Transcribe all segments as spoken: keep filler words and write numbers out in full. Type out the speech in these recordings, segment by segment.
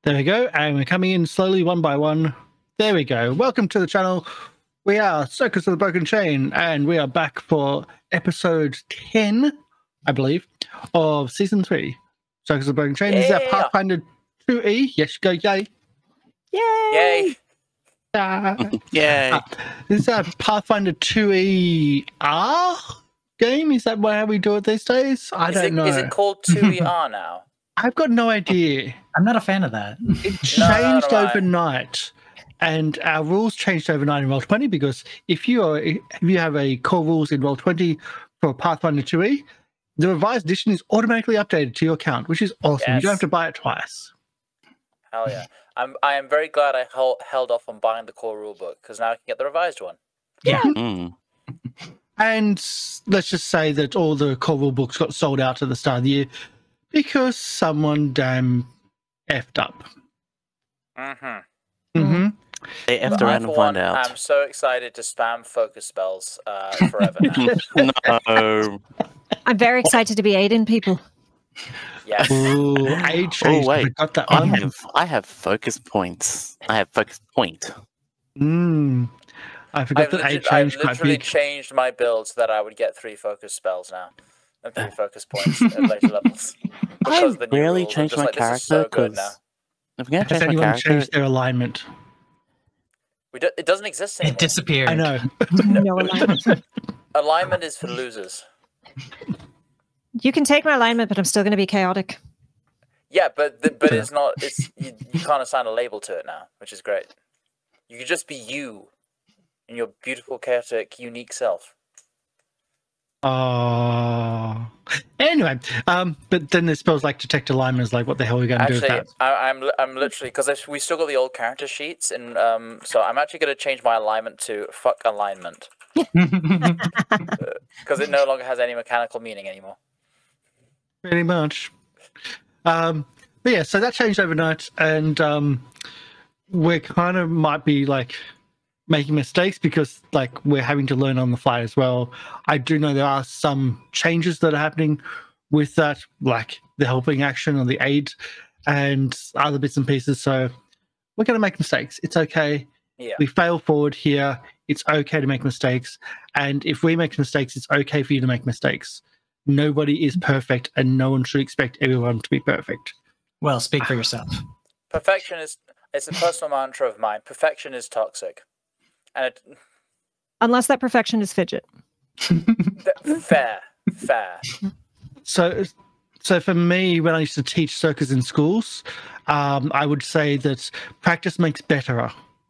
There we go, and we're coming in slowly one by one. There we go. Welcome to the channel. We are Circus of the Broken Chain, and we are back for episode ten, I believe, of season three. Circus of the Broken Chain. Yeah. This is our Pathfinder two E. Yes, go yay. Yay! Yay! Uh, Yay! Uh, this is our Pathfinder two E R game. Is that how we do it these days? I is don't it, know. Is it called two E R now? I've got no idea. I'm not a fan of that. It changed no, no, no, overnight, and our rules changed overnight in Roll twenty because if you are if you have a core rules in Roll twenty for Pathfinder two E, the revised edition is automatically updated to your account, which is awesome. Yes. You don't have to buy it twice. Hell yeah! I'm I am very glad I held held off on buying the core rulebook because now I can get the revised one. Yeah. Mm. And let's just say that all the core rulebooks got sold out at the start of the year because someone damn effed up. Mm-hmm. Mm-hmm. They effed around and find out. I'm so excited to spam focus spells uh, forever now. No. I'm very excited to be aiding people. Yes. Ooh, aid change. Oh wait, I got that I one. have I have focus points. I have focus point. Mm. I forgot I've that legit, aid changed I've quite literally big. changed my build so that I would get three focus spells now. And three focus points at later levels. I've the new rarely rules, changed I'm just my like, this is so character good now. because if I'm gonna Has change my anyone character, changed their alignment? We do, it doesn't exist anymore. It disappeared. I know. No alignment. Alignment is for losers. You can take my alignment, but I'm still going to be chaotic. Yeah, but the, but it's not. It's you, you can't assign a label to it now, which is great. You can just be you, in your beautiful, chaotic, unique self. Oh. Anyway, um, but then there's spells like detect alignment is like, what the hell are we going to do with Actually, that? I, I'm I'm literally because we still got the old character sheets, and um, so I'm actually going to change my alignment to fuck alignment because it no longer has any mechanical meaning anymore. Pretty much. Um, but yeah, so that changed overnight, and um, we kind of might be like making mistakes because like we're having to learn on the fly as well. I do know there are some changes that are happening with that, like the helping action or the aid and other bits and pieces. So we're going to make mistakes. It's okay. Yeah. We fail forward here. It's okay to make mistakes. And if we make mistakes, it's okay for you to make mistakes. Nobody is perfect, and no one should expect everyone to be perfect. Well, speak for yourself. Perfection is it's a personal mantra of mine. Perfection is toxic. And it, Unless that perfection is Fidget. fair, fair. So, so for me, when I used to teach circus in schools, um, I would say that practice makes better.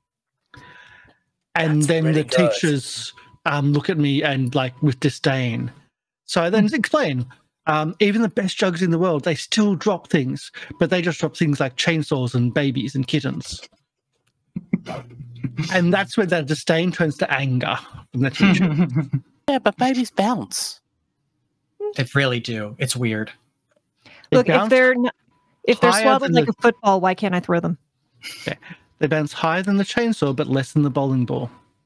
And That's then really the good. teachers um, look at me and like with disdain. So I then explain, um, even the best jugs in the world, they still drop things, but they just drop things like chainsaws and babies and kittens. And that's when that disdain turns to anger from the teacher. yeah, but babies bounce. They really do. It's weird. They Look, if bounce they're n- if they're higher swaddled than like the- a football, why can't I throw them? Yeah. They bounce higher than the chainsaw, but less than the bowling ball.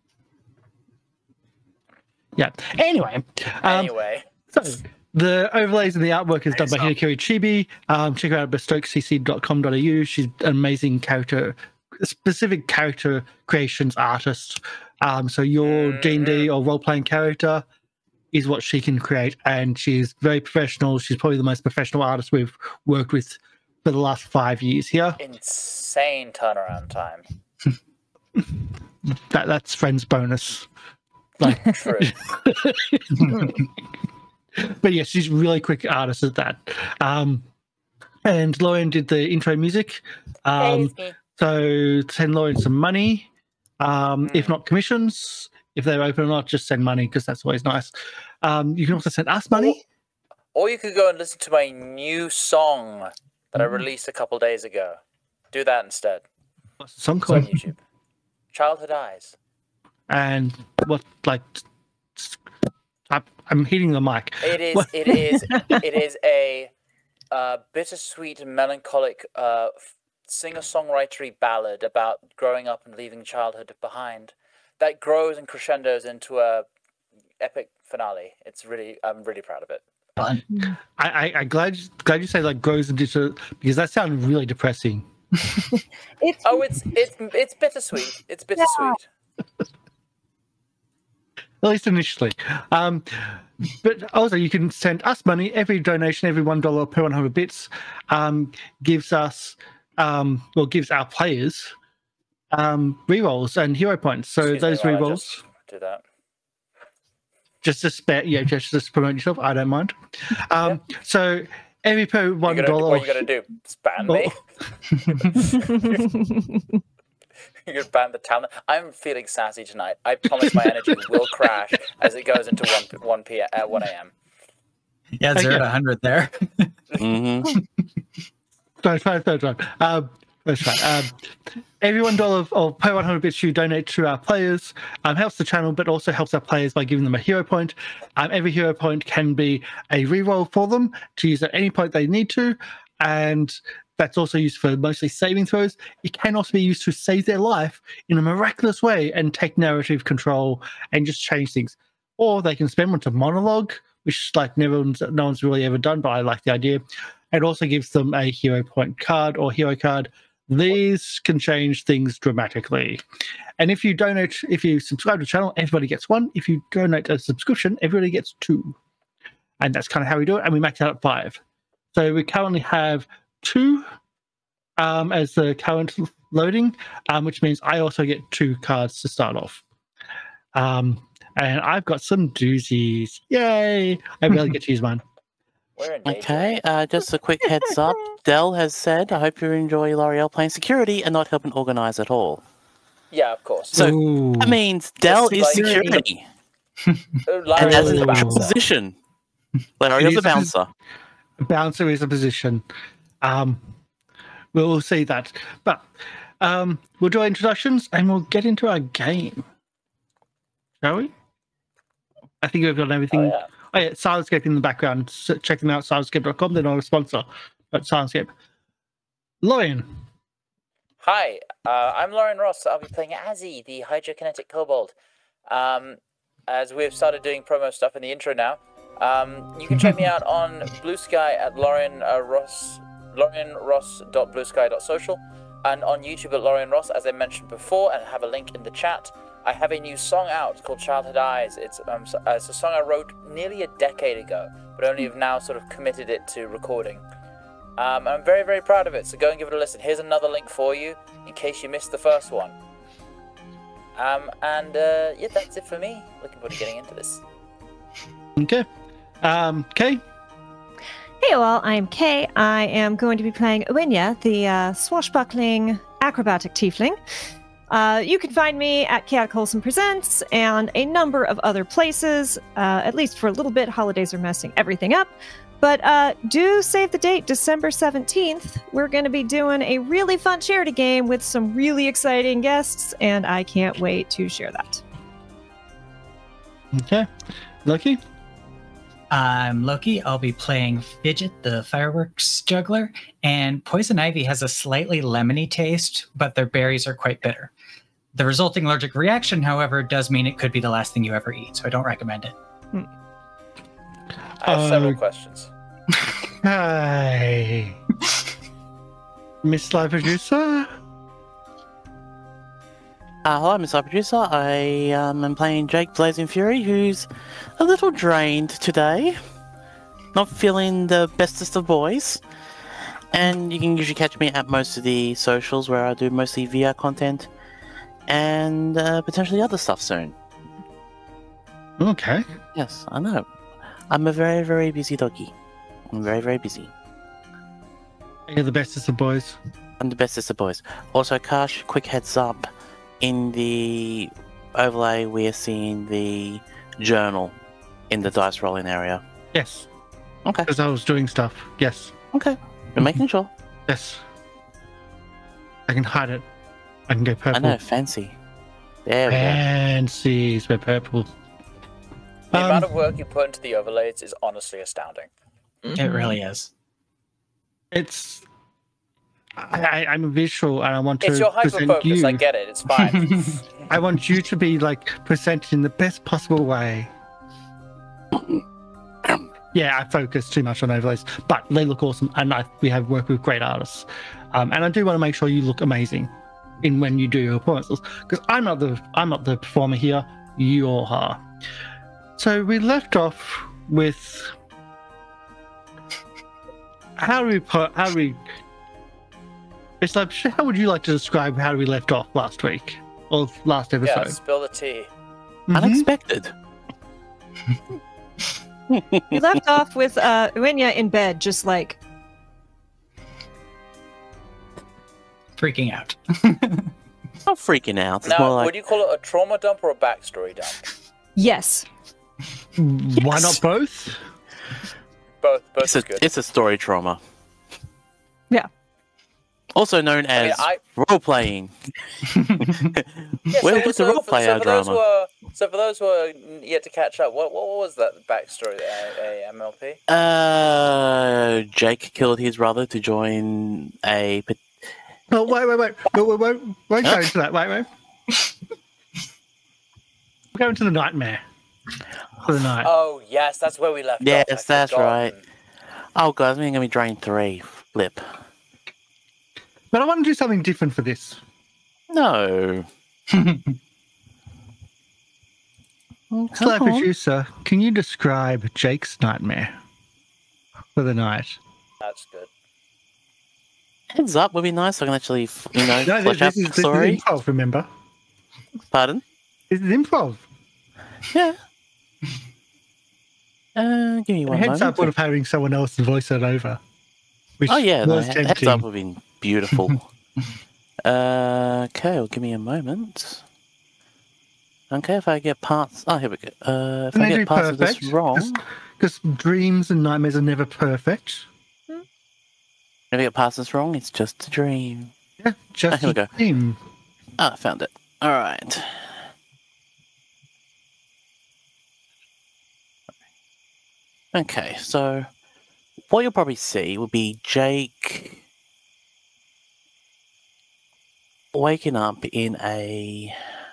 Yeah. Anyway. Um, Anyway. So the overlays and the artwork is done by Hinakiri Chibi. Um, check her out at bespoke c c dot com dot a u. She's an amazing character, specific character creations artist. Um, so your D and D or role-playing character is what she can create, and she's very professional. She's probably the most professional artist we've worked with for the last five years here. Insane turnaround time. That that's friends bonus. Like, True. but yeah, she's a really quick artist at that. Um, and Lorian did the intro music. Um, so send Lorian some money. Um, Mm. If not commissions, if they're open or not, just send money because that's always nice. Um, you can also send us money. Or you could go and listen to my new song that I Mm. released a couple days ago. Do that instead. What's the song It's on called? YouTube. Childhood Eyes. And what, like, I, I'm hitting the mic. It is. What? It is. It is a uh, bittersweet and melancholic uh, singer-songwritery ballad about growing up and leaving childhood behind. That grows and crescendos into a epic finale. It's really. I'm really proud of it. Fun. I, I, I'm glad glad you say like grows into because that sounded really depressing. It's Oh, it's it's it's bittersweet. It's bittersweet. At least initially. Um, but also, you can send us money. Every donation, every one dollar per one hundred bits, um, gives us, um, well, gives our players um, rerolls and hero points. So Excuse those me while I rerolls, just do that. just to spare, yeah, just just promote yourself. I don't mind. Um, So every per one You're gonna, dollar, what are you gonna do? Ban me? You're gonna ban the talent. I'm feeling sassy tonight. I promise my energy will crash as it goes into one one p m uh, one a m. Yeah, zero Okay. to hundred there. Mm-hmm. Don't try, don't try. Um, let's try. Um, every one dollar of, of per one hundred bits you donate to our players um, helps the channel, but also helps our players by giving them a hero point. Um, every hero point can be a reroll for them to use at any point they need to, and that's also used for mostly saving throws. It can also be used to save their life in a miraculous way and take narrative control and just change things. Or they can spend one to monologue, which like never one's, no one's really ever done, but I like the idea. It also gives them a hero point card or hero card. These can change things dramatically. And if you donate, if you subscribe to the channel, everybody gets one. If you donate a subscription, everybody gets two. And that's kind of how we do it. And we max out at five. So we currently have two um, as the current loading, um, which means I also get two cards to start off. Um, and I've got some doozies. Yay! I barely get to use mine. We're in danger. Okay, uh, just a quick heads up. Dell has said, I hope you enjoy Lieriel playing security and not helping organize at all. Yeah, of course. So, Ooh. that means Dell is like- security. Uh, And Larry that's is a the special bouncer. position. It Lieriel's is a a bouncer. Bouncer is a position. Um, we'll see that. But um, we'll do our introductions and we'll get into our game. Shall we? I think we've got everything. Oh, yeah. Oh, yeah, Syrinscape in the background. S- Check them out, syrinscape dot com. They're not a sponsor, but Syrinscape. Lorian. Hi, uh, I'm Lorian Ross. I'll be playing Azzy, the hydrokinetic kobold. Um, as we've started doing promo stuff in the intro now, um, you can check me out on BlueSky at Lorian uh, Ross, lorian ross dot bluesky dot social, and on YouTube at Lorian Ross, as I mentioned before, and I have a link in the chat. I have a new song out called Childhood Eyes. It's, um, s- uh, it's a song I wrote nearly a decade ago, but only have now sort of committed it to recording. Um, I'm very, very proud of it, so go and give it a listen. Here's another link for you, in case you missed the first one. Um, and, uh, yeah, that's it for me. Looking forward to getting into this. Okay. Um, Kay. Hey all, I'm Kay. I am going to be playing Uaine, the uh, swashbuckling acrobatic tiefling. Uh, you can find me at Chaotic Wholesome Presents and a number of other places. Uh, at least for a little bit, holidays are messing everything up. But uh, do save the date, December seventeenth. We're going to be doing a really fun charity game with some really exciting guests, and I can't wait to share that. Okay. Loki. I'm Loki. I'll be playing Fidget, the fireworks juggler. And Poison Ivy has a slightly lemony taste, but their berries are quite bitter. The resulting allergic reaction, however, does mean it could be the last thing you ever eat, so I don't recommend it. I have several Uh, questions. Hi. Miss Live Producer. Uh, hello, Mister Producer. I um, am playing Jake Blazing Fury, who's a little drained today. Not feeling the bestest of boys. And you can usually catch me at most of the socials where I do mostly V R content and uh, potentially other stuff soon. Okay. Yes, I know. I'm a very, very busy doggy. I'm very, very busy. You're the bestest of boys. I'm the bestest of boys. Also, Karsh, quick heads up. In the overlay, we are seeing the journal in the dice rolling area. Yes. Okay. Because I was doing stuff. Yes. Okay. We're making sure. Yes. I can hide it. I can go I purple. know, fancy. There we go. Fancy. We're purple. The Um, amount of work you put into the overlays is honestly astounding. It really is. It's. I, I, I'm a visual, and I want to It's your present hyper focus. you. I get it. It's fine. I want you to be like presented in the best possible way. Yeah, I focus too much on overlays, but they look awesome, and I, we have worked with great artists. Um, and I do want to make sure you look amazing in when you do your performances, because I'm not the I'm not the performer here. You all are. So we left off with how do we put how do we. It's like, how would you like to describe how we left off last week or last episode? Yeah, spill the tea. Mhm. Unexpected. We left off with uh, Uaine in bed, just like Freaking out. Not freaking out. It's Now, more like would you call it a trauma dump or a backstory dump? yes. Why not both? Both, both it's is a, good. it's a story trauma. Yeah. Also known I mean, as I- role playing. Yeah, Where so, was so the role for, play so our for those drama? who are, so for those who are yet to catch up, what what was that backstory? A, a M L P? Uh, Jake killed his brother to join a. pet- Oh, wait, wait, wait, wait, wait, wait, wait, Huh? go into that. Wait, wait. We're going to the nightmare for the night. Oh yes, that's where we left off. Yes, I've that's forgotten. right. Oh god, I'm gonna be drained three. Flip. But I want to do something different for this. No. Oh, come Live on. producer, can you describe Jake's nightmare for the night? That's good. Heads up would be nice. So I can actually, f- you know, No, flesh this, out this, is, the this is story. improv, remember? Pardon? This is improv. Yeah. Uh, give me one Heads moment. up would have having someone else voice it over. Which Oh yeah, no, was he- heads tempting. up would have been beautiful. uh, okay, well, give me a moment. Okay, if I get parts, oh here we go. Uh, if And I they get do parts of this perfect, wrong, Because dreams and nightmares are never perfect. if I get parts of this wrong, it's just a dream. Yeah, just here we a go. dream. Ah, I found it. All right. Okay, so what you'll probably see will be Jake waking up in a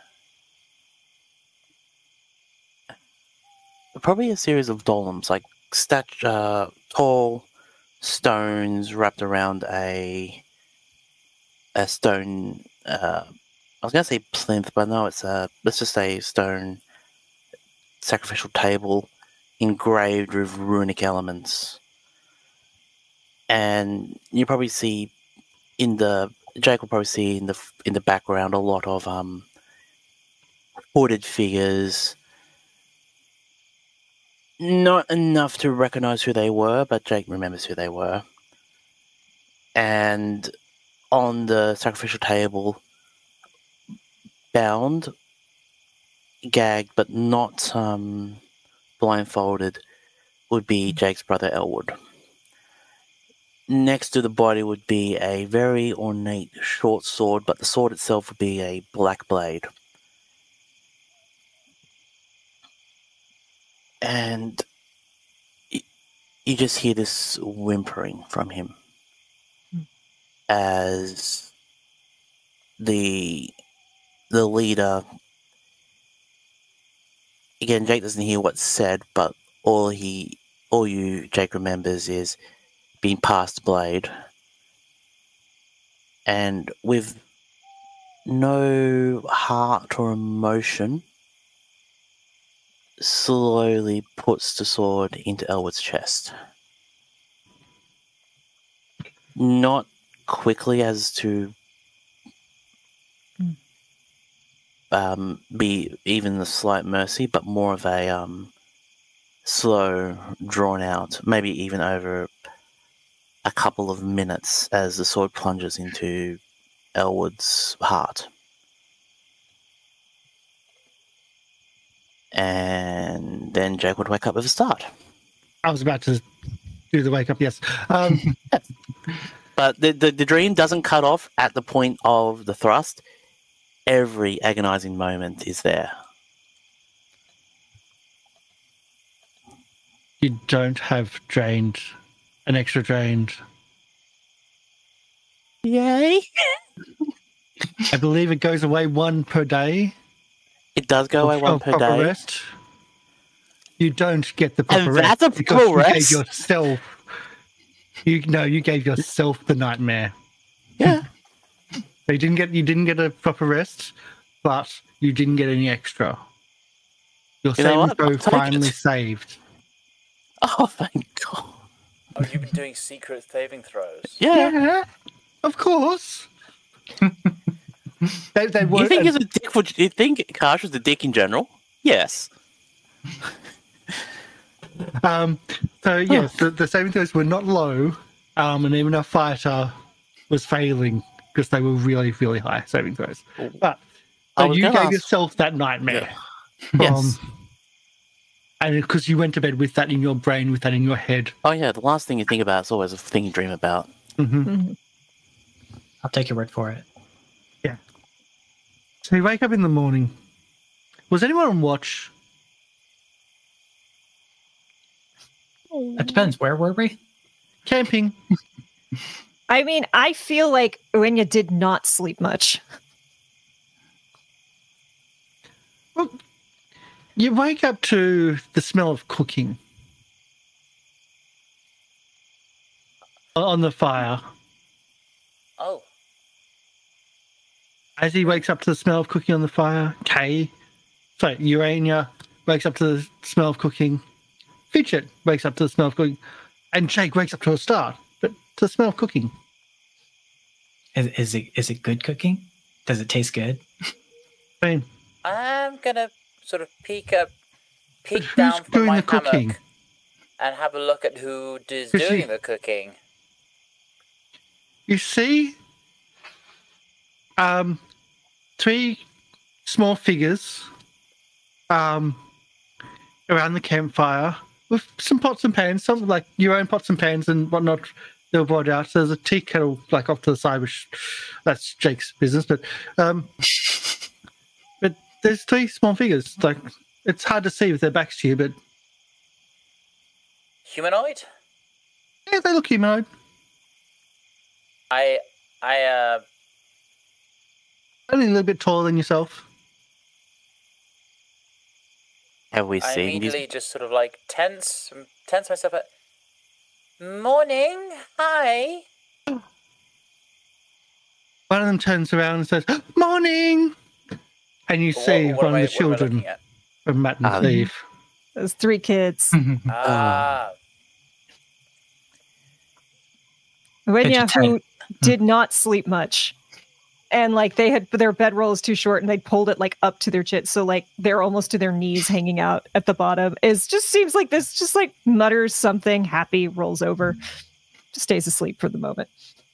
probably a series of dolems, like stat- uh, tall stones wrapped around a a stone. Uh, I was gonna say plinth, but no, it's a let's just say stone sacrificial table engraved with runic elements. And you probably see in the Jake will probably see in the in the background a lot of um hooded figures. Not enough to recognize who they were, but Jake remembers who they were. And on the sacrificial table, bound, gagged, but not um, blindfolded, would be Jake's brother Elwood. Next to the body would be a very ornate short sword, but the sword itself would be a black blade. And you just hear this whimpering from him as the the leader. Again, Jake doesn't hear what's said, but all he, all you Jake remembers is being passed the blade, and with no heart or emotion, slowly puts the sword into Elwood's chest. Not quickly as to um, be even a slight mercy, but more of a um, slow, drawn out, maybe even over a couple of minutes as the sword plunges into Elwood's heart. And then Jake would wake up with a start. I was about to do the wake up, yes. Um, But the, the, the dream doesn't cut off at the point of the thrust. Every agonizing moment is there. you don't have drained, an extra drained. Yay! I believe it goes away one per day. It does go away of- one of per proper day. Rest. You don't get the proper And rest that's a because full you rest? gave yourself. You no, you gave yourself the nightmare. Yeah. So you didn't get you didn't get a proper rest, but you didn't get any extra. Your You know saving what? throw I'll take finally it. saved. Oh, thank God. Oh, you've been doing secret saving throws. Yeah. Yeah, of course. they, they You weren't think as- he's a dick for? You think Karsh was a dick in general? Yes. Um, so yes, the, the saving throws were not low, um, and even our fighter was failing because they were really, really high saving throws. But I so was you gonna gave ask- yourself that nightmare, Yes. from- and because you went to bed with that in your brain, with that in your head. Oh yeah, the last thing you think about is always a thing you dream about. Mm-hmm. I'll take your word for it. Yeah. So you wake up in the morning. Was anyone on watch? It depends. Where were we? Camping. I mean, I feel like Uaine did not sleep much. Well, you wake up to the smell of cooking on the fire. Oh, As he wakes up to the smell of cooking on the fire, Kay, sorry, Uaine wakes up to the smell of cooking. Fidget wakes up to the smell of cooking. And Jake wakes up to a start, but to the smell of cooking. Is, is it is it good cooking? Does it taste good? I mean, I'm gonna sort of peek up, peek who's down from doing my the cooking? hammock and have a look at who is Who's doing he- the cooking. you see um, three small figures um, around the campfire with some pots and pans, some like your own pots and pans and whatnot. They were brought out. So there's a tea kettle like off to the side, which that's Jake's business. But um, but there's three small figures. Like it's hard to see with their backs to you, but Humanoid? yeah, they look humanoid. I, I, uh, Only a little bit taller than yourself. Have we I seen immediately these? just sort of like tense, tense myself at. Morning, hi. One of them turns around and says, "Morning," and you What- see what am one I- of the what am I children looking at? from Matt and Um, Steve. Those three kids. Ah, Uaine, Fidget who did not sleep much. And like they had their bedroll is too short and they pulled it like up to their chest. So like they're almost to their knees hanging out at the bottom. It just seems like this just like mutters something, happy, rolls over, just stays asleep for the moment.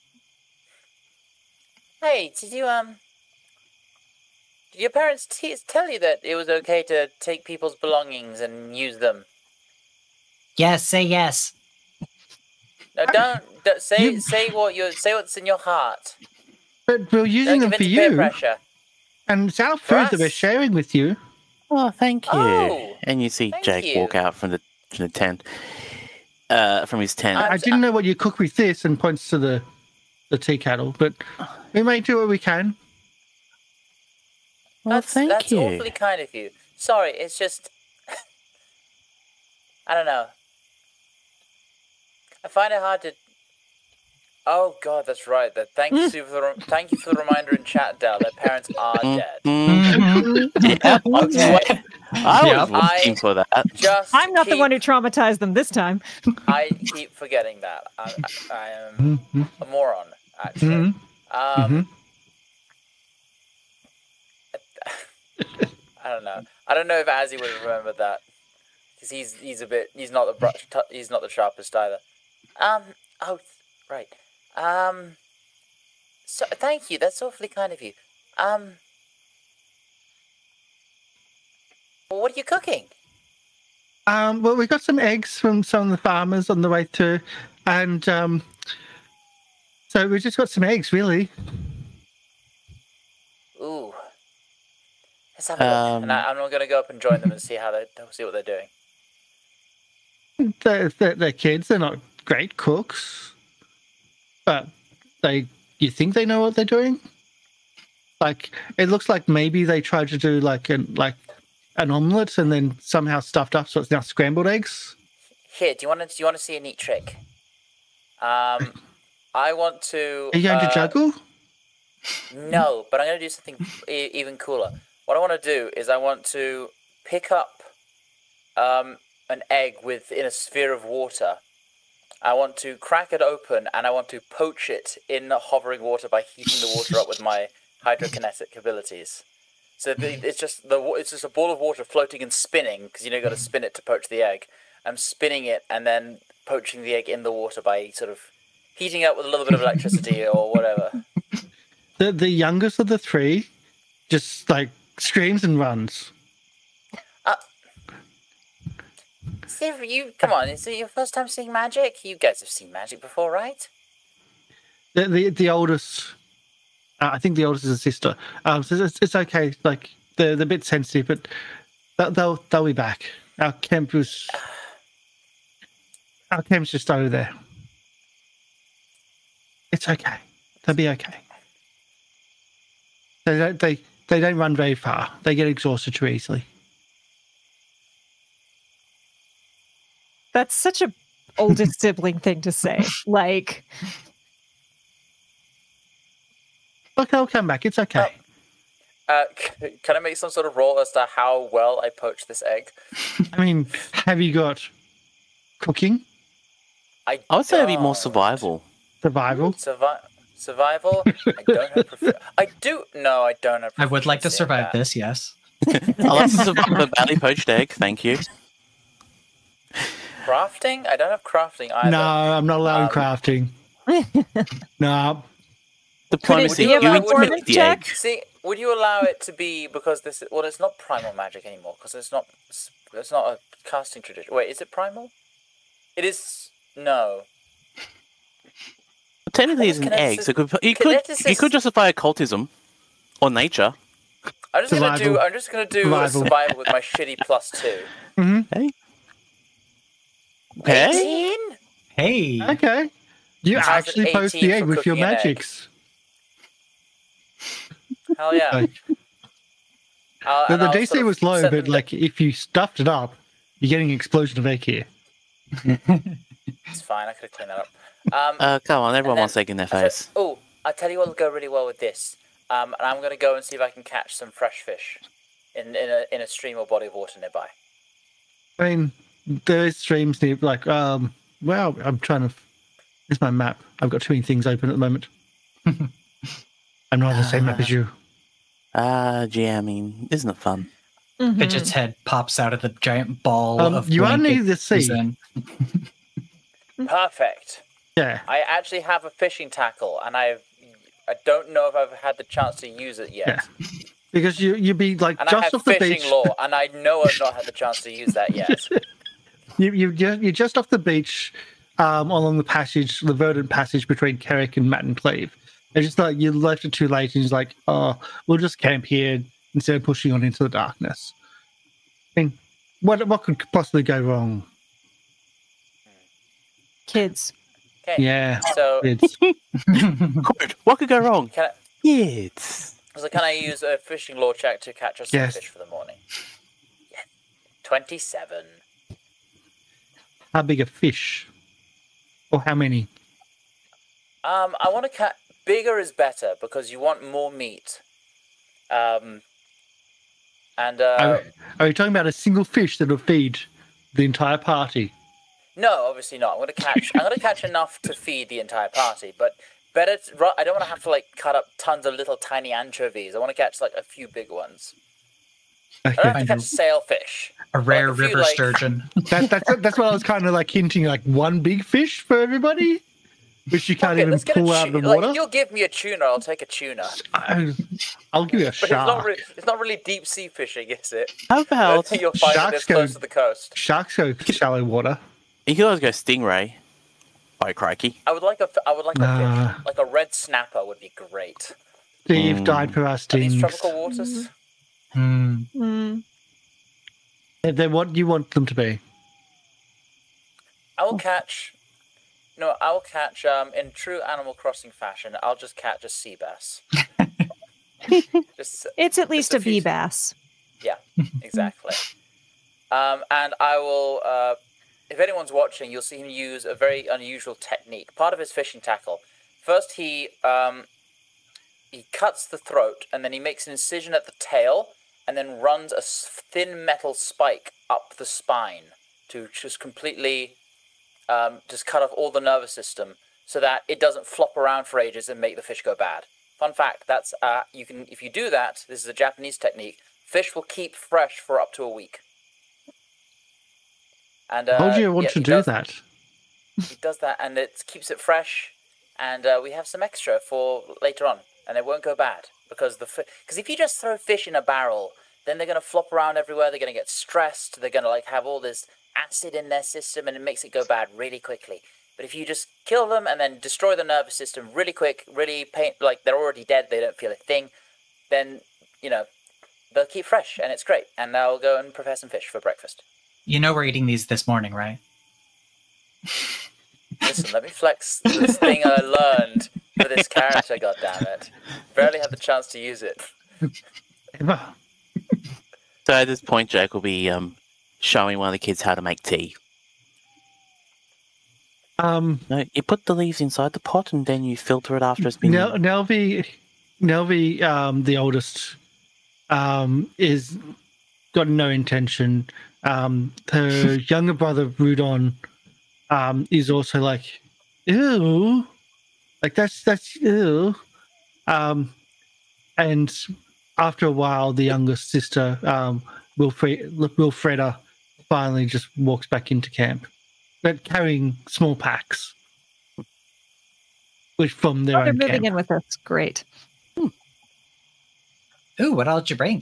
hey, did you um? Did your parents t- tell you that it was okay to take people's belongings and use them? Yes, say yes. No, don't, don't say You- say what you say. What's in your heart. But we're using Don't them give for in to peer you, pressure. and it's our food that we're us. sharing with you. Oh, thank you. Oh, and you see thank Jake you. walk out from the from the tent, uh, from his tent. I'm I s- didn't know what you cook with this, and points to the the tea kettle. But we may do what we can. well, that's thank that's you. awfully kind of you. Sorry, it's just I don't know. I find it hard to. Oh God, that's right. That thank you for the re- thank you for the reminder in chat, Dal. Their parents are dead. Mm, yeah, Okay, I Yep. was looking I- for that. just I'm not the keep- one who traumatized them this time. I keep forgetting that. I, I, I am Mhm. a moron, actually. Mhm. Um, I don't know. I don't know if Azzy would have remembered that because he's he's a bit he's not the brush t- he's not the sharpest either. Um. Oh, right. Um. So thank you. That's awfully kind of you. Um. What are you cooking? Um, well, we got some eggs from some of the farmers on the way through, and um, so we just got some eggs, really. Ooh. Let's have a look. And Um, I, I'm not going to go up and join them and see how they see what they're doing. They're, they're, they're kids. They're not great cooks, but they. You think they know what they're doing? Like it looks like maybe they tried to do like an like an omelette and then somehow stuffed up, so it's now scrambled eggs. Here, do you want to do you want to see a neat trick? Um, I want to. Are you going uh, to juggle? No, but I'm going to do something e even cooler. What I want to do is I want to pick up um, an egg within a sphere of water. I want to crack it open, and I want to poach it in hovering water by heating the water up with my hydrokinetic abilities. So the, it's just the it's just a ball of water floating and spinning, because you know you got to spin it to poach the egg. I'm spinning it and then poaching the egg in the water by sort of heating up with a little bit of electricity or whatever. The the youngest of the three just like screams and runs. Uh, Sir, you come on! Is it your first time seeing magic? You guys have seen magic before, right? The the, the oldest. Uh, I think the oldest is a sister. Um, so it's, it's okay. Like they're, they're a bit sensitive, but they'll they'll, they'll be back. Our camp was our camp's just over there. It's okay. They'll be okay. They don't they they don't run very far. They get exhausted too easily. That's such a oldest sibling thing to say. Like, Look, I'll come back. It's okay. Uh, uh, c can I make some sort of roll as to how well I poached this egg? I mean, have you got cooking, I I would say it'd be more don't. survival. survival? Survi survival? I don't have profi I do. No, I don't have I would like to proficiency in survive that. this, yes. I like to survive a badly poached egg, thank you. Crafting? I don't have crafting either. No, I'm not allowing Um, crafting. No. Diplomacy, be you a would performance make the check? egg. See, would you allow it to be because this? Well, it's not primal magic anymore because it's not. It's not a casting tradition. Wait, is it primal? It is. No. Technically, it's an Kinetic- egg, so you could, you could, you could justify occultism or nature. I'm just gonna do. Survival. I'm just gonna do Survival. a survival with my shitty plus two. Hey. Hey? eighteen? Hey, Okay. You How's an actually post the eighteen egg for with your cooking an egg? magics. Hell yeah. Like, I'll- the and the I'll D C sort of was low, set but them- like if you stuffed it up, you're getting an explosion of egg here. It's fine. I could have cleaned that up. Um, Uh, come on, everyone then- wants egg in their I said, face. oh, I tell you what'll go really well with this. Um, and I'm gonna go and see if I can catch some fresh fish in in a in a stream or body of water nearby. I mean, there's streams near, like, um, well, I'm trying to. Here's my map. I've got too many things open at the moment. I'm not on the same map as you. Ah, gee, I mean, isn't it fun? Mhm. Fidget's head pops out of the giant ball Um, of you are blanket near the he's sea. in. Perfect. Yeah. I actually have a fishing tackle, and I've I don't know if I've had the chance to use it yet. Yeah. Because you, you'd be like And I just have off the fishing beach. lore, and I know I've not had the chance to use that yet. You, you, ju- you're just off the beach um, along the passage, the verdant passage between Carrick and Matt and Cleve. It's just like you left it too late and he's like, oh, we'll just camp here instead of pushing on into the darkness. I mean, what, what could possibly go wrong? Kids. Okay. Yeah. So It's, Quote, what could go wrong? can I, Kids. so can I use a fishing lore check to catch us some Yes. fish for the morning? Yeah. Twenty-seven. how big a fish? Or how many? Um, I want to catch bigger is better because you want more meat. Um, and uh, Are, are you talking about a single fish that will feed the entire party? no, obviously not. I'm gonna catch. I'm gonna catch enough to feed the entire party, but better. To, ru- I don't want to have to like cut up tons of little tiny anchovies. I want to catch like a few big ones. I don't Okay. have to I catch know. sailfish. A rare Like, if you, river like- sturgeon. That, that's that's what I was kind of like hinting, like one big fish for everybody, which you can't Okay, even let's get a pull out of the tu- like, water. if you'll give me a tuna, I'll take a tuna. I, I'll give you a But it's not, shark. re- it's not really deep sea fishing, is it? How I about think you'll find it sharks this go- close to the coast. Sharks go shallow water. you could always go stingray? Oh, crikey. I would like a, f- I would like a Nah. fish. Like a red snapper would be great. Steve Mm. died for our Are these stings. tropical waters? Hmm. Mm. They're, they're what you want them to be. I will catch. No, I will catch. Um, in true Animal Crossing fashion, I'll just catch a sea bass. just It's at least a a bee few- bass. yeah, exactly. Um, and I will. Uh, if anyone's watching, you'll see him use a very unusual technique. Part of his fishing tackle. First, he um, he cuts the throat, and then he makes an incision at the tail, and then runs a thin metal spike up the spine to just completely um, just cut off all the nervous system, so that it doesn't flop around for ages and make the fish go bad. Fun fact: that's uh, you can if you do that. This is a Japanese technique. Fish will keep fresh for up to a week. And uh, How do you want yeah, to he do does, that? He does that, and it keeps it fresh. And uh, we have some extra for later on, and it won't go bad because the because if you just throw fish in a barrel, then they're gonna flop around everywhere. They're gonna get stressed. They're gonna like have all this acid in their system, and it makes it go bad really quickly. But if you just kill them and then destroy the nervous system really quick, really pain like they're already dead, they don't feel a thing, then you know they'll keep fresh, and it's great. And I'll go and prepare some fish for breakfast. You know we're eating these this morning, right? Listen, let me flex this thing I learned for this character, goddammit. Barely had the chance to use it. So at this point, Jake will be um, showing one of the kids how to make tea. Um, No, you put the leaves inside the pot and then you filter it after it's been... Nel- Nelvi, Nelvi, um, the oldest, um, is got no intention. Um, her younger brother, Rudon, um, is also like, ew, like that's, that's, ew. Um, and after a while, the youngest sister, um, Wilfred, Wilfreda, finally just walks back into camp, but carrying small packs, which from their Oh, they're own moving camp. in with us. Great. Ooh, what all did you bring?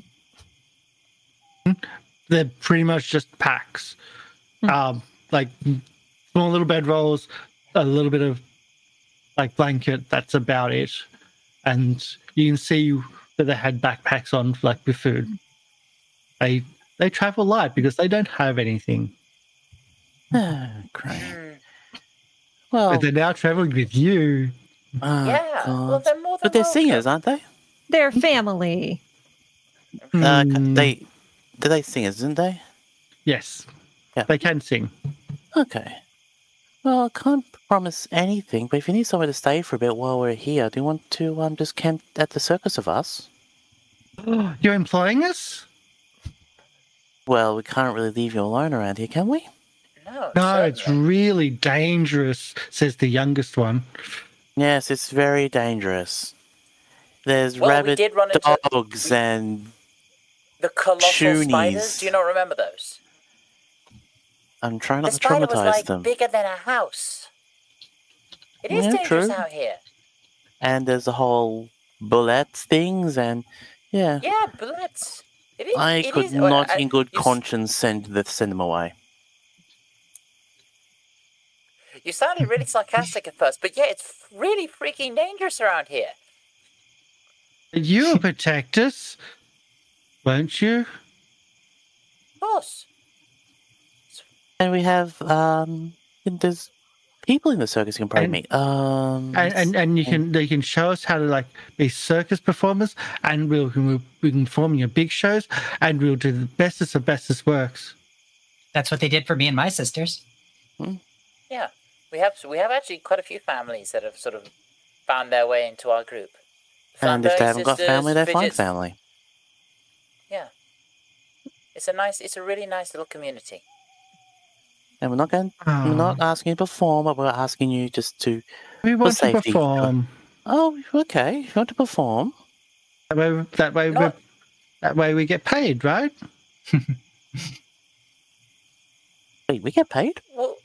They're pretty much just packs, Hmm. um, like small little bedrolls, a little bit of like blanket. That's about it, and you can see that they had backpacks on, like with food. They they travel light because they don't have anything, Oh, great. Mm, Well, but they're now traveling with you. oh, yeah, well, God. they're more than But they're welcome. singers, aren't they? They're family. Uh, Hmm, they... They're they singers, didn't they? yes, Yeah. they can sing. Okay. Well, I can't promise anything, but if you need somewhere to stay for a bit while we're here, do you want to um just camp at the circus of us? You're employing us? Well, we can't really leave you alone around here, can we? No, No, it's certainly. really dangerous, says the youngest one. Yes, it's very dangerous. There's Well, we rabid did run into dogs and the colossal Shoonies. spiders. Do you not remember those? I'm trying not The to spider was traumatize like them. bigger than a house. It is Yeah, dangerous true. out here. And there's the whole bullets things, and yeah, Yeah, bullets. It is. I it could is- well, not, I- in good you s- conscience, send the, send them away. You sounded really sarcastic at first, but yeah, it's really freaking dangerous around here. You'll protect us, won't you? Of course. And we have um, and there's people in the circus you can probably And- meet. Um, And, and and you and- can they can show us how to like be circus performers, and we'll we'll we can perform your big shows, and we'll do the bestest of bestest works. That's what they did for me and my sisters. Yeah, we have we have actually quite a few families that have sort of found their way into our group. and if Flamberg they haven't got sisters, family, they find Fidgets. family. Yeah, it's a nice, it's a really nice little community. And we're not going. We're not asking you to perform, but we're asking you just to. we want to safety. perform. Oh, okay. If you want to perform, That way, that way, we Not- that way we get paid, right? wait, we get paid. Well,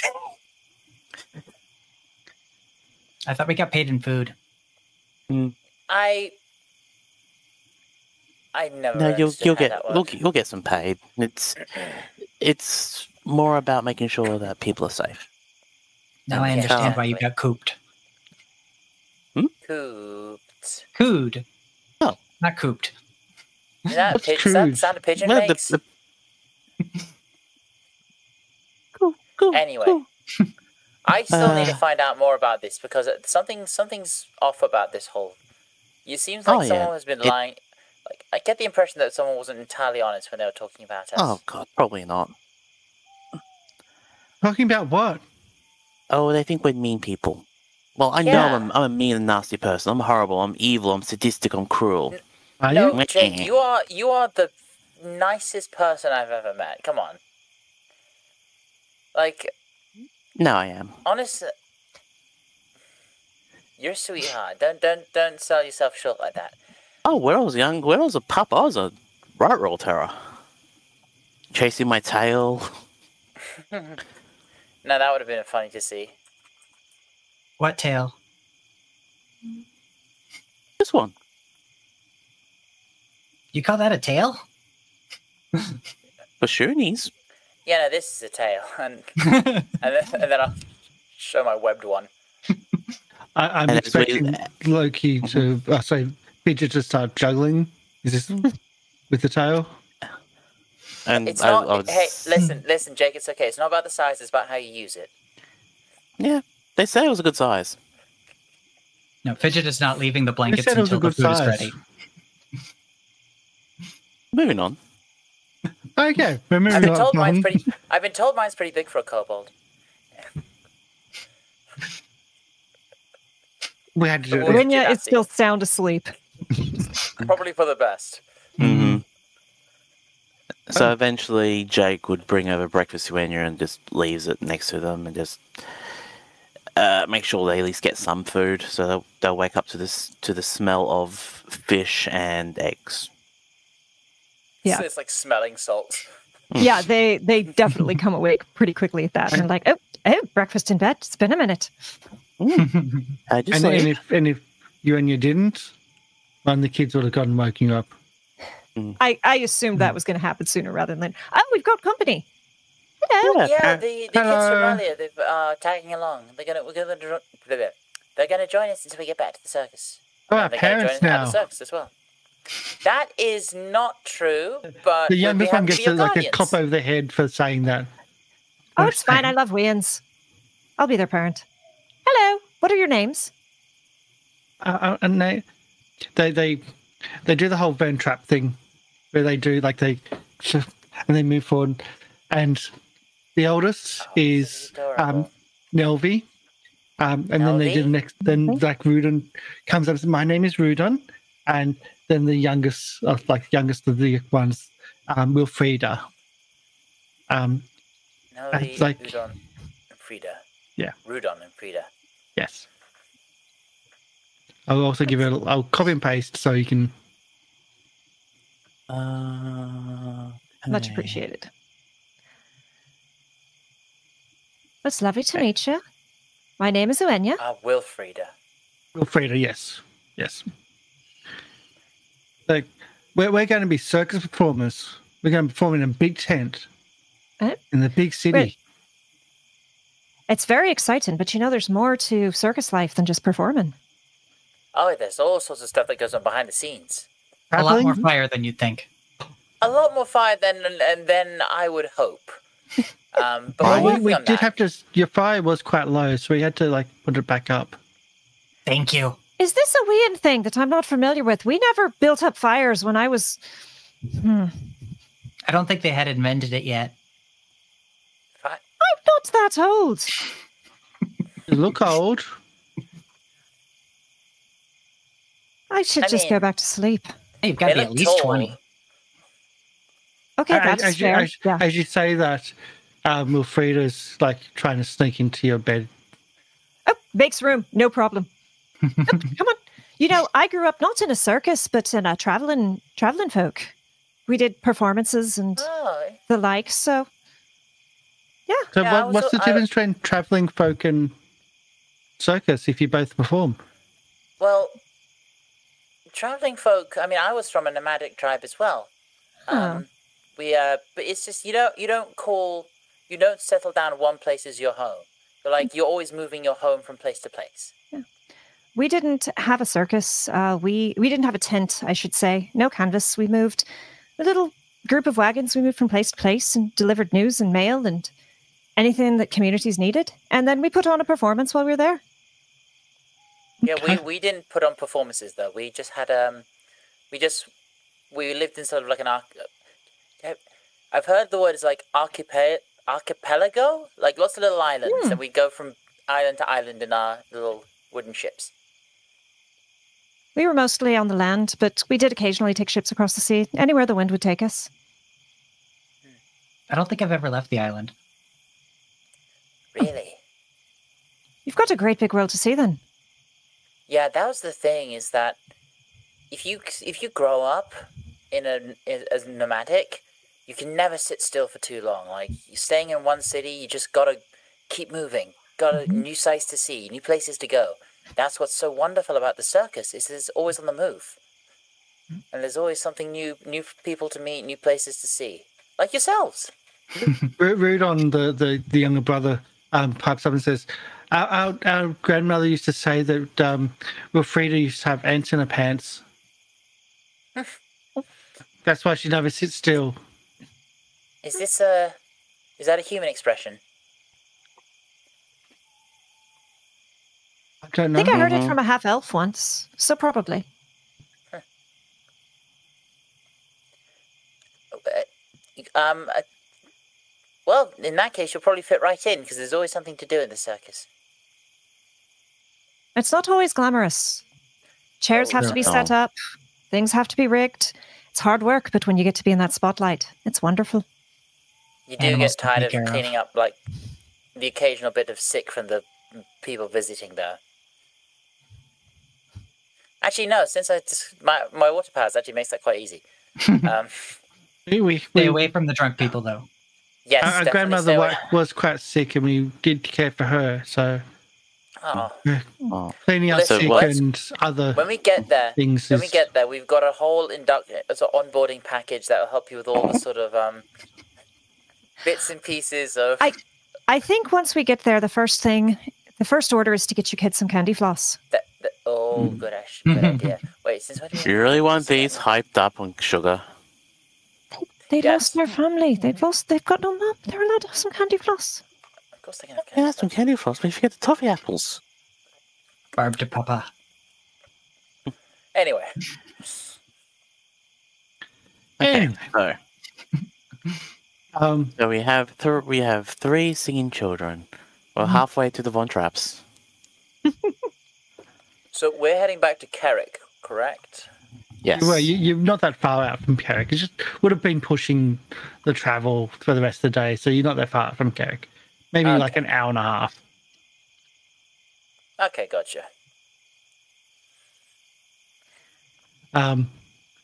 I thought we got paid in food. I, I never. No, you'll understood you'll how get that you'll, worked. you'll get some paid. It's it's more about making sure that people are safe. Now I Yeah, understand why you exactly. got cooped. Cooped. Cooed. Oh. Not cooped. Is that a What's pigeon? Is that the cooped? sound a pigeon Well, the- makes? the- Cool, cool, Anyway. cool. I still need to Uh. find out more about this because it- something something's off about this whole. It seems like Oh, yeah. someone has been It- lying. Like I get the impression that someone wasn't entirely honest when they were talking about us. Oh god, probably not. Talking about what? Oh, they think we're mean people. Well, I Yeah. know I'm, I'm a mean and nasty person. I'm horrible. I'm evil. I'm sadistic. I'm cruel. Are No, you? Jake, you are you are the nicest person I've ever met. Come on. Like, No, I am. honest, you're a sweetheart. Don't don't don't sell yourself short like that. Oh, when I was young, when I was a pup, I was a right roll terror. Chasing my tail. No, that would have been funny to see. What tail? This one. You call that a tail? For Shunies. Yeah, no, this is a tail, and and then, and then I'll show my webbed one. I, I'm And it's really- expecting Loki to, uh, sorry, Fidget to start juggling. Is this with the tail? And It's I, not. I was, Hey, listen, listen, Jake. It's okay. It's not about the size. It's about how you use it. Yeah, they say it was a good size. No, Fidget is not leaving the blankets said it was a until the good food is size. ready. Moving on. Okay, we're moving I've been on. told mine's pretty. I've been told mine's pretty big for a kobold. We had to do Well, it. we- Uaine is Gymnastics. still sound asleep. Probably for the best. Mm-hmm. So eventually, Jake would bring over breakfast to Uaine and just leaves it next to them and just uh, make sure they at least get some food, so they'll, they'll wake up to this to the smell of fish and eggs. Yeah. So it's like smelling salts. Yeah, they they definitely come awake pretty quickly at that. And they're like, oh, oh, breakfast in bed. It's been a minute. I just And, like, and if and if you and you didn't, one of the kids would have gotten woken up. I, I assumed that was going to happen sooner rather than later. Oh, we've got company. Hello. yeah, Yeah, uh, the, the kids from Hello. earlier, they're uh, tagging along. They're gonna we're gonna dr- blah, blah. they're gonna join us until we get back to the circus. Oh, our And they're gonna parents join us at now. the circus as well. That is not true, but The we'd be youngest one happy to gets be your a, like a guardians. cop over the head for saying that. Oh, it's fine. I love Wayans. I'll be their parent. Hello. What are your names? Uh, uh, and they, they, they, they do the whole Van Trap thing, where they do like they, and they move forward, and the oldest Oh, is adorable. um, Nelvi, um, and then they do the Nelvi? next. Then like Rudon comes up and says, "My name is Rudon," and then the youngest, of like youngest of the ones, um, Wilfrida. Um, No, it's the like- Rudon and Frida. Yeah. Rudon and Frida. yes. I'll also give it. A, I'll copy and paste so you can. uh, Much hey. appreciated. It's lovely to meet you. My name is Uaine. Ah, Wilfrida. Wilfrida, yes, yes. Like, we're we're going to be circus performers. We're going to perform in a big tent Eh? in the big city. Wait. It's very exciting, but you know there's more to circus life than just performing. Oh, there's all sorts of stuff that goes on behind the scenes. A lot more Traveling? fire than you'd think. A lot more fire than and than I would hope. Um, but Well, we're we, working we on did that. have to. Your fire was quite low, so we had to like put it back up. Thank you. Is this a Uaine thing that I'm not familiar with? We never built up fires when I was. Hmm. I don't think they had invented it yet. Fi- I'm not that old. You look old. I should I just go mean- back to sleep. Hey, you've got to They be at look least tall. twenty. Okay, As- that's as, you, fair. as, yeah. as you say that, um, Wilfrida's like trying to sneak into your bed. Oh, makes room. No problem. Oh, come on. You know, I grew up not in a circus, but in a traveling traveling folk. We did performances and Oh, the like. So, yeah. So, Yeah, I what, was- what's the I- difference between traveling folk and circus if you both perform? well, traveling folk. I mean, I was from a nomadic tribe as well. Um, Oh. We, uh, but it's just you don't you don't call you don't settle down one place as your home. You're like you're always moving your home from place to place. We didn't have a circus. Uh, we we didn't have a tent, I should say. No canvas. We moved a little group of wagons. We moved from place to place and delivered news and mail and anything that communities needed. And then we put on a performance while we were there. Yeah, we, we didn't put on performances though. We just had um, we just we lived in sort of like an arch. I've heard the word is like archipel archipelago, like lots of little islands, Hmm. and we go from island to island in our little wooden ships? We were mostly on the land, but we did occasionally take ships across the sea, anywhere the wind would take us. I don't think I've ever left the island. Really? You've got a great big world to see, then. Yeah, that was the thing, is that if you if you grow up in a in, as nomadic, you can never sit still for too long. Like, you're staying in one city, you just gotta keep moving. Got a new sights to see, new places to go. That's what's so wonderful about the circus, is it's always on the move. And there's always something new, new people to meet, new places to see. Like yourselves. Rudon, the, the, the younger brother, um, pipes up and says, our, our, our grandmother used to say that um, Wilfrida used to have ants in her pants. That's why she never sits still. Is this a... Is that a human expression? I don't I know. think I heard Mhm. it from a half-elf once, so probably. Um, uh, well, in that case, you'll probably fit right in, because there's always something to do in the circus. It's not always glamorous. Chairs Oh, have to be no. set up, things have to be rigged. It's hard work, but when you get to be in that spotlight, it's wonderful. You do Animals get to tired take of care of. cleaning up, like, the occasional bit of sick from the people visiting there. Actually, no, since I just, my, my water powers actually makes that quite easy. Um, We, we, Stay we, away from the drunk people, though. yes, our, our definitely grandmother stay away. wa- was quite sick, and we did care for her. So Oh, Oh. cleaning up So sick what- and other when we get there, things when is we get there, we've got a whole induct, uh, sort of onboarding package that will help you with all the sort of um, bits and pieces of. I- I think once we get there, the first thing, the first order is to get your kids some candy floss. That, that, oh, good, ash- good idea. Wait, since when do You really want these hyped up on sugar? They Yes. lost their family. They've lost. They've got no mum. They're allowed to have some candy floss. Of course, they can have Yeah, candy. some candy floss, but you forget the toffee apples. Barb to Papa. Anyway, Okay, Anyway. so, um, so we have th- we have three singing children. We're halfway to the Von Traps. so we're heading back to Carrick, correct? Yes. well, you, you're not that far out from Carrick. It just would have been pushing the travel for the rest of the day, so you're not that far from Carrick. Maybe Okay. like an hour and a half. Okay, gotcha. Um,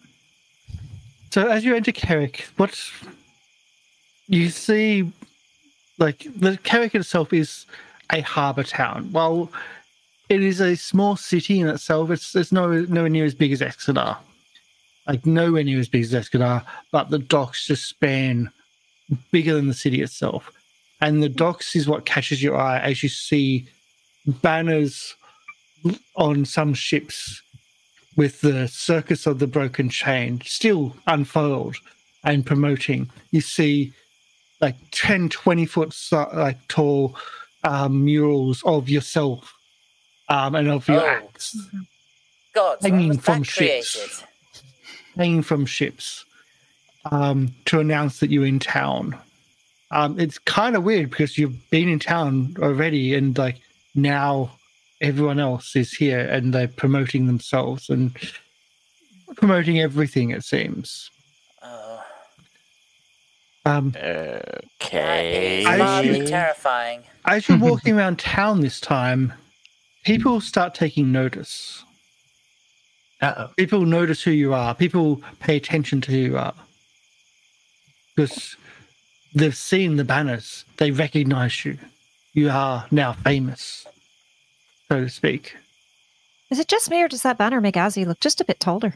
so as you enter Carrick, what you see, like the Carrick itself is a harbour town. While it is a small city in itself, it's it's no nowhere near as big as Exeter. Like nowhere near as big as Exeter, but the docks just span bigger than the city itself. And the docks is what catches your eye as you see banners on some ships with the Circus of the Broken Chain still unfurled and promoting. You see like ten, twenty foot so- like tall um, murals of yourself um, and of your Oh. acts God, so when Hanging was from that created? ships. hanging from ships um, to announce that you're in town. Um, it's kind of weird because you've been in town already, and like now everyone else is here and they're promoting themselves and promoting everything, it seems. Oh, Um, that Okay. is I mildly should- terrifying. as you're walking around town this time, people start taking notice. Uh-oh. People notice who you are. People pay attention to who you are. Because they've seen the banners. They recognize you. You are now famous, so to speak. Is it just me, or does that banner make Azzy look just a bit taller?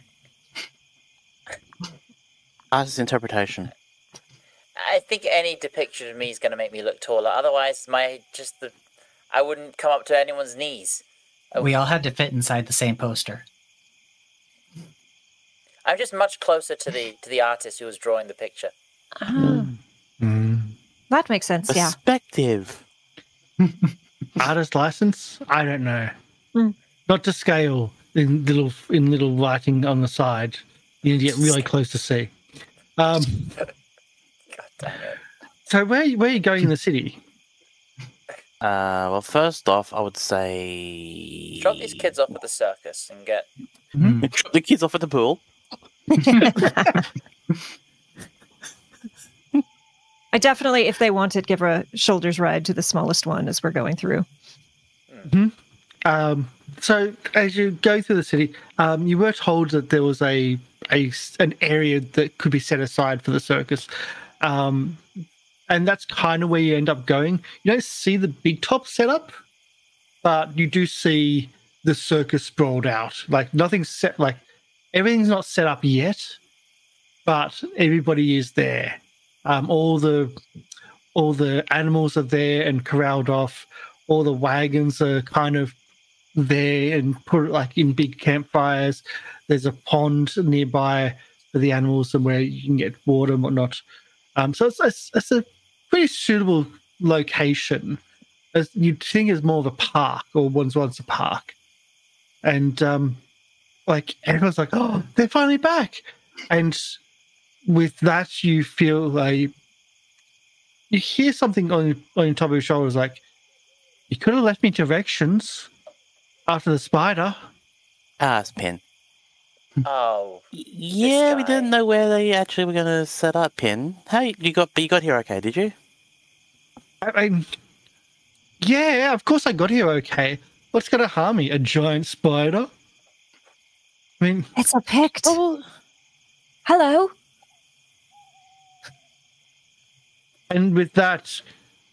Artist's interpretation. I think any depiction of me is going to make me look taller. Otherwise, my just the, I wouldn't come up to anyone's knees. We all had to fit inside the same poster. I'm just much closer to the to the artist who was drawing the picture. Ah, Mm. that makes sense. Yeah. Perspective. Artist license? I don't know. Mm. Not to scale in little in little writing on the side. You need to get really close to see. Um, God damn it! so where where are you going in the city? Uh, well, first off, I would say Drop these kids off at the circus and get. drop the kids off at the pool. I definitely, if they wanted, give a shoulder's ride to the smallest one as we're going through. Mm-hmm. Um, so as you go through the city, um, you were told that there was a, a an area that could be set aside for the circus. Um, and that's kind of where you end up going. You don't see the big top set up, but you do see the circus sprawled out. Like nothing's set, like everything's not set up yet, but everybody is there. Um, all the all the animals are there and corralled off. All the wagons are kind of there and put like in big campfires. There's a pond nearby for the animals and where you can get water and whatnot. Um, so it's, it's it's a pretty suitable location. As you'd think is more of a park, or once once a park, and um, like everyone's like, "Oh, they're finally back!" And with that, you feel like you hear something on on top of your shoulders, like, "You could have left me directions after the spider." Ah, it's Pin. Oh, Yeah, we guy. didn't know where they actually were going to set up Pin. Hey, you got, but you got here okay, did you? I mean, yeah, of course I got here okay. What's going to harm me? A giant spider? I mean, It's a pict. Oh, Hello. and with that,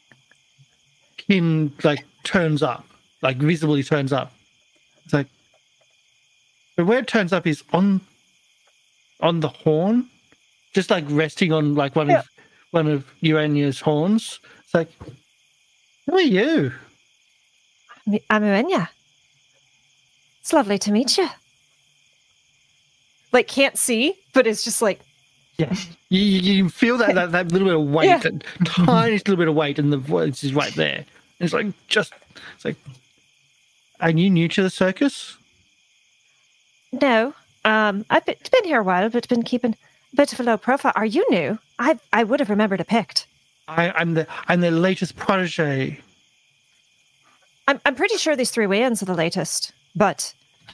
Kim like turns up, like visibly turns up. It's like, but where it turns up is on, on the horn, just like resting on like one Yeah. of one of Uaine's horns. It's like, who are you? I'm- I'm Uaine. It's lovely to meet you. Like, can't see, but it's just like, Yeah, you, you you feel that, that that little bit of weight, Yeah. that tiniest little bit of weight, and the voice is right there. And it's like just, it's like, are you new to the circus? no. Um, I've been, been here a while, but been keeping a bit of a low profile. Are you new? I I would have remembered a pict. I, I'm the I'm the latest protege. I'm I'm pretty sure these three Uaines are the latest, but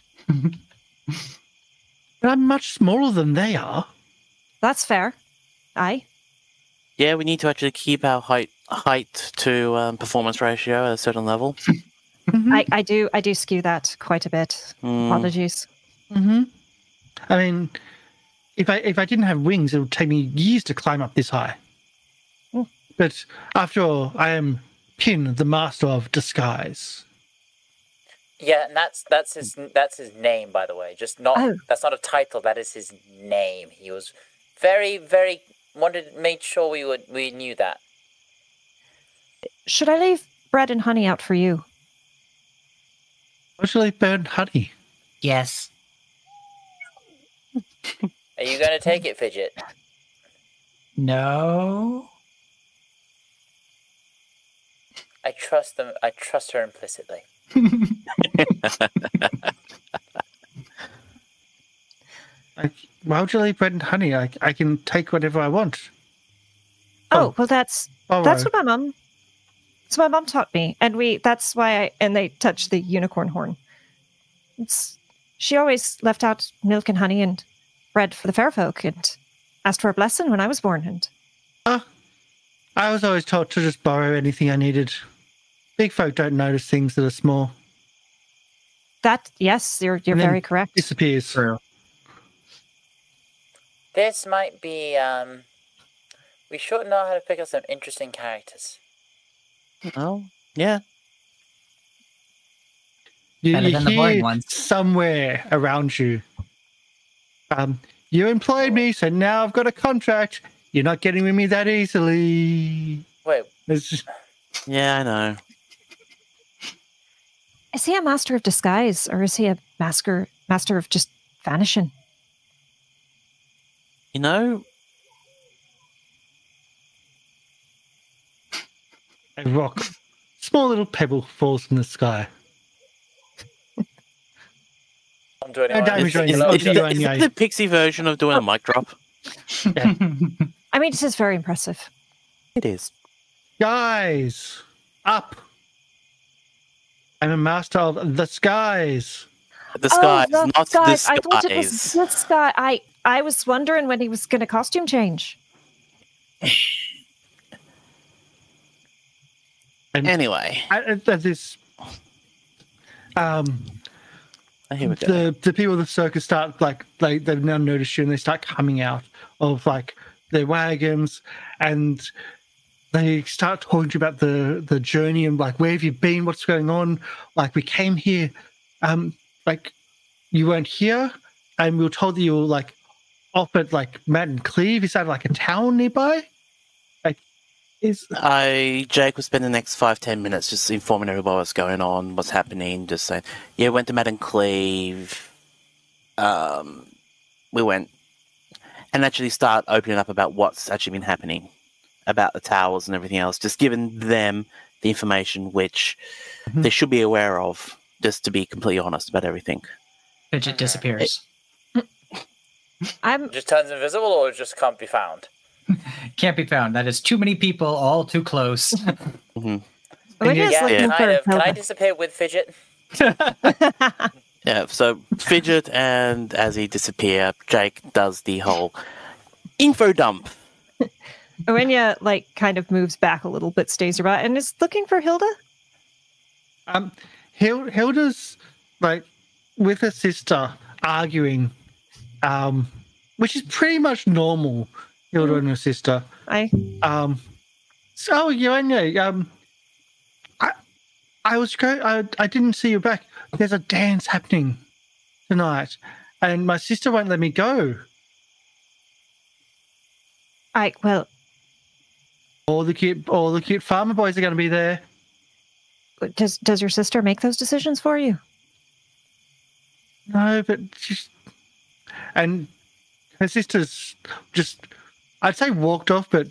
But I'm much smaller than they are. that's fair. Aye. yeah, we need to actually keep our height height to um, performance ratio at a certain level. Mm-hmm. I, I do I do skew that quite a bit. Mm. Apologies. Mm-hmm. I mean, if I if I didn't have wings, it would take me years to climb up this high. Mm. But after all, I am Pin, the master of disguise. yeah, and that's that's his that's his name, by the way. Just not Oh. that's not a title. That is his name. He was very very wanted made sure we would we knew that. Should I leave bread and honey out for you? What shall I burn honey? Yes. Are you going to take it, Fidget? No. I trust them. I trust her implicitly. Like, why would you leave bread and honey? I, I can take whatever I want. Oh, Oh. well that's Borrow. that's what my mom that's what my mom taught me. And we that's why I and they touched the unicorn horn. It's she always left out milk and honey and bread for the fair folk and asked for a blessing when I was born, and Ah, I was always taught to just borrow anything I needed. Big folk don't notice things that are small. that yes, you're you're And then very correct. Disappears. True. This might be. Um, we should know how to pick up some interesting characters. Oh, yeah. You, Better you than the boring hear ones. somewhere around you. Um, you employed me, so now I've got a contract. You're not getting with me that easily. Wait, It's just, Yeah, I know. Is he a master of disguise, or is he a master master of just vanishing? You know, a rock, small little pebble falls from the sky. I'm doing No it. damage is, on is, you. is, I'll is, do you the, on is you. that the pixie version of doing a mic drop? I mean, this is very impressive. It is. Guys, up. I'm a master of the skies. The skies, oh, the not skies. the I thought it was skies. the sky. I I was wondering when he was going to costume change. And Anyway, at, at this, um, here we go. the the people of the circus start like they they've now noticed you and they start coming out of like their wagons and they start talking to you about the the journey and like where have you been, what's going on. Like we came here, um, like you weren't here, and we were told that you were like off at like Matt and Cleve. Is that like a town nearby? Like is I, Jake, will spend the next five, ten minutes just informing everybody what's going on, what's happening, just saying, yeah, went to Matt and Cleve. Um, we went and actually start opening up about what's actually been happening, about the towers and everything else, just giving them the information which Mhm. they should be aware of, just to be completely honest about everything. Fidget disappears. I'm Just turns invisible or just can't be found? Can't be found. That is too many people, all too close. hmm We're you- just Yeah, looking can, for I, can I Hilda. disappear with Fidget? Yeah, so Fidget and Azzy disappear. Jake does the whole info dump. Uaine, like, kind of moves back a little bit, stays around, and is looking for Hilda. Um, Hil- Hilda's like with her sister arguing, um, which is pretty much normal. Hilda and her sister. I Um, so Uaine, um, I, I was go. I, I didn't see you back. There's a dance happening tonight, and my sister won't let me go. I well, All the cute, all the cute farmer boys are going to be there. does does your sister make those decisions for you? No, but she's and her sister's just, I'd say walked off, but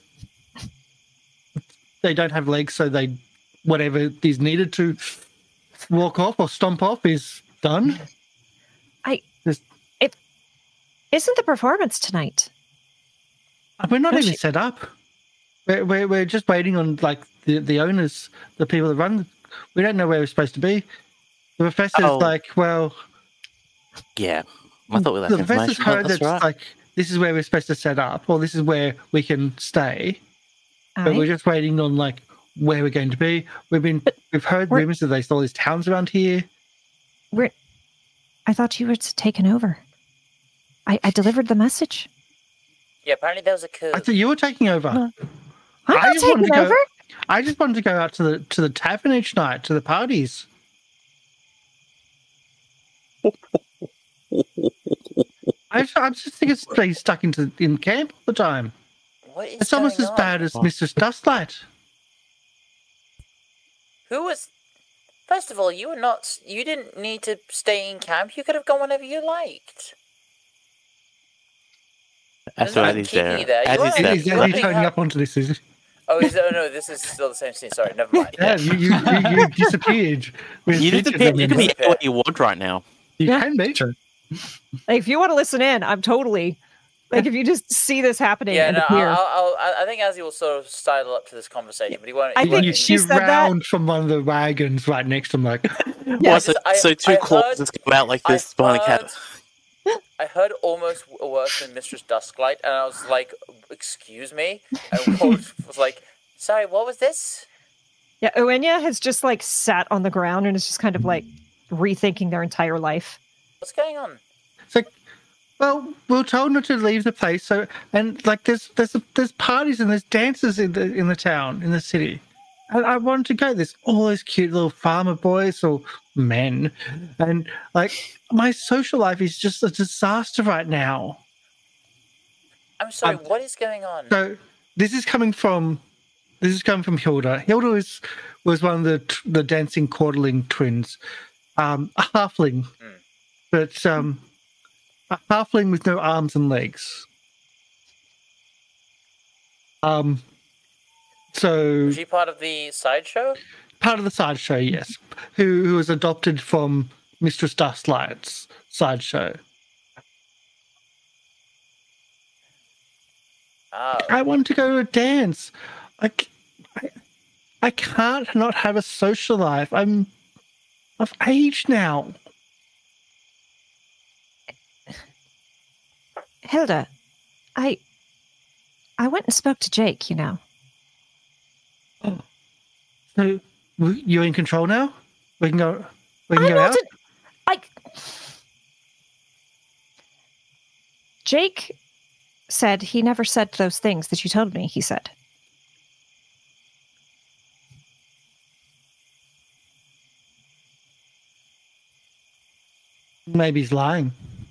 they don't have legs, so they whatever is needed to walk off or stomp off is done. Isn't the performance tonight? We're not No, even she- set up. We're, we're we're just waiting on like the the owners, the people that run. We don't know where we're supposed to be. The professor's Oh. like, well, Yeah, I thought we left the professor's information. Oh, heard that's that right. like this is where we're supposed to set up, or this is where we can stay. But Aye. we're just waiting on like where we're going to be. We've been we've heard we're- rumors that there's all these towns around here. We're. I thought you were taken over. I, I delivered the message. Yeah, apparently there was a coup. I thought you were taking over. No. I I'm not just wanted taking to go- over. I just wanted to go out to the to the tavern each night, to the parties. I, I'm just thinking it's being stuck into in camp all the time. What is It's almost going as on? bad as What? Mistress Dustlight. Who was? First of all, you were not. You didn't need to stay in camp. You could have gone whenever you liked. That's There's no right, he's keeping there. you there. You As weren't- he's there. Is you that weren't you being turning held- up onto this? Is it? Oh, is it? Oh no, this is still the same scene. Sorry, never mind. Yeah, you you, you, you disappeared. with You Fidget disappear. and You can then- be anywhere you want right now. You Yeah. can be. Sure. Like, if you want to listen in, I'm totally. Like, if you just see this happening Yeah, and no, appear. I'll, I'll, I'll, I think Azzy will sort of sidle up to this conversation, but he won't. I he You, think won't you, she you said that- round from one of the wagons right next to him, like, Yeah, Well, so, I- so two I claws heard- just come out like I this behind a heard, cat. I heard almost w- worse than Mistress Dusklight, and I was like, "Excuse me," and Wolf was like, "Sorry, what was this?" Yeah, Uaine has just like sat on the ground and is just kind of like rethinking their entire life. What's going on? it's like, well, we're told not to leave the place. So, and like, there's there's there's parties and there's dances in the in the town in the city. I, I wanted to go. There's all those cute little farmer boys or men, and like my social life is just a disaster right now. I'm sorry. Um, what is going on? So this is coming from this is coming from Hilda. Hilda was was one of the t- the dancing quarterling twins, um, a halfling, Hmm. but um, a halfling with no arms and legs. Um, so Was she part of the sideshow? part of the sideshow, yes, who who was adopted from Mistress Dustlight's sideshow. Oh, I want to go to a dance. Like, I, I can't not have a social life. I'm, I've aged now. Hilda, I I went and spoke to Jake, you know. Oh. So you're in control now? We can go we can I'm go not out? an- I Jake said he never said those things that you told me he said. Maybe he's lying.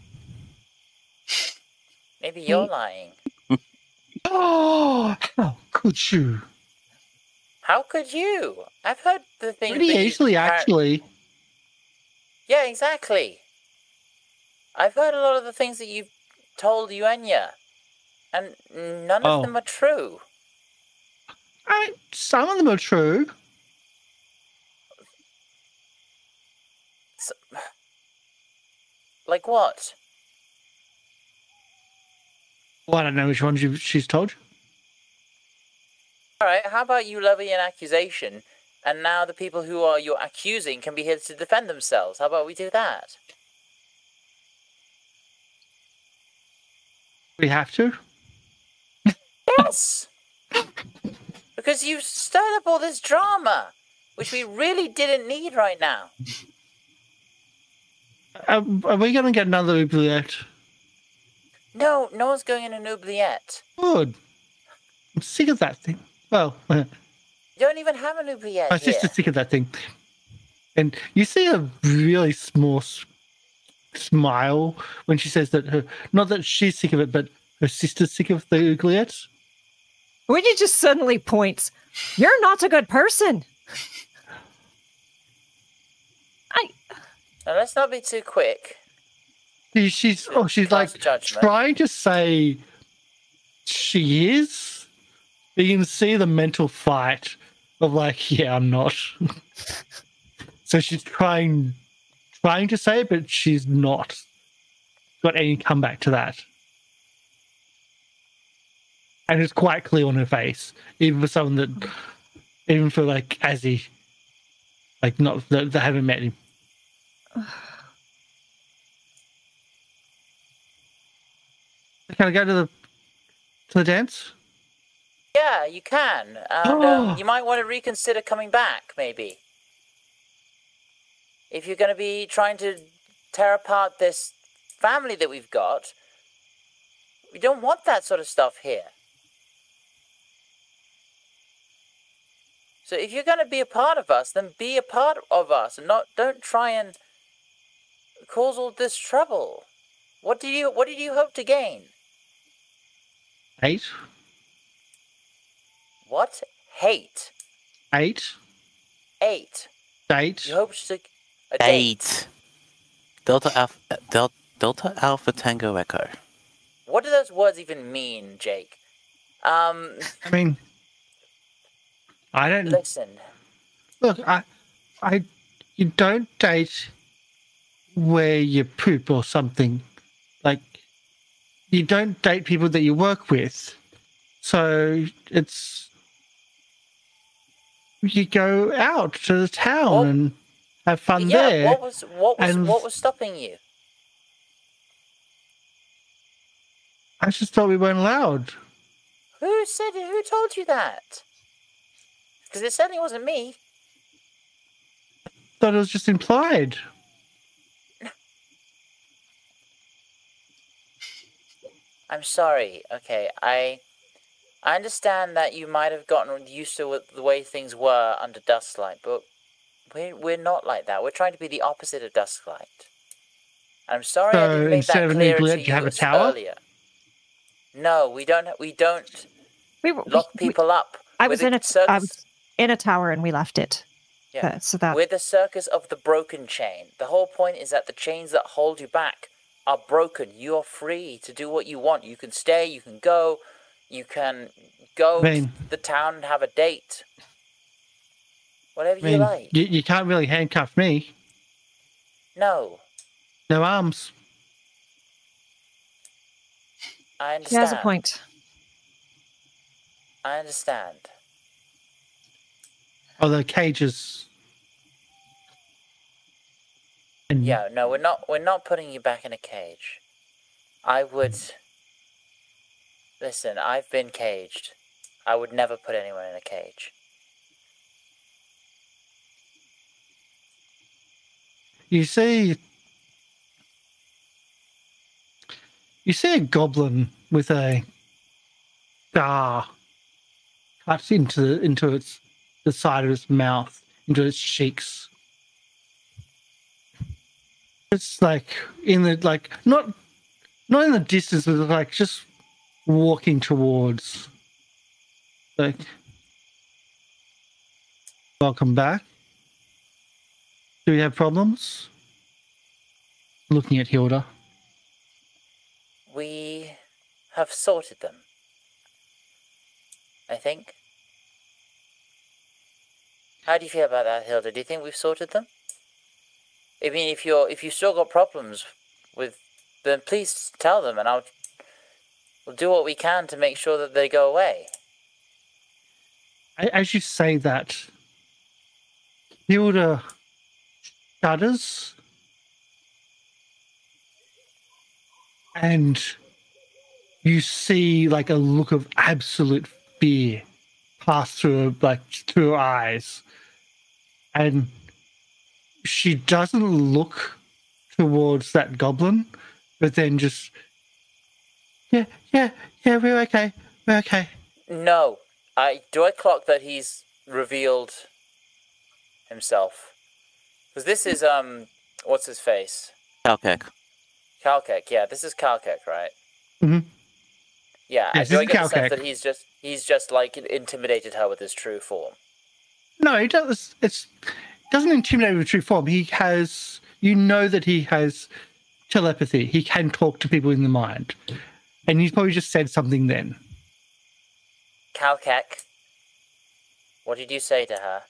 Maybe you're lying. Oh, how could you? How could you? I've heard the things Pretty that you easily, par- actually. Yeah, exactly. I've heard a lot of the things that you've told Uaine, and none of Oh. them are true. I, some of them are true. So, like what? Well, I don't know which ones you, she's told you. Alright, how about you levy an accusation, and now the people who are you're accusing can be here to defend themselves? How about we do that? We have to. Yes! Because you stirred up all this drama, which we really didn't need right now. Uh, are we going to get another oubliette? No, no one's going in an oubliette. Good. I'm sick of that thing. Well, my You don't even have an oubliette here. sister's sick of that thing. And you see a really small s- smile when she says that her, not that she's sick of it, but her sister's sick of the oubliettes. When you just suddenly points, you're not a good person. I Now, let's not be too quick. She- She's oh, she's Cast like judgment. trying to say she is, but you can see the mental fight of like, yeah, I'm not. So she's trying, trying to say it, but she's not got any comeback to that, and it's quite clear on her face, even for someone that, even for like Azzy, like not that they haven't met him. Can I go to the to the dance? Yeah, you can. And Oh. um, you might want to reconsider coming back, maybe. If you're going to be trying to tear apart this family that we've got, we don't want that sort of stuff here. So if you're going to be a part of us, then be a part of us, and not don't try and cause all this trouble. What do you What did you hope to gain? Eight, What? Hate. eight, Eight. date. You hoped to a date. Eight. Delta Alpha, Del, Delta Alpha Tango Echo. What do those words even mean, Jake? Um, I mean, I don't listen. look. I, I, you don't date where you poop or something. Like, you don't date people that you work with. So it's you go out to the town Well, and have fun yeah. there. What was what was and- what was stopping you? I just thought we weren't allowed. Who said it? Who told you that? Because it certainly wasn't me. Thought it was just implied. I'm sorry. Okay, I I understand that you might have gotten used to what- the way things were under Dusklight, but we're we're not like that. We're trying to be the opposite of Dusklight. I'm sorry I So didn't make instead that of an clearer to oubliette, you you have a tower? earlier. No, we don't. We don't we were lock we- people up. I We're was the in a circus. I was in a tower and we left it. Yeah. Uh, so that We're the circus of the broken chain. The whole point is that the chains that hold you back are broken. You are free to do what you want. You can stay, you can go, you can go I mean- to the town and have a date. Whatever I mean, you like. you, you can't really handcuff me. No, No arms. I he understand. has a point. I understand. Although cages. And Yeah, no, we're not. We're not putting you back in a cage. I would. Listen, I've been caged. I would never put anyone in a cage. you see, you see a goblin with a star cut into the, into its the side of its mouth, into its cheeks. It's like in the like not not in the distance, but like just walking towards. Like, welcome back. Do we have problems? Looking at Hilda. We have sorted them. I think. How do you feel about that, Hilda? Do you think we've sorted them? I mean, if you're if you still got problems with, then please tell them, and I'll we'll do what we can to make sure that they go away. As you say that, Hilda shudders, and you see like a look of absolute fear pass through her, like through her eyes, and she doesn't look towards that goblin, but then just yeah, yeah, yeah, we're okay, we're okay. No, I do. I clock that he's revealed himself, because this is um, what's his face? Calkek. Calkek, yeah, this is Calkek, right? Mm-hmm. Yeah, Yes, do this I is get the sense Calkek. that he's just he's just like intimidated her with his true form? No, he does. It's doesn't intimidate with true form. He has, you know, that he has telepathy. He can talk to people in the mind, and he's probably just said something then. Calkek, what did you say to her?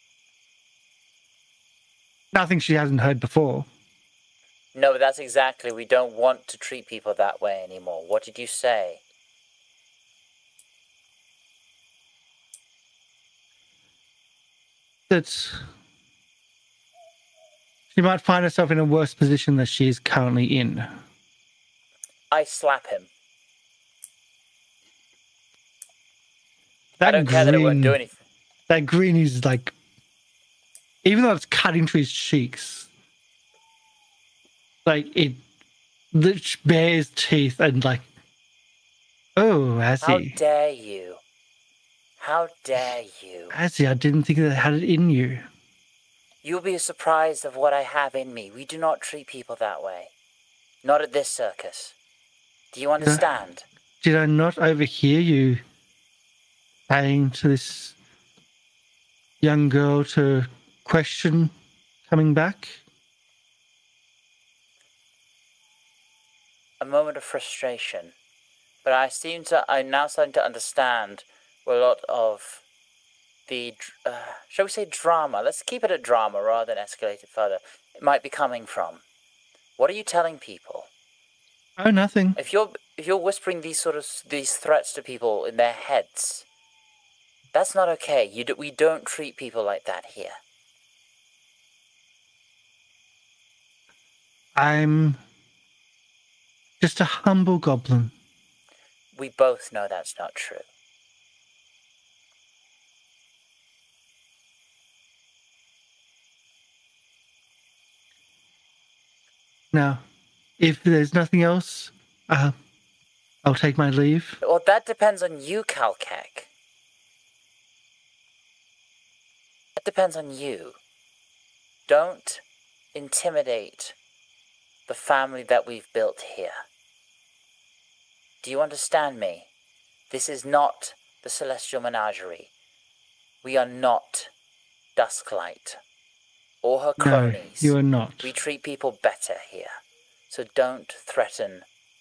Nothing she hasn't heard before. No, but that's exactly. We don't want to treat people that way anymore. What did you say? That she might find herself in a worse position than she is currently in. I slap him. That I don't care that it won't do grin- anything. That grin is like, even though it's cut into his cheeks, like it, it bares teeth and like, oh, How Azzy, dare you? How dare you? Azzy, I didn't think that I had it in you. You'll be surprised of what I have in me. We do not treat people that way. Not at this circus. Do you understand? Did I not overhear you saying to this young girl to question coming back? A moment of frustration. But I seem to, I'm now starting to understand where a lot of the, uh, shall we say drama, let's keep it a drama rather than escalate it further, it might be coming from. What are you telling people? Oh, nothing. If you're, if you're whispering these sort of, these threats to people in their heads, that's not okay. You do, we don't treat people like that here. I'm just a humble goblin. We both know that's not true. Now, if there's nothing else, uh, I'll take my leave. Well, that depends on you, Calkek. That depends on you. Don't intimidate the family that we've built here. Do you understand me? This is not the Celestial Menagerie. We are not Dusklight or her No, cronies. you are not. We treat people better here. So don't threaten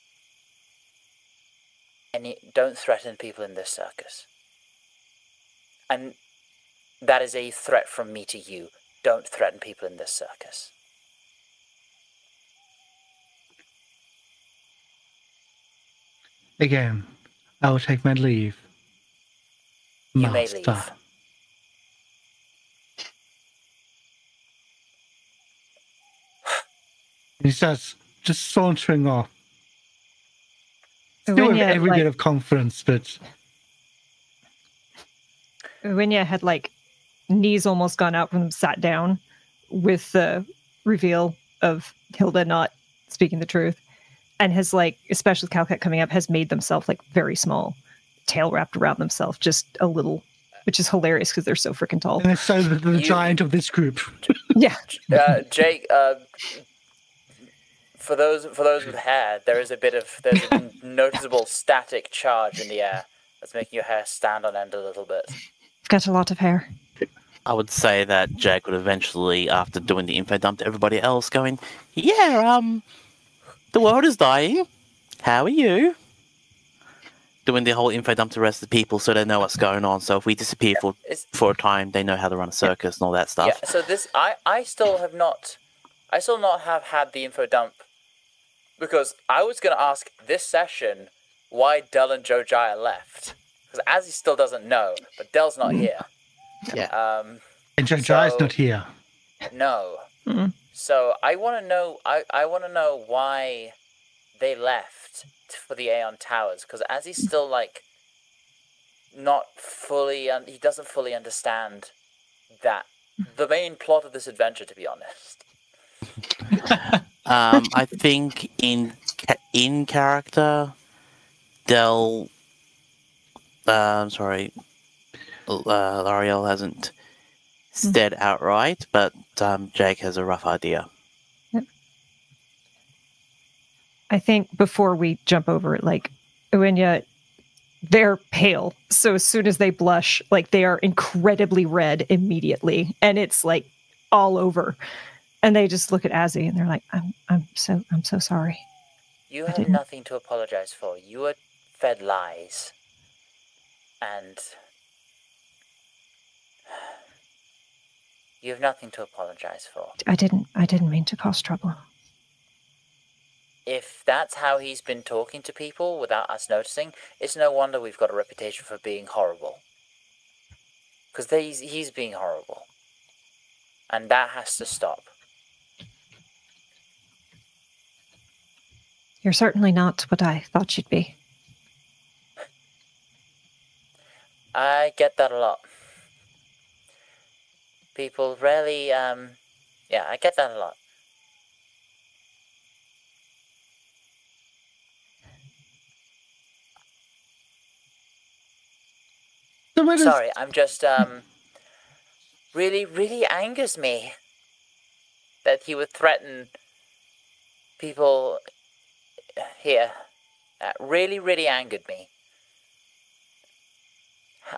any don't threaten people in this circus. And that is a threat from me to you. Don't threaten people in this circus. Again, I will take my leave. You may Master. leave. He starts just sauntering off. Still with Uaine, every like, bit of confidence, but Uaine had like knees almost gone out from them, sat down with the reveal of Hilda not speaking the truth, and has like, especially Calcat coming up, has made themselves like very small, tail wrapped around themselves, just a little, which is hilarious because they're so freaking tall. and so the, the You- giant of this group. Yeah. Uh, Jake, uh, for those for those with hair, there is a bit of there's a noticeable static charge in the air that's making your hair stand on end a little bit. I've got a lot of hair. I would say that Jake would eventually, after doing the info dump to everybody else, going, yeah, um, the world is dying. How are you? Doing the whole info dump to the rest of the people so they know what's going on. So if we disappear for, It's- for a time, they know how to run a circus and all that stuff. Yeah. So this, I I still have not, I still not have had the info dump, because I was going to ask this session why Del and Joe Jaya left, because Azzy still doesn't know, but Del's not here. Yeah. Um. And Joe Jai's So- not here. No. Mm. So I want to know. I, I want to know why they left for the Aeon Towers, because as he's still like not fully, un- he doesn't fully understand that the main plot of this adventure. To be honest, Um, I think in ca- in character, Del, uh, I'm sorry, uh, Lieriel hasn't said outright, but um, Jake has a rough idea. I think before we jump over it, like, Uaine, they're pale. So as soon as they blush, like, they are incredibly red immediately. And it's like all over. And they just look at Azzy and they're like, I'm I'm so I'm so sorry. you I have didn't- nothing to apologize for. You were fed lies, and you have nothing to apologize for. I didn't I didn't mean to cause trouble. If that's how he's been talking to people without us noticing, it's no wonder we've got a reputation for being horrible. Because he's, he's being horrible. And that has to stop. You're certainly not what I thought you'd be. I get that a lot. People rarely, um, yeah, I get that a lot. So where does- Sorry, I'm just, um, really, really angers me that he would threaten people here. That really, really angered me. Ha-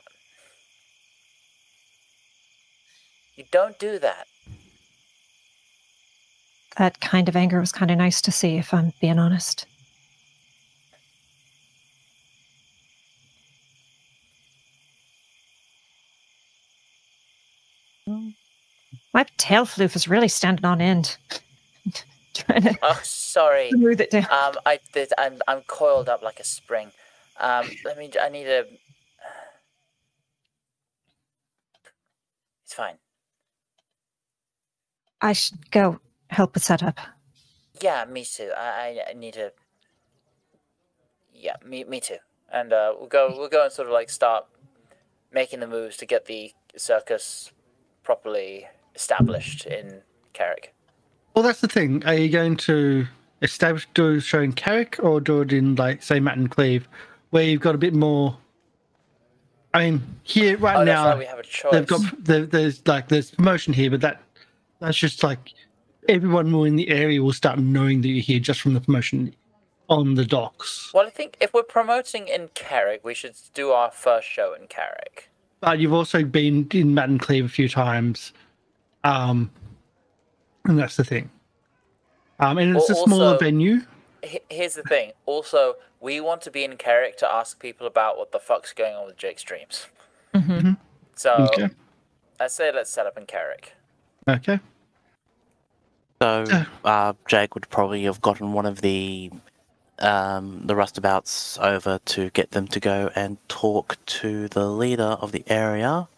You don't do that. That kind of anger was kind of nice to see, if I'm being honest. My tail floof is really standing on end. Trying to Oh, sorry. smooth it down. Um, I did. I'm I'm coiled up like a spring. Um, let me. I need a. It's fine. I should go help with setup. Yeah, me too. I I, I need to. Yeah, me me too. And uh, we'll go. We'll go and sort of like start making the moves to get the circus properly established in Carrick. Well, that's the thing. Are you going to establish do a show in Carrick or do it in, like, say, Matt and Cleve, where you've got a bit more? I mean, here right Oh, now, that's right. We have a choice. they've got there, there's like there's promotion here, but that that's just like everyone more in the area will start knowing that you're here just from the promotion on the docks. Well, I think if we're promoting in Carrick, we should do our first show in Carrick. But you've also been in Matt and Cleve a few times, um, and that's the thing. Um, and it's Al- a smaller also- venue. H- Here's the thing. Also, we want to be in Carrick to ask people about what the fuck's going on with Jake's dreams. Mm-hmm. So, Okay. I say let's set up in Carrick. Okay. So uh, Jake would probably have gotten one of the um, the rustabouts over to get them to go and talk to the leader of the area,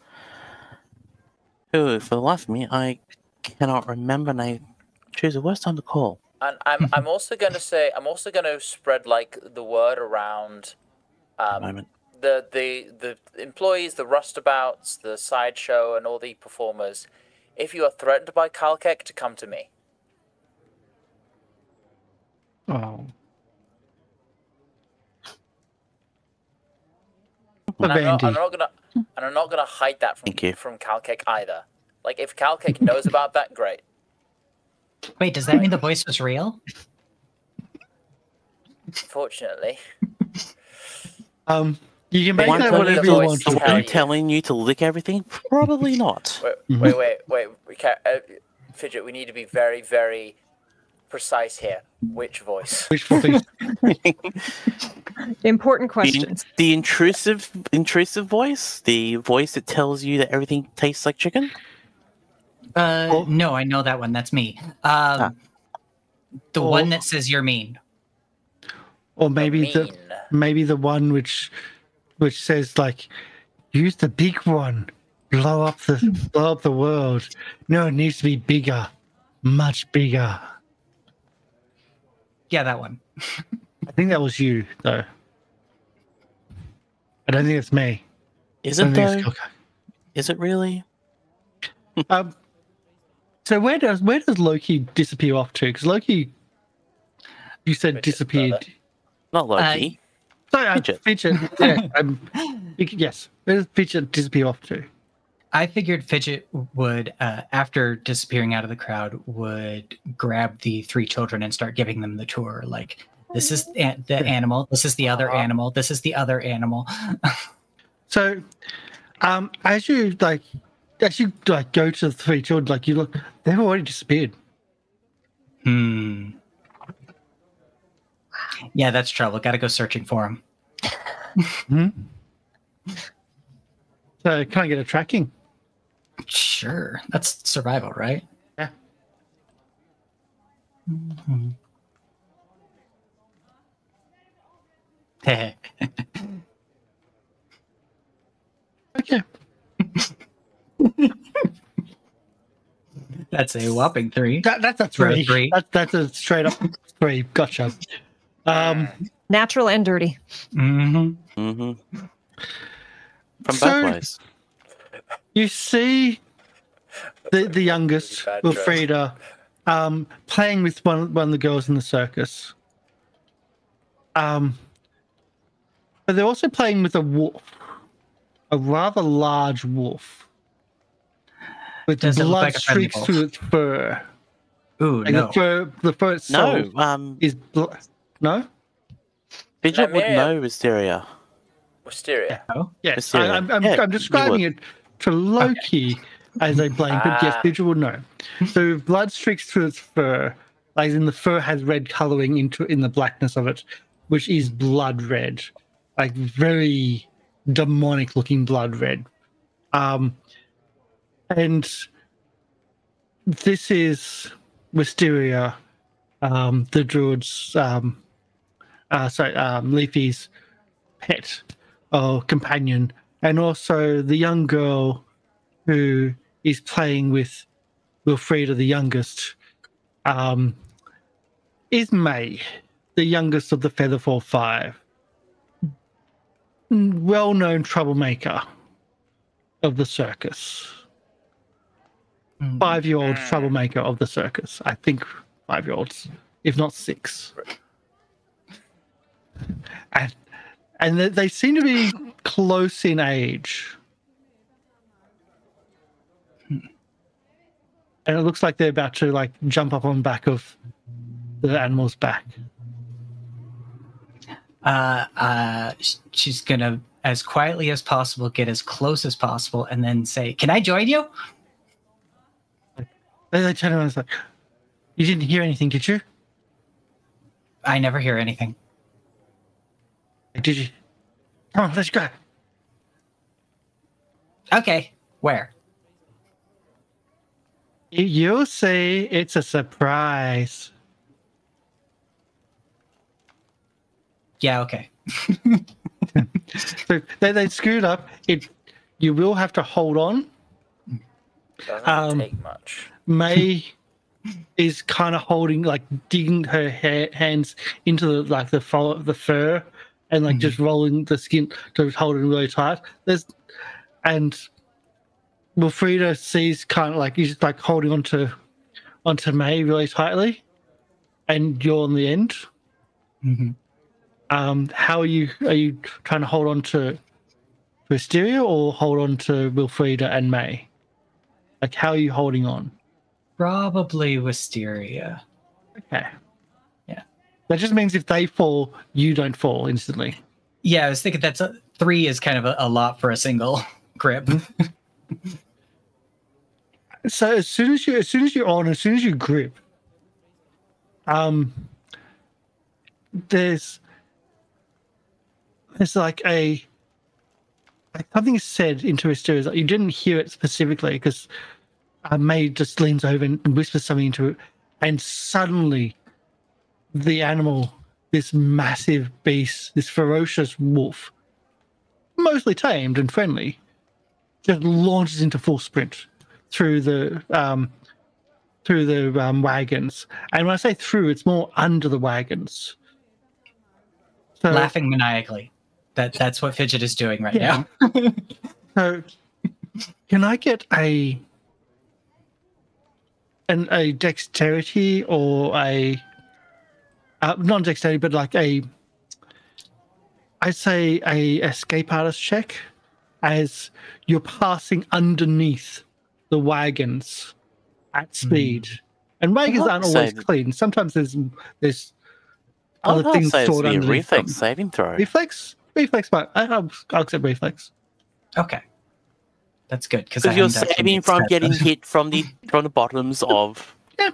who, for the life of me, I cannot remember. And I choose the worst time to call. And I'm I'm also going to say I'm also going to spread like the word around, um, Moment. the the the employees, the rustabouts, the sideshow, and all the performers. If you are threatened by Kalkek, to come to me. Oh. And I'm not, Vandy. I'm not gonna and I'm not gonna hide that from Thank you. from Kalkek either. Like if Kalkek knows about that, great. Wait, does that mean the voice was real? Fortunately. Um, you can make One that point whatever the you voice want to to. tell I'm you. telling you to lick everything? Probably not. Wait, Mhm. wait, wait, wait. We can't, uh, Fidget, we need to be very, very precise here. Which voice? Which voice? Important The, questions. the intrusive intrusive voice? The voice that tells you that everything tastes like chicken? Uh, Oh. no, I know that one. That's me. Um, the Oh. one that says you're mean. Or maybe the mean. maybe the one which which says like, use the big one, blow up the blow up the world. No, it needs to be bigger, much bigger. Yeah, that one. I think that was you though. I don't think it's me. Is I it don't think though? it's Coco. Is it really? Um, so where does where does Loki disappear off to? Because Loki, you said Fidget's disappeared. brother. Not Loki. Sorry, uh, Fidget. Fidget. Yeah, um, yes. Where does Fidget disappear off to? I figured Fidget would, uh, after disappearing out of the crowd, would grab the three children and start giving them the tour. Like, this is the, the animal, this is the other animal, this is the other animal. So, um, as you like, as you like go to the three children, like you look, they've already disappeared. Hmm. Yeah, that's trouble. Got to go searching for him. Hmm? So, can I get a tracking? Sure. That's survival, right? Yeah. Mhm. Heh. Okay. That's a whopping three. That, that's a For a three. three. That, that's a straight up three. Gotcha. Um, Natural and dirty. hmm Mm-hmm. From So- both ways. you see the the youngest, Really bad joke. Wilfrida, um, playing with one one of the girls in the circus. Um, but they're also playing with a wolf, a rather large wolf, with Does it look blood like a friendly streaks wolf? through its fur. Ooh, And no. the fur, the fur itself No, um, is bl- no. Fidget would Lamia. know Wisteria. Wisteria. Oh, Yes, I, Hysteria. I'm, I'm, Yeah, I'm you describing would. it to Loki as a blame, but yes, Ah. Fidget will know. So blood streaks through its fur, like in the fur has red coloring into in the blackness of it, which is blood red, like very demonic looking blood red. Um, and this is Wisteria, um, the druid's, um, uh, sorry, um, Leafy's pet or companion, and also the young girl who is playing with Wilfrida, the youngest, um, is May, the youngest of the Featherfall Five. Well-known troublemaker of the circus. Mm. Five-year-old Mm. troublemaker of the circus. I think five-year-olds, if not six. And and they- they seem to be close in age. And it looks like they're about to like jump up on back of the animal's back. Uh, uh, sh- she's gonna, as quietly as possible, get as close as possible, and then say, "Can I join you?" They, they turn around and it's like, you didn't hear anything, did you? I never hear anything. Did you? Come on, let's go. Okay, where? You- You'll see, it's a surprise. Yeah, okay. So they, they scoot up. It, you will have to hold on. Doesn't Um, take much. May is kind of holding, like digging her ha- hands into the like the fo- the fur, and like mm-hmm. just rolling the skin to hold it really tight. There's and Wilfreda sees kind of like he's just like holding onto onto May really tightly, and you're on the end. Mm-hmm. Um, how are you? Are you trying to hold on to Wisteria or hold on to Wilfreda and May? Like, how are you holding on? Probably Wisteria. Okay. Yeah. That just means if they fall, you don't fall instantly. Yeah, I was thinking that's a, three is kind of a, a lot for a single grip. So as soon as you, as soon as you're on, as soon as you grip, um, there's, there's like a, like something is said into Wisteria. Like you didn't hear it specifically because uh, May just leans over and whispers something into it, and suddenly the animal, this massive beast, this ferocious wolf, mostly tamed and friendly, just launches into full sprint through the um, through the um, wagons. And when I say through, it's more under the wagons. So, laughing maniacally. That that's what Fidget is doing right yeah. now. So, can I get a an a dexterity or a uh, not dexterity, but like a I'd say a escape artist check as you're passing underneath the wagons at speed. Mm. And wagons aren't always that... clean. Sometimes there's there's other I'll things say stored it's underneath reflex them. saving throw. Reflex? Reflex, but I'll, I'll accept reflex. Okay. That's good. Because you're saving from getting hit from the from the bottoms of... Yeah.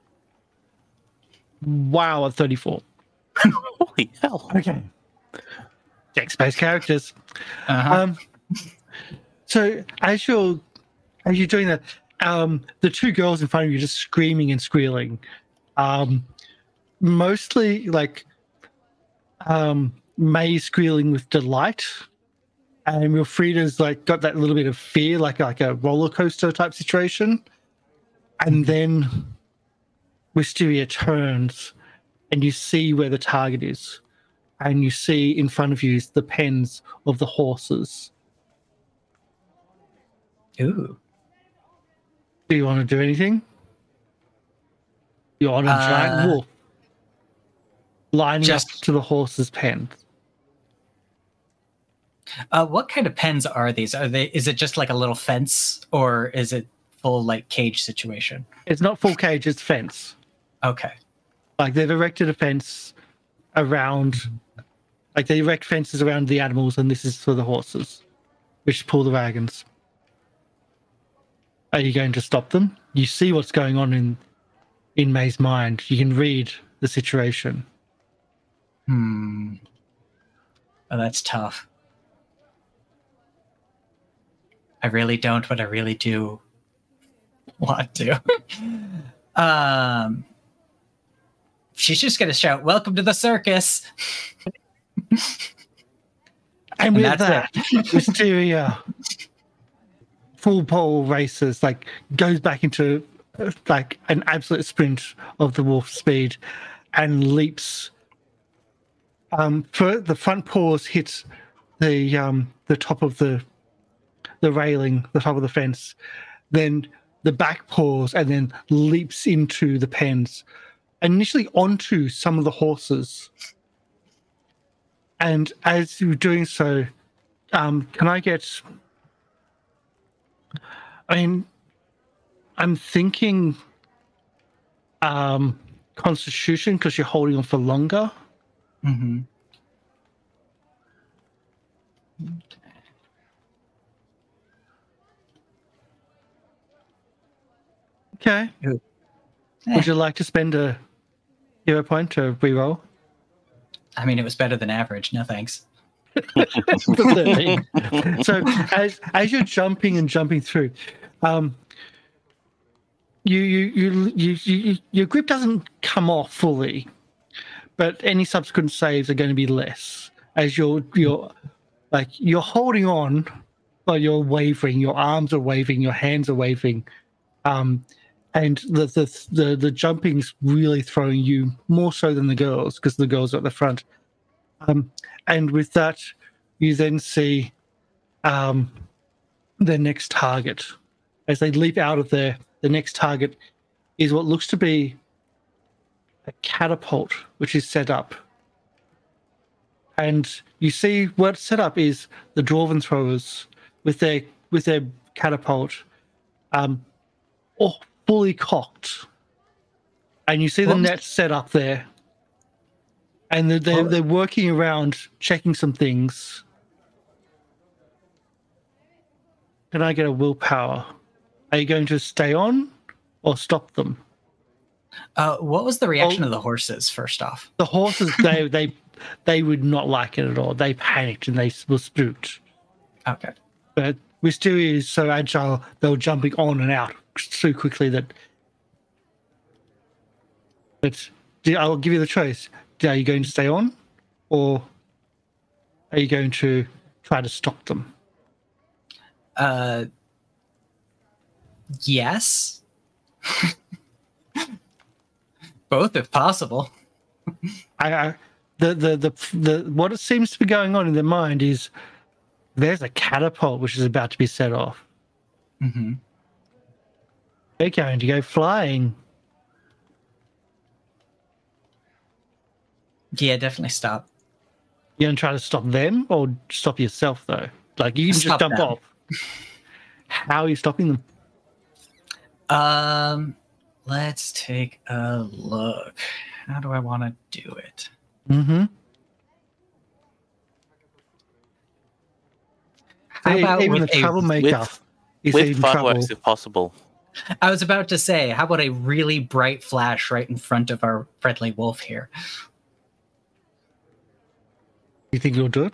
Wow, at thirty-four. Holy hell. Okay. Dex-based characters. Uh-huh. Um, so as you're as you're doing that, um, the two girls in front of you just screaming and squealing, um, mostly like um, May squealing with delight, and Wilfreda's like got that little bit of fear, like like a roller coaster type situation, and then Wisteria turns, and you see where the target is. And you see in front of you is the pens of the horses. Ooh. Do you want to do anything? You're on a uh, giant wolf. Lining just, up to the horse's pen. Uh, what kind of pens are these? Are they? Is it just like a little fence, or is it full like cage situation? It's not full cage, it's fence. Okay. Like they've erected a fence around... Like they erect fences around the animals, and this is for the horses, which pull the wagons. Are you going to stop them? You see what's going on in in May's mind. You can read the situation. Hmm. Oh, that's tough. I really don't, but I really do want to. um, she's just gonna shout, "Welcome to the circus!" And with that, Wisteria full pole races, like goes back into like an absolute sprint of the wolf speed and leaps. Um, for the front paws hit the um the top of the the railing, the top of the fence, then the back paws, and then leaps into the pens, initially onto some of the horses. And as you're doing so, um, can I get... I mean, I'm thinking um, Constitution, because you're holding on for longer. Mm-hmm. Okay. Ooh. Would you like to spend a hero point to reroll? I mean, it was better than average. No thanks. So as as you're jumping and jumping through, um, you, you you you you your grip doesn't come off fully, but any subsequent saves are going to be less as you're you're like you're holding on, but you're wavering. Your arms are waving. Your hands are waving, um, and the the the, the jumping's really throwing you more so than the girls because the girls are at the front. Um, and with that, you then see um, their next target. As they leap out of there, the next target is what looks to be a catapult, which is set up. And you see what's set up is the dwarven throwers with their with their catapult, um, all fully cocked. And you see the net set up there. And they're, they're, they're working around, checking some things. Can I get a willpower? Are you going to stay on or stop them? Uh, what was the reaction oh, of the horses, first off? The horses, they they they would not like it at all. They panicked and they were spooked. Okay. But Wisteria is so agile, they were jumping on and out so quickly that... But I'll give you the choice. Are you going to stay on or are you going to try to stop them? Uh, yes. Both, if possible. I, I the, the the the what it seems to be going on in their mind is there's a catapult which is about to be set off. Mm-hmm. They're going to go flying. Yeah, definitely stop. You're going to try to stop them or stop yourself though? Like you can Stop just dump them. off. How are you stopping them? Um, let's take a look. How do I want to do it? Mm-hmm. How about even with the a- troublemaker with- is With in trouble. fireworks, if possible. I was about to say, how about a really bright flash right in front of our friendly wolf here? You think you'll do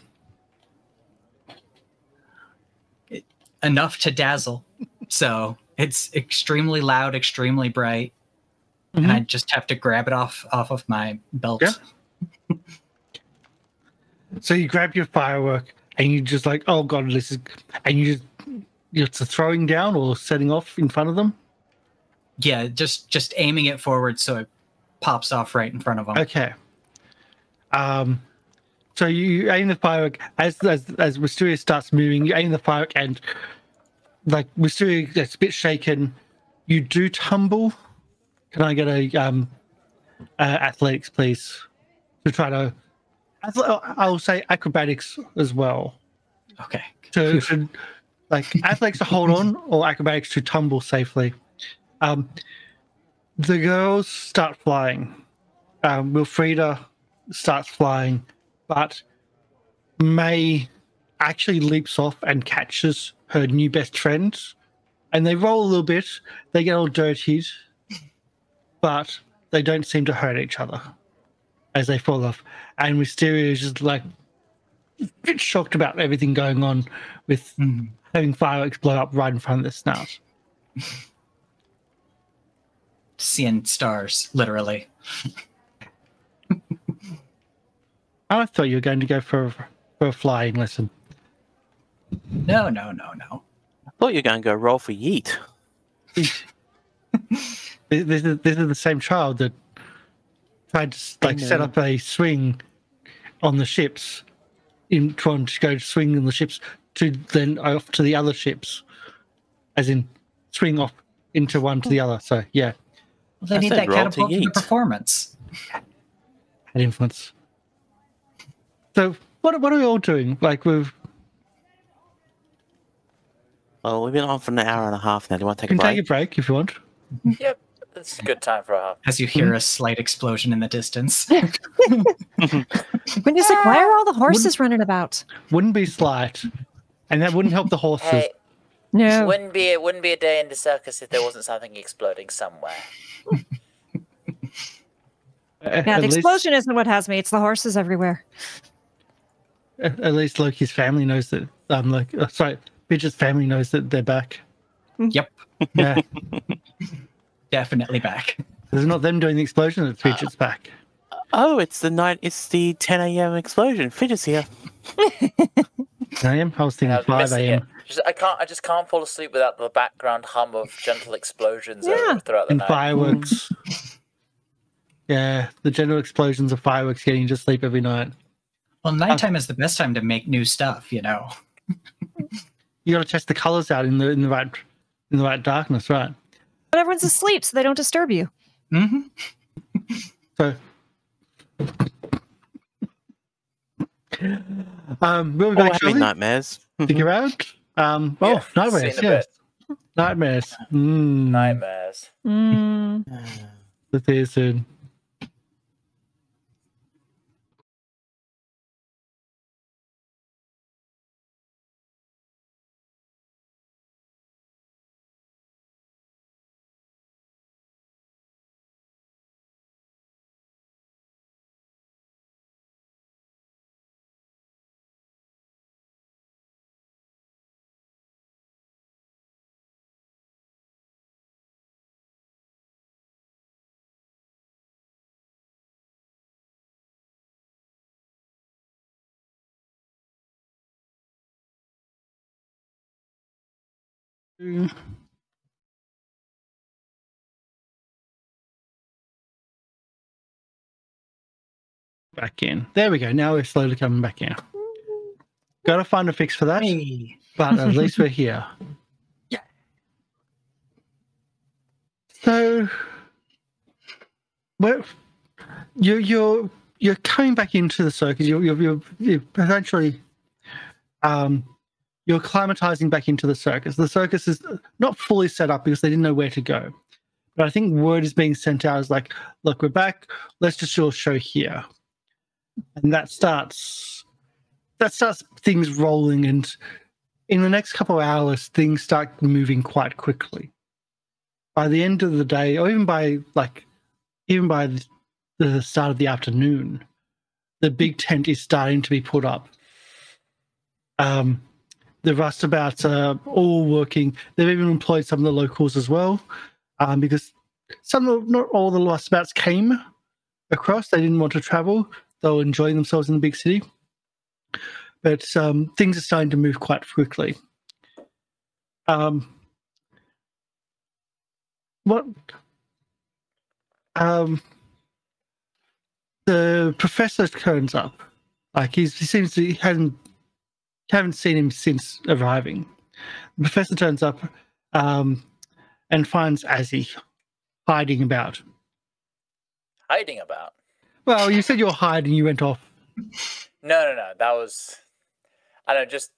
it? Enough to dazzle. So it's extremely loud, extremely bright, Mhm. and I just have to grab it off off of my belt. Yeah. So you grab your firework and you just like, oh god, this is, and you just you're throwing down or setting off in front of them. Yeah, just just aiming it forward so it pops off right in front of them. Okay. Um. So you aim the firework as as as Wisteria starts moving. You aim the firework and like Wisteria gets a bit shaken. You do tumble. Can I get a um uh, athletics, please, to try to? I'll say acrobatics as well. Okay. To, to like athletics to hold on or acrobatics to tumble safely. Um, the girls start flying. Um, Wilfrida starts flying, but May actually leaps off and catches her new best friend. And they roll a little bit. They get all dirtied, but they don't seem to hurt each other as they fall off. And Wisteria is just like a bit shocked about everything going on with Mhm. having fireworks blow up right in front of their snout. Seeing stars, literally. I thought you were going to go for, for a flying lesson. No, no, no, no. I thought you were going to go roll for yeet. This this is, this is the same child that tried to like set know. up a swing on the ships, in trying to go swing on the ships to then off to the other ships, as in swing off into one to the other. So yeah, Well, they I need said that roll to catapult for the yeet. performance. had influence. So what what are we all doing? Like we've Well, we've been on for an hour and a half now. Do you want to take can a break? take a break if you want. Yep, it's a good time for a half. As you hear a slight explosion in the distance. When it's like, why are all the horses running about? Wouldn't be slight, and that wouldn't help the horses. Hey, No. wouldn't be it wouldn't be a day in the circus if there wasn't something exploding somewhere. At- Yeah, at the least- explosion isn't what has me. It's the horses everywhere. At, at least Loki's family knows that. Um, like uh, sorry, Fidget's family knows that they're back. Yep, Yeah, definitely back. it's not them doing the explosion that Fidget's back. Oh, it's the night. It's the ten a m explosion. Fidget's here. I am. I was thinking I was five missing a.m. it. Just, I can't. I just can't fall asleep without the background hum of gentle explosions Yeah. over, throughout the And night. fireworks. Yeah, the general explosions of fireworks getting you to sleep every night. Well, nighttime is the best time to make new stuff, you know. You got to test the colors out in the in the right in the right darkness, right? But everyone's asleep, so they don't disturb you. Mm-hmm. So, um, we'll be All back having shortly. nightmares. Stick around. Um, oh, Yeah, nightmares, seen a yes. Nightmares. Mm. Nightmares. Mm. See you soon. Back in. There we go. Now we're slowly coming back in. Got to find a fix for that, Hey. but at least we're here. Yeah. So, well, you're you're you're coming back into the circus. You're you're, you're, you're essentially, um, you're acclimatizing back into the circus. The circus is not fully set up because they didn't know where to go. But I think word is being sent out as like, look, we're back. Let's just do a show here. And that starts that starts things rolling, and in the next couple of hours, things start moving quite quickly. By the end of the day, or even by like even by the, the start of the afternoon, the big tent is starting to be put up. Um, the rustabouts are all working. They've even employed some of the locals as well, um, because some of not all the rustabouts came across. They didn't want to travel. They were enjoying themselves in the big city. But um, things are starting to move quite quickly. Um, what? Um, the professor turns up. Like he's, he seems to he hadn't haven't seen him since arriving. The professor turns up um, and finds Azzy hiding about. Hiding about. Well, you said you were hiding. You went off. No, no, no. That was. I don't know. Just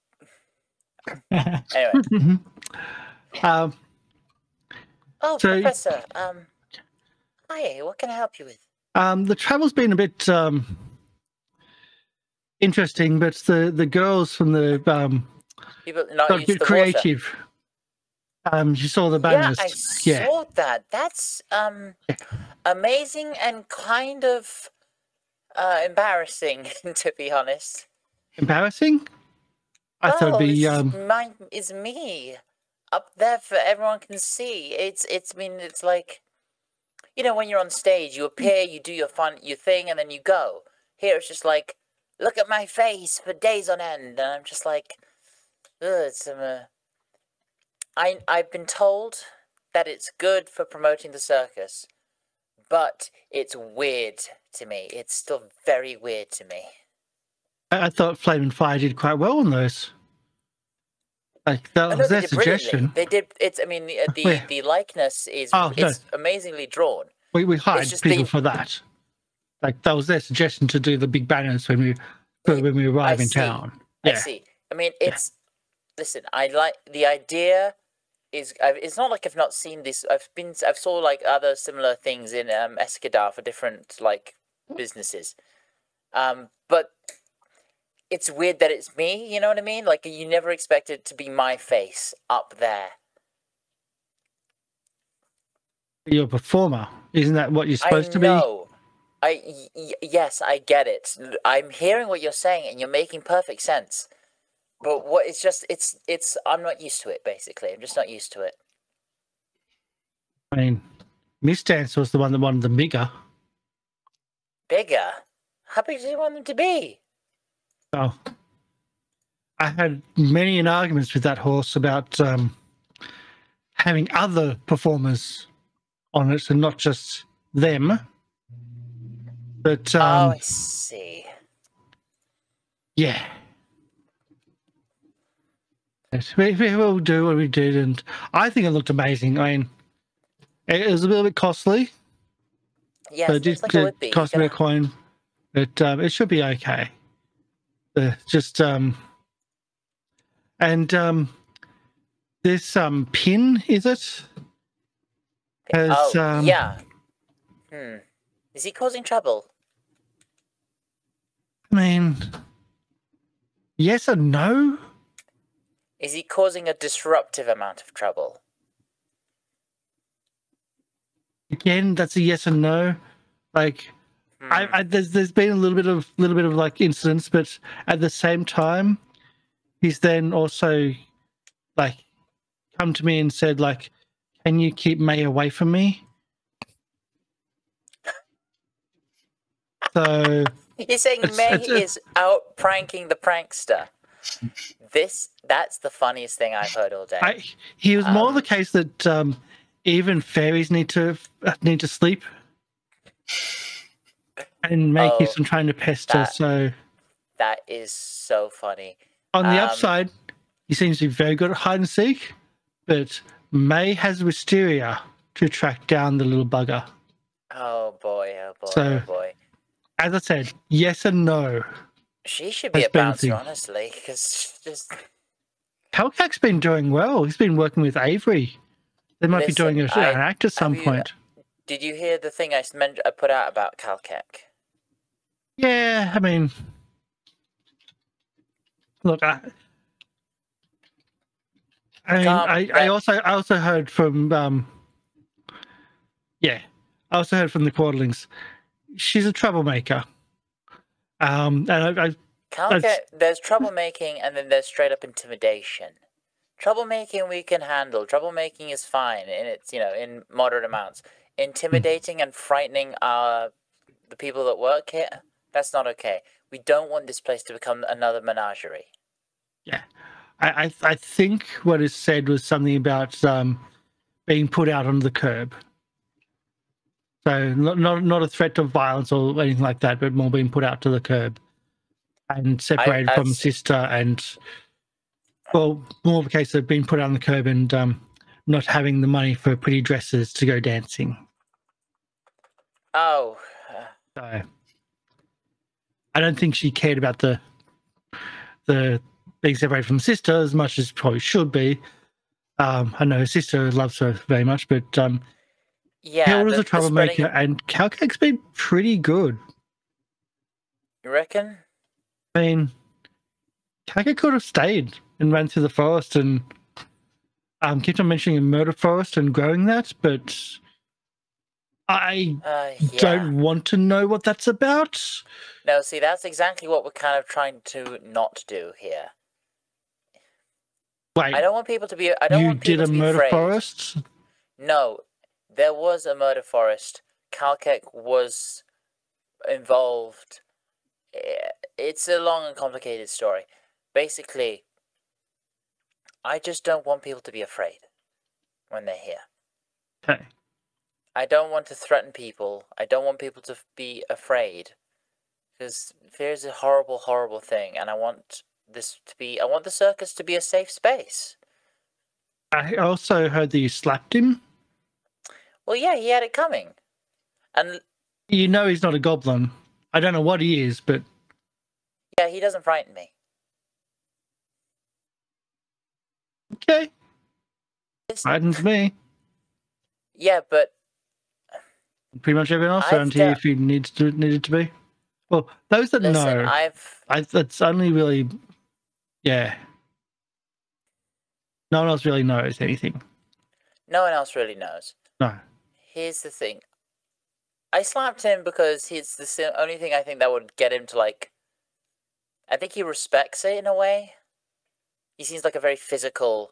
anyway. um, Oh, So- Professor. Um. Hi. What can I help you with? um, the travel's been a bit um, interesting, but the, the girls from the um, People not got a used to bit the water. creative. Um, you saw the Yeah, banners. I Yeah. saw that. That's um amazing and kind of uh embarrassing, to be honest. Embarrassing. I thought Well, it'd be. it's, Um, mine is me up there for everyone can see. It's it's I mean it's like, you know, when you're on stage, you appear, you do your fun your thing, and then you go. Here it's just like, look at my face for days on end, and I'm just like, ugh, it's um, uh, I I've been told that it's good for promoting the circus, but it's weird to me. It's still very weird to me. I, I thought Flame and Fire did quite well on those. Like that I know was they their did brilliantly. suggestion. They did. It's. I mean, the the, Yeah. the likeness is Oh, no. it's amazingly drawn. We we hired just people they- for that. Like that was their suggestion to do the big banners when we Wait, when we arrive I in see. town. I Yeah. see. I mean, it's. Listen, I like the idea. Is I've, it's not like I've not seen this. I've been. I've saw like other similar things in um Escadar for different like businesses. Um, but it's weird that it's me. You know what I mean? Like you never expect it to be my face up there. You're a performer. Isn't that what you're supposed I to be? know. I y- y- yes, I get it. I'm hearing what you're saying, and you're making perfect sense. But what it's just it's it's I'm not used to it. Basically, I'm just not used to it. I mean, Miss Dance was the one that wanted the bigger. Bigger? How big do you want them to be? Oh, I had many an arguments with that horse about um, having other performers on it and not just them. But um, oh, I see. Yeah. Yes, we, we will do what we did, and I think it looked amazing. I mean, it was a little bit costly. Yeah, but it it did, seems like it would did be. cost You me a gotta- coin, but um, it should be okay. Uh, just um, and um, this um pin, is it? Has, oh, um, yeah. Hmm. Is he causing trouble? I mean, yes and no. Is he causing a disruptive amount of trouble? Again, that's a yes and no. Like, Hmm. I, I there's there's been a little bit of little bit of like incidents, but at the same time, he's then also like come to me and said like, "Can you keep May away from me?" So You're saying It's- May it's a- is out pranking the prankster. This that's the funniest thing I've heard all day. I he was more Um, the case that um, even fairies need to need to sleep, and May Oh, keeps on trying to pester. that- So That is so funny. on the Um, upside, he seems to be very good at hide and seek, but May has Wisteria to track down the little bugger. Oh boy, oh boy, So- oh boy. As I said, yes and no. She should be That's a been a bouncer, thing. honestly, because just Calcac's been doing well. He's been working with Avery. They might Listen, be doing a, I- an act at some you- point. did you hear the thing I s- meant I put out about Calcac? Yeah, I mean, look, I, I mean, Tom, I, I that- also I also heard from um, yeah, I also heard from the Quarterlings. She's a troublemaker. Um, and I, I Calcac, That's- there's troublemaking and then there's straight up intimidation. Troublemaking we can handle. Troublemaking is fine in its you know in moderate amounts. Intimidating and frightening our the people that work here. That's not okay. We don't want this place to become another menagerie. I, I I think what is said was something about um, being put out on the curb. So not, not not a threat of violence or anything like that, but more being put out to the curb and separated I- from I've- sister, and well, more of a case of being put out on the curb and um, not having the money for pretty dresses to go dancing. Oh, uh, So I don't think she cared about the the being separated from sister as much as probably should be. Um, I know her sister loves her very much, but um, yeah. Hilda's the- a the troublemaker, spreading- and Calcac's been pretty good. You reckon? I mean, Calcac could have stayed and ran through the forest and um, kept on mentioning a murder forest and growing that, but I Uh, yeah. don't want to know what that's about. No, see, that's exactly what we're kind of trying to not do here. Wait, I don't want people to be. I don't you want did people a to be murder afraid. forest? No, there was a murder forest. Calcac was involved. Eh, It's a long and complicated story. Basically, I just don't want people to be afraid when they're here. Okay. I don't want to threaten people. I don't want people to be afraid. Because fear is a horrible, horrible thing, and I want this to be. I want the circus to be a safe space. I also heard that you slapped him. Well, yeah, he had it coming, and You know he's not a goblin. I don't know what he is, but yeah, he doesn't frighten me. okay, It's- frightens me. yeah, but Pretty much everyone else I've around here, done- if he needs to, needed to be. Well, those that listen, know, I've I, that's only really, yeah. No one else really knows anything. no one else really knows. No. Here's the thing. I slapped him because he's the si- only thing I think that would get him to like. I think he respects it in a way. He seems like a very physical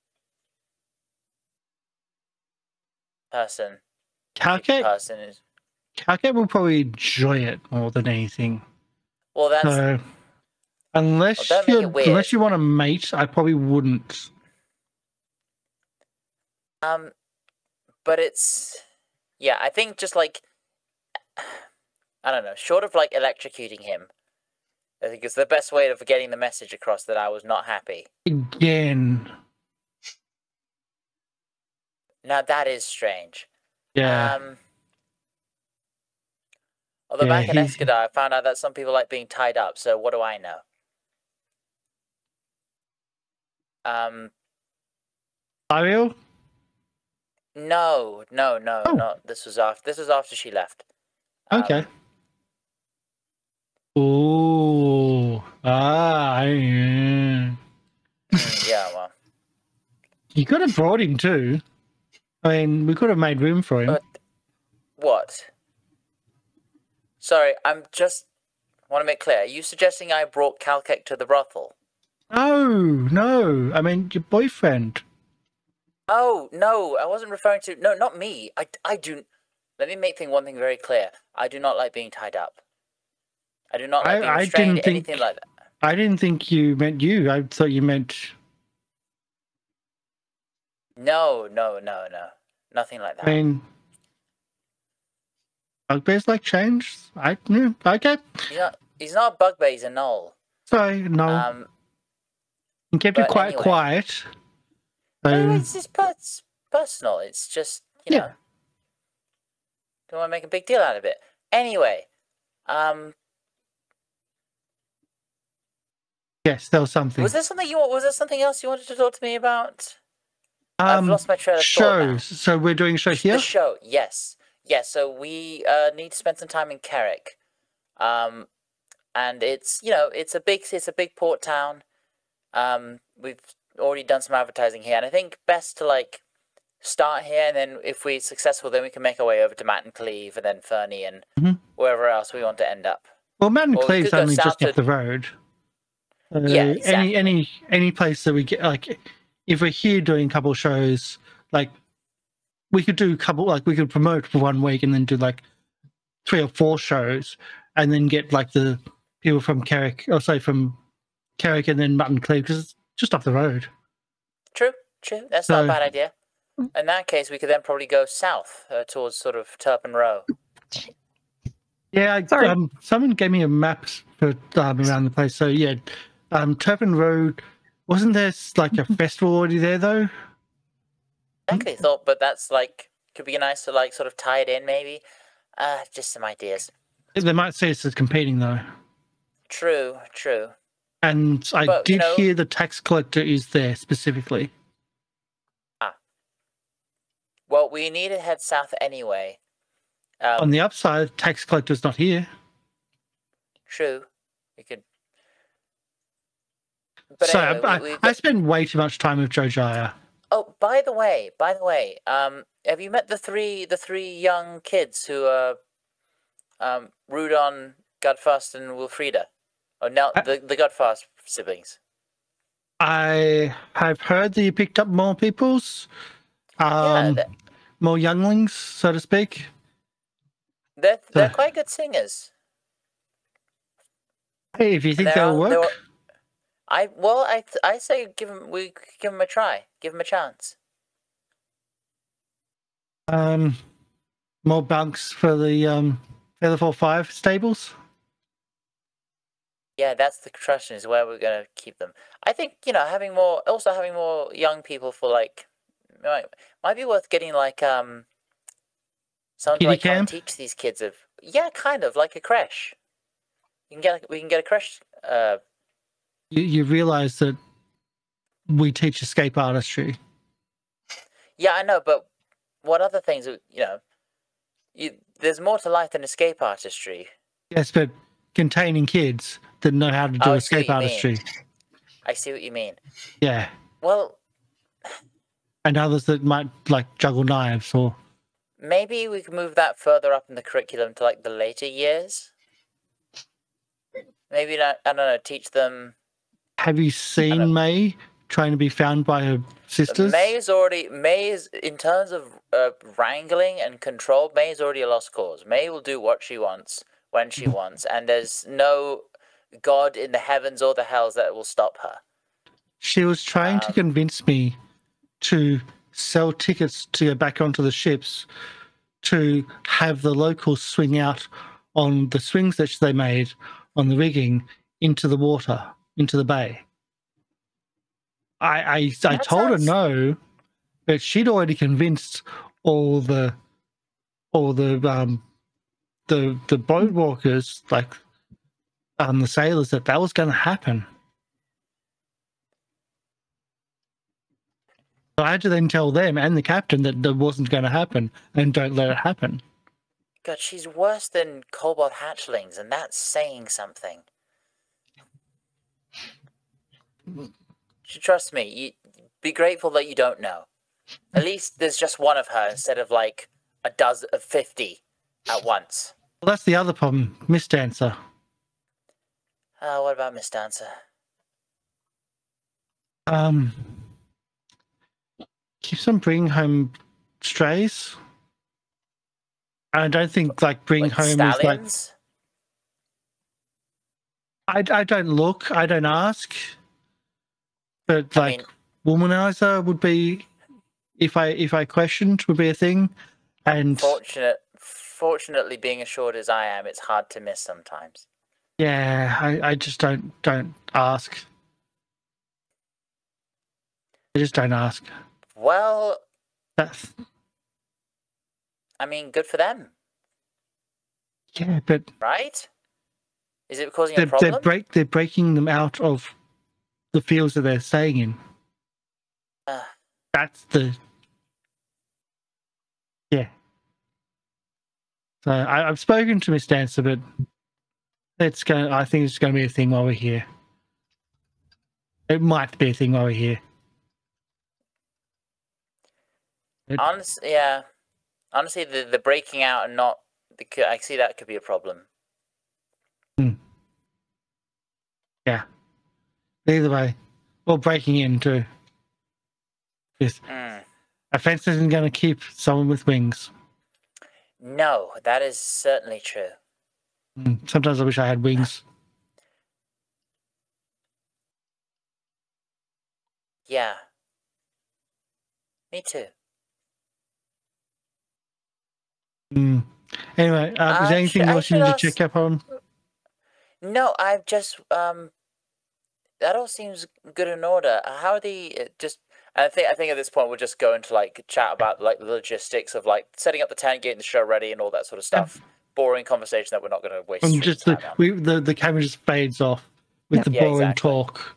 person. Calcate, Person is Calcate will probably enjoy it more than anything. well. That's So, Unless Well, don't make you it weird. unless you want to mate, I probably wouldn't. Um, but it's yeah. I think just like I don't know, short of like electrocuting him, I think it's the best way of getting the message across that I was not happy. Again. Now that is strange. Yeah. Um. Although Yeah, back in he- Escadar, I found out that some people like being tied up. So what do I know? Um. Lieriel? No, no, no, Oh. no. This was after. This was after she left. Um, Okay. Oh. Ah. Yeah. mm, yeah. Well. You could have brought him too. I mean, we could have made room for him. But what? Sorry, I'm just want to make clear. Are you suggesting I brought Calkek to the brothel? No, no. I mean, your boyfriend. Oh no, I wasn't referring to. No, not me. I, I do. Let me make thing one thing very clear. I do not like being tied up. I do not like I- being I restrained. didn't think- Anything like that. I didn't think you meant you. I thought you meant. No, no, no, no. Nothing like that. I mean, bugbears like change. I yeah, okay. He's not. He's not a bugbear. He's a knoll. Sorry, no. Um. you kept it but quite anyway. quiet. But So, it's just it's personal. It's just you Yeah. know. Don't want to make a big deal out of it. Anyway, um, yes, there was something. was there something you was there something else you wanted to talk to me about? I've Um, lost my trail of thought now. shows. So we're doing a show here. The show, yes, yes. So we uh, need to spend some time in Carrick, um, and it's you know it's a big it's a big port town. Um, we've already done some advertising here, and I think best to like start here, and then if we're successful, then we can make our way over to Matt and Cleve, and then Fernie, and Mhm. wherever else we want to end up. Well, Mountain Or we Cleve's could go only south just up to- the road. Uh, Yeah, Any exactly. any any place that we get like, if we're here doing a couple shows, like we could do a couple like we could promote for one week and then do like three or four shows, and then get like the people from Carrick, or say from Carrick and then Mutton Cleve, because it's just up the road. True, true. That's not So- a bad idea. In that case, we could then probably go south uh, towards sort of Turpin Row. Yeah, I, Sorry. um, someone gave me a map for um, around the place. So yeah, um, Turpin Road. Wasn't there like a festival already there though? I actually thought, but that's like could be nice to like sort of tie it in, maybe. Uh, just some ideas. They might see us as competing though. True, true. And I But, you did know- hear the tax collector is there specifically. Well, we need to head south anyway. Um, On the upside, tax collector's not here. True. We could. But so anyway, I, we, we've I got- spend way too much time with Joe Jaya. Oh, by the way, by the way, um, have you met the three the three young kids who are um Rudon, Godfast, and Wilfrida? Oh, now Uh, the the Godfast siblings. I have heard that you picked up more peoples, Yeah, um, they're more younglings, so to speak. they're, they're So- quite good singers. Hey, if you think They're they'll all- work, they're all- I well, I I say give them we could give them a try, give them a chance. um, more bunks for the um, Feather Four Five stables. Yeah, that's the question is where we're gonna keep them. I think you know having more, also having more young people for like, might, might be worth getting like um, someone to Kitty like come and camp? teach these kids of yeah, kind of like a creche. You can get we can get a creche. Uh, You, you realise that we teach escape artistry. yeah, I know, but what other things? You know, you, there's more to life than escape artistry. Yes, but containing kids that know how to do Oh, I see escape what you mean. artistry. I see what you mean. Yeah, Well, and others that might like juggle knives or. maybe we could move that further up in the curriculum to like the later years. Maybe not. I don't know. Teach them. Have you seen May trying to be found by her sisters? May is already May is in terms of uh, wrangling and control. May is already a lost cause. May will do what she wants when she wants, and there's no god in the heavens or the hells that will stop her. She was trying um, to convince me to sell tickets to go back onto the ships to have the locals swing out on the swings that they made on the rigging into the water, into the bay. I I, I told sounds... her no, but she'd already convinced all the all the um the the boat walkers, like um the sailors, that that was going to happen. So I had to then tell them and the captain that that wasn't going to happen, and don't let it happen. God, she's worse than kobold hatchlings, and that's saying something. Trust me, you be grateful that you don't know. At least there's just one of her instead of like a dozen of fifty at once. Well, that's the other problem, Miss Dancer. Uh, what about Miss Dancer? Um, keeps on bringing home strays. I don't think like bring like home stallions? Is like. I I don't look. I don't ask. But like I mean, womanizer would be, if I if I questioned, would be a thing. And fortunate, fortunately, being as short as I am, it's hard to miss sometimes. Yeah, I, I just don't don't ask. I just don't ask. Well, that's. I mean, good for them. Yeah, but right? Is it causing they're, a problem? They're break. They're breaking them out of the fields that they're staying in. Uh, That's the. Yeah. So I, I've spoken to Miss Dancer, but it's going. I think it's going to be a thing while we're here. It might be a thing while we're here. It, honestly, yeah. Honestly, the the breaking out and not. The, I see that could be a problem. Hmm. Yeah. Either way, or breaking in too. Mm. A fence isn't going to keep someone with wings. No, that is certainly true. Mm. Sometimes I wish I had wings. Yeah. Me too. Mm. Anyway, uh, is there anything else you need to check up on? No, I've just um. That all seems good in order. How are the just? I think I think at this point we'll just go into like chat about like the logistics of like setting up the tent, getting the show ready, and all that sort of stuff. Yeah. Boring conversation that we're not going to waste. And just the, time on. we the the camera just fades off with yep. the yeah, boring exactly. talk.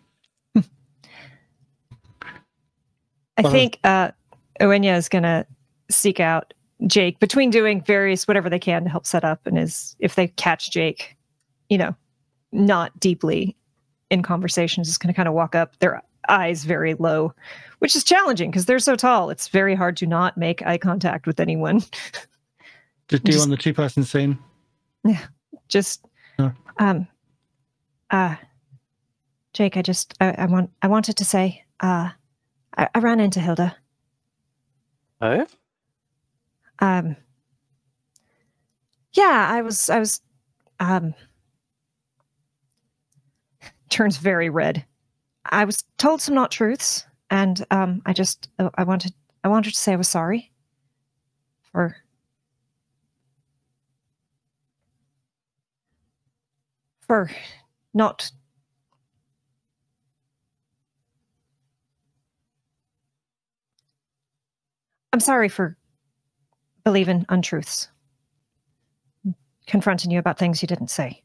I well, think uh, Uaine is going to seek out Jake between doing various whatever they can to help set up, and is if they catch Jake, you know, not deeply in conversation, just going to kind of walk up, their eyes very low, which is challenging because they're so tall. It's very hard to not make eye contact with anyone. Just do just, on the two-person scene. Yeah, just huh. um, uh, Jake. I just I, I want I wanted to say uh, I, I ran into Hilda. Oh. Um. Yeah, I was I was um. Turns very red. I was told some not truths, and um, I just I wanted I wanted to say I was sorry for for not I'm sorry for believing untruths, confronting you about things you didn't say.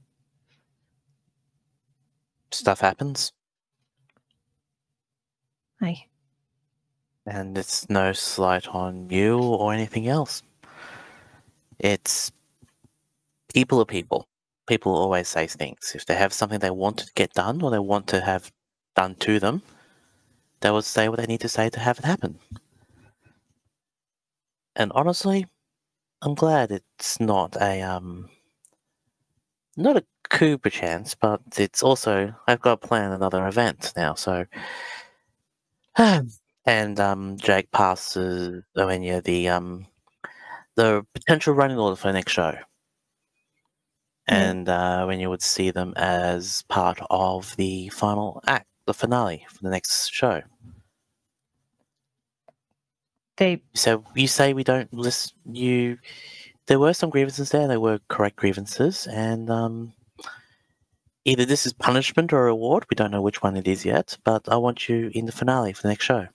Stuff happens. Hi. And it's no slight on you or anything else. It's people are people. People always say things. If they have something they want to get done or they want to have done to them, they will say what they need to say to have it happen. And honestly, I'm glad it's not a um not a coup perchance, but it's also I've got to plan another event now, so and um Jake passes Uaine the um the potential running order for the next show. and uh, when you would see them as part of the final act, the finale for the next show. They So you say we don't listen. You, there were some grievances there. They were correct grievances, and um, either this is punishment or reward. We don't know which one it is yet. But I want you in the finale for the next show.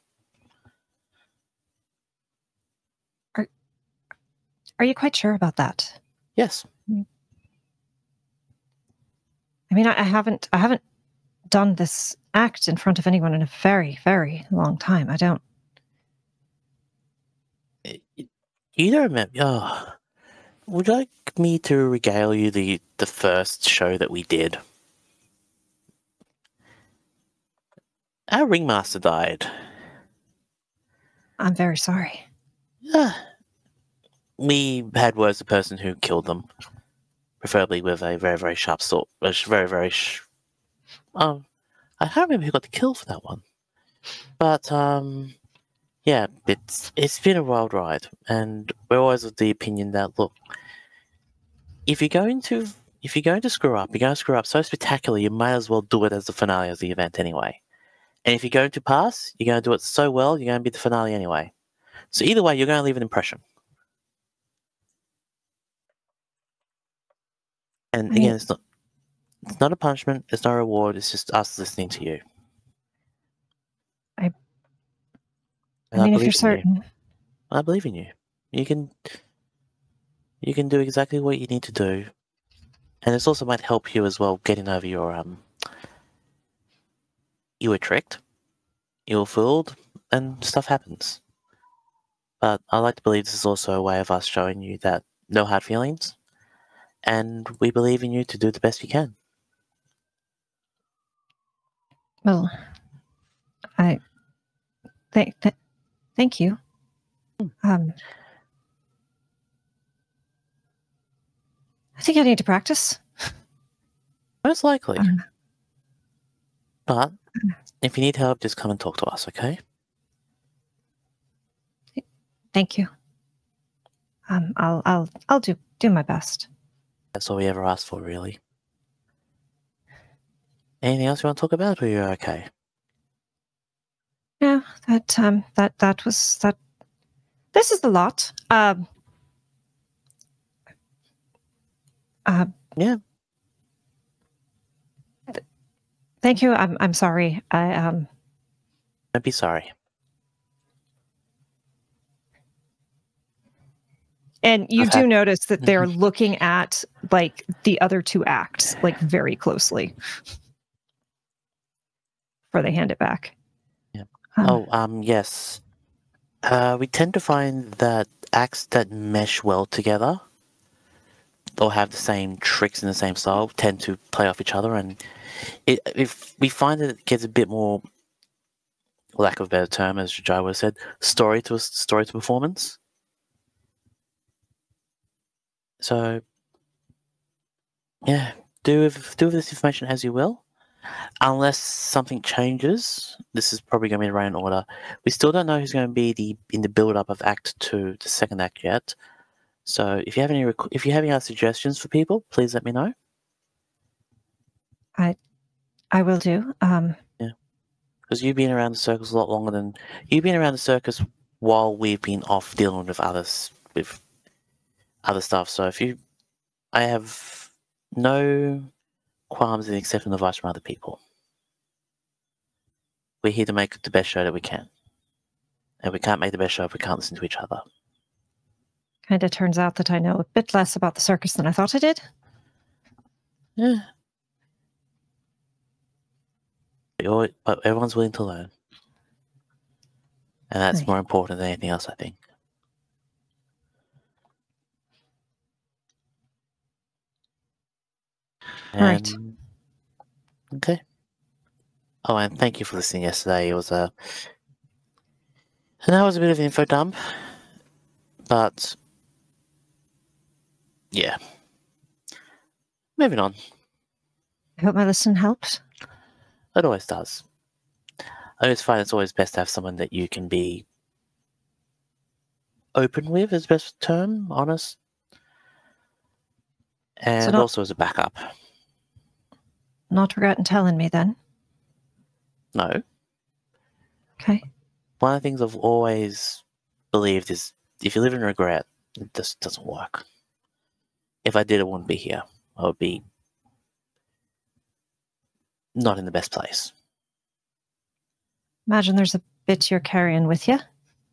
Are Are you quite sure about that? Yes. I mean, I, I haven't I haven't done this act in front of anyone in a very, very long time. I don't. You don't remember? Oh, would you like me to regale you the the first show that we did? Our ringmaster died. I'm very sorry. Yeah. We had words with the person who killed them, preferably with a very, very sharp sword. A very, very. Sh um, I can't remember who got the kill for that one, but um. Yeah, it's it's been a wild ride, and we're always of the opinion that look, if you're going to if you're going to screw up, you're going to screw up so spectacularly, you might as well do it as the finale of the event anyway. And if you're going to pass, you're going to do it so well, you're going to be the finale anyway. So either way, you're going to leave an impression. And Right. again, it's not it's not a punishment, it's not a reward. It's just us listening to you. I. And I mean, if believe you're in you. certain. I believe in you. You can you can do exactly what you need to do. And this also might help you as well getting over your um you were tricked, you were fooled, and stuff happens. But I like to believe this is also a way of us showing you that no hard feelings, and we believe in you to do the best you can. Well, I. Thank. Th thank you. Um. I think I need to practice. Most likely. Um, But if you need help, just come and talk to us, okay? Thank you. Um. I'll. I'll. I'll do. Do my best. That's all we ever asked for, really. Anything else you want to talk about, or you're okay? Yeah. That. Um. That. That was. That. This is a lot. Um. Uh, Yeah. th thank you. I'm. I'm sorry. I. Um. Don't be sorry. And you I've do had- notice that they're looking at like the other two acts like very closely before they hand it back. Yeah. Um, Oh, um, yes. Uh, we tend to find that acts that mesh well together or have the same tricks in the same style tend to play off each other, and it, if we find that it gets a bit more, lack of a better term, as Jai would have said, story to story to performance. So, yeah, do with, do with this information as you will. Unless something changes, this is probably going to be the right order. We still don't know who's going to be the in the build-up of Act Two, the second act yet. So, if you have any if you have any other suggestions for people, please let me know. I, I will do. Um, Because you've been around the circus a lot longer than you've been around the circus while we've been off dealing with others with other stuff. So, if you, I have no qualms in accepting advice from other people. We're here to make the best show that we can. And we can't make the best show if we can't listen to each other. kind of turns out that I know a bit less about the circus than I thought I did. Yeah. But you're- but everyone's willing to learn. And that's Right. more important than anything else, I think. Right. Um, okay. Oh, and thank you for listening yesterday. It was a... And that was a bit of an info dump. But... yeah. Moving on. I hope my listen helped. It always does. I always find it's always best to have someone that you can be open with, is the best term, honest. And not- also as a backup. Not regretting telling me then. No. Okay. One of the things I've always believed is if you live in regret, it just doesn't work. If I did, I wouldn't be here. I would be not in the best place. Imagine there's a bit you're carrying with you.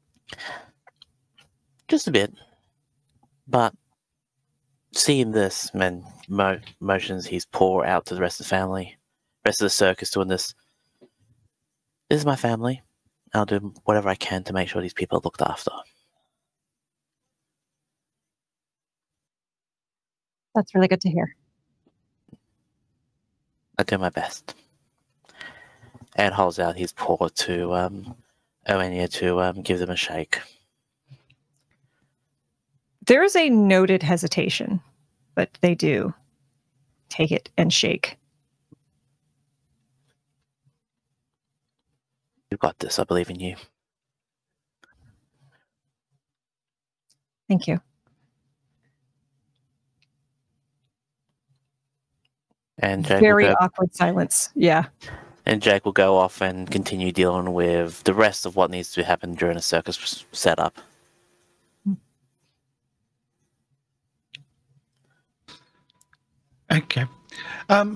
Just a bit. But seeing this, man, mo- motions he's pour out to the rest of the family, rest of the circus doing this. This is my family. I'll do whatever I can to make sure these people are looked after. That's really good to hear. I do my best. And holds out his paw to um, Uaine to um, give them a shake. There is a noted hesitation, but they do take it and shake. You've got this. I believe in you. Thank you. And Jake Very will go, awkward silence. Yeah. and Jake will go off and continue dealing with the rest of what needs to happen during a circus setup. Okay. Um,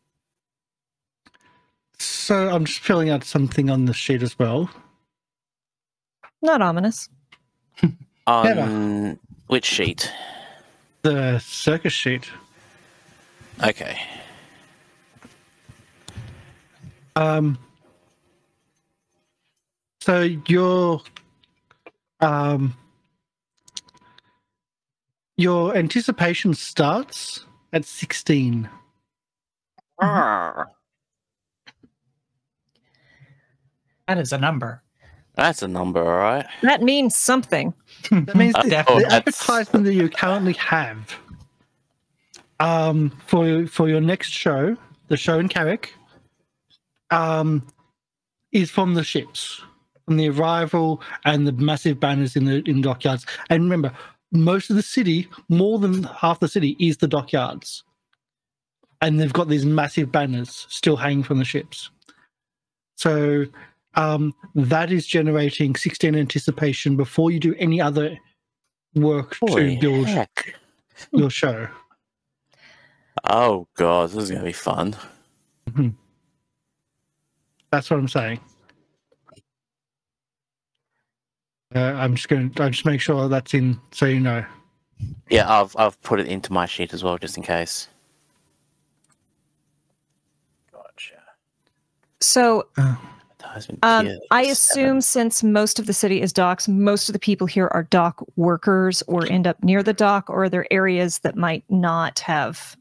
so I'm just filling out something on the sheet as well. Not ominous. On Never. which sheet? The circus sheet. Okay. Um, so your um, your anticipation starts at sixteen. Arr. That is a number. That's a number, all right. That means something. That means Uh, the, oh, the that's- advertisement that you currently have um, for for your next show, the show in Carrick, um, is from the ships, from the arrival and the massive banners in the in dockyards. And remember, most of the city, more than half the city, is the dockyards, and they've got these massive banners still hanging from the ships. So um, that is generating sixteen anticipation before you do any other work Holy to build heck. your show. Oh, God, this is going to be fun. That's what I'm saying. Uh, I'm just going to. I just make sure that's in, so you know. Yeah, I've I've put it into my sheet as well, just in case. Gotcha. So Advertisement um, tier I seven. assume since most of the city is docks, most of the people here are dock workers or end up near the dock, or are there areas that might not have?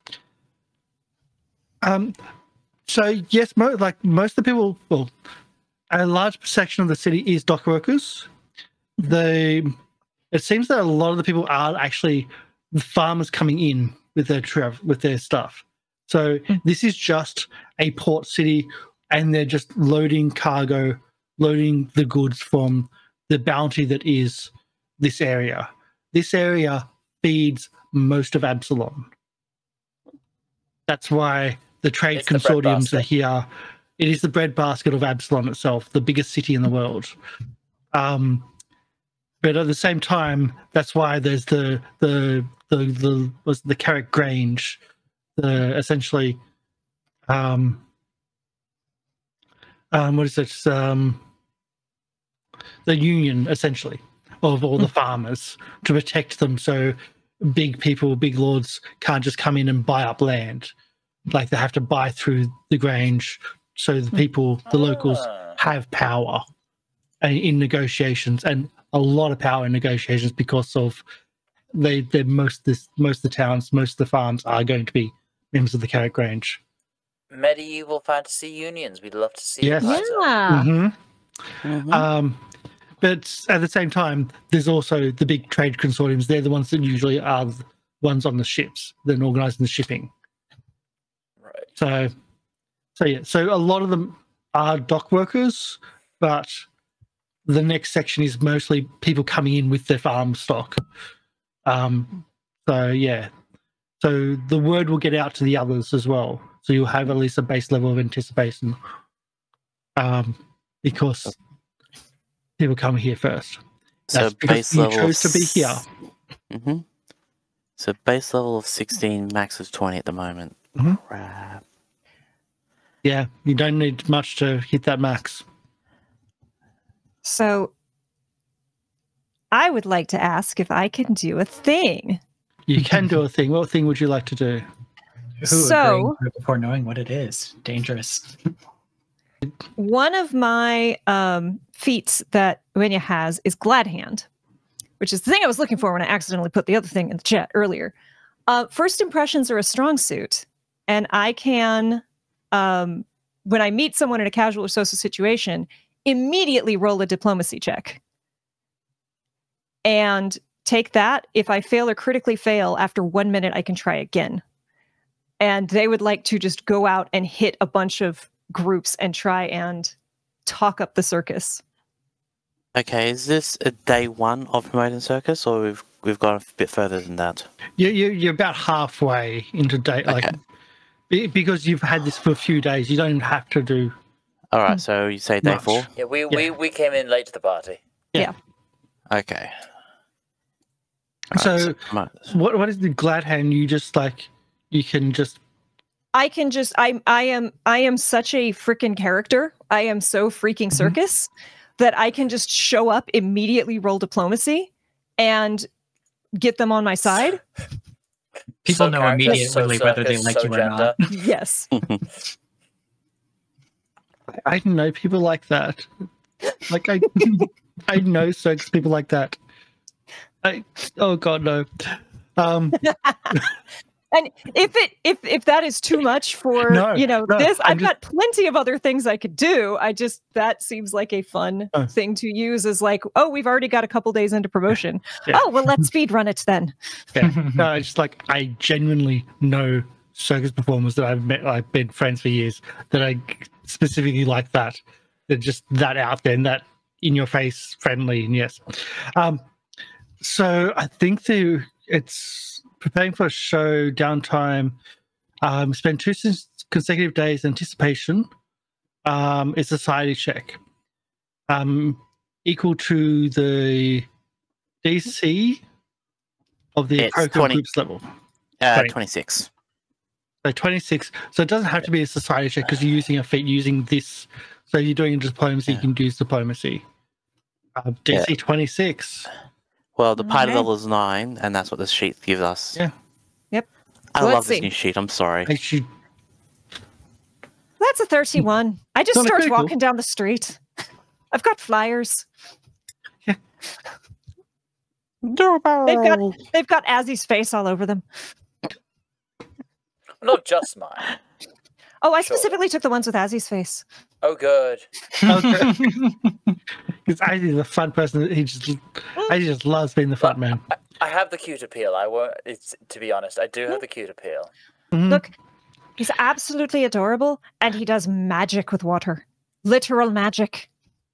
Um. So yes, mo- like most of the people, well, a large section of the city is dock workers. They, it seems that a lot of the people are actually the farmers coming in with their trav- with their stuff. So this is just a port city, and they're just loading cargo, loading the goods from the bounty that is this area. This area feeds most of Absalom. That's why the trade It's the consortiums are breadbasket. here. It is the breadbasket of Absalom itself, the biggest city in the world. Um, but at the same time, that's why there's the the the the was the Carrick Grange, the essentially, um, um, what is it? Um, the union essentially of all the farmers to protect them, so big people, big lords can't just come in and buy up land. Like they have to buy through the Grange, so the people, the locals, Ah. have power in, in negotiations, and a lot of power in negotiations because of they. They most this most of the towns, most of the farms are going to be members of the Carrick Grange. Medieval fantasy unions. We'd love to see. Yes. Paizo. Yeah. Mm-hmm. Mhm. Um, but at the same time, there's also the big trade consortiums. They're the ones that usually are the ones on the ships, that are organising the shipping. Right. So, so yeah, so a lot of them are dock workers, but the next section is mostly people coming in with their farm stock. Um, so yeah, so the word will get out to the others as well. So you'll have at least a base level of anticipation, um, because people come here first. That's So because base you level chose to be here. Mm-hmm. So base level of sixteen, max is twenty at the moment. Mhm. Crap. Yeah, you don't need much to hit that max. So I would like to ask if I can do a thing. You can do a thing. What thing would you like to do? Ooh, So- agreeing before knowing what it is, dangerous. One of my um, feats that Uaine has is Glad Hand, which is the thing I was looking for when I accidentally put the other thing in the chat earlier. Uh, first impressions are a strong suit, and I can, um, when I meet someone in a casual or social situation, immediately roll a diplomacy check. And take that. If I fail or critically fail, after one minute, I can try again. And they would like to just go out and hit a bunch of groups and try and talk up the circus. Okay, is this a day one of promoting Circus, or we've we've gone a bit further than that? You, you, you're about halfway into day, like, Okay. be- because you've had this for a few days. You don't have to do. All right, so you say day Much. four. Yeah, we, we, we came in late to the party. Okay. So- Alright, my- What what is the glad hand? You just like you can just I can just I I am I am such a freaking character. I am so freaking circus that I can just show up, immediately roll diplomacy, and get them on my side. People So know character, immediately so whether they circus, like so you or gender. not. Yes. I know people like that. Like I I know circus people like that. I oh god no. Um And if it if if that is too much for No, you know no, this, I'm I've just- got plenty of other things I could do. I just that seems like a fun Oh. thing to use as like, oh, we've already got a couple days into promotion. Yeah. Oh, well, let's speed run it then. yeah. No, it's just like I genuinely know circus performers that I've met, I've been friends for years, that I specifically like that. They're just that out there and that in your face friendly, and yes. Um so I think the it's preparing for a show downtime. Um spend two s- consecutive days anticipation. Um it's a society check. Um equal to the D C of the It's appropriate twenty. group's level. Uh, Right. twenty-six. So twenty-six. So it doesn't have to be a society check because you're using a feat using this. So you're doing diplomacy, Yeah. you can use diplomacy. Uh, D C twenty-six. Well, the pilot Okay. level is nine, and that's what this sheet gives us. Yeah. Yep. I Let's love this see. new sheet. I'm sorry. Actually, That's a thirty-one. I just Not a start critical. walking down the street. I've got flyers. They've got they've got Azzy's face all over them. Not just mine. Oh, I Sure. specifically took the ones with Azzy's face. Oh, good. because Azzy's a fun person. He just, Azzy just loves being the fun man. I have the cute appeal. I won't. It's to be honest. I do have the cute appeal. Mhm. Look, he's absolutely adorable, and he does magic with water. Literal magic.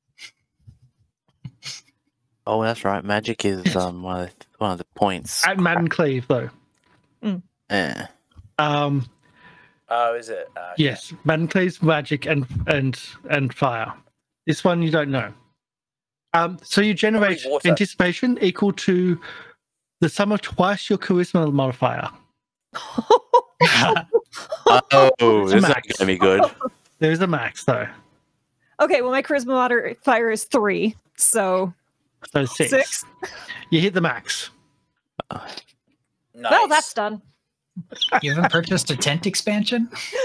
Oh, that's right. Magic is um one of the, one of the points. At Madden Cleave, though. Eh. Um, Oh, is it? Uh, yes, Madden Cleave's magic and and and fire. This one you don't know. Um, so you generate Probably water. anticipation equal to the sum of twice your charisma modifier. Oh, this is not max. going to be good. There is a max though, Okay, well, my charisma modifier is three, so so six. six. You hit the max. Nice. Well, that's done. You haven't purchased a tent expansion?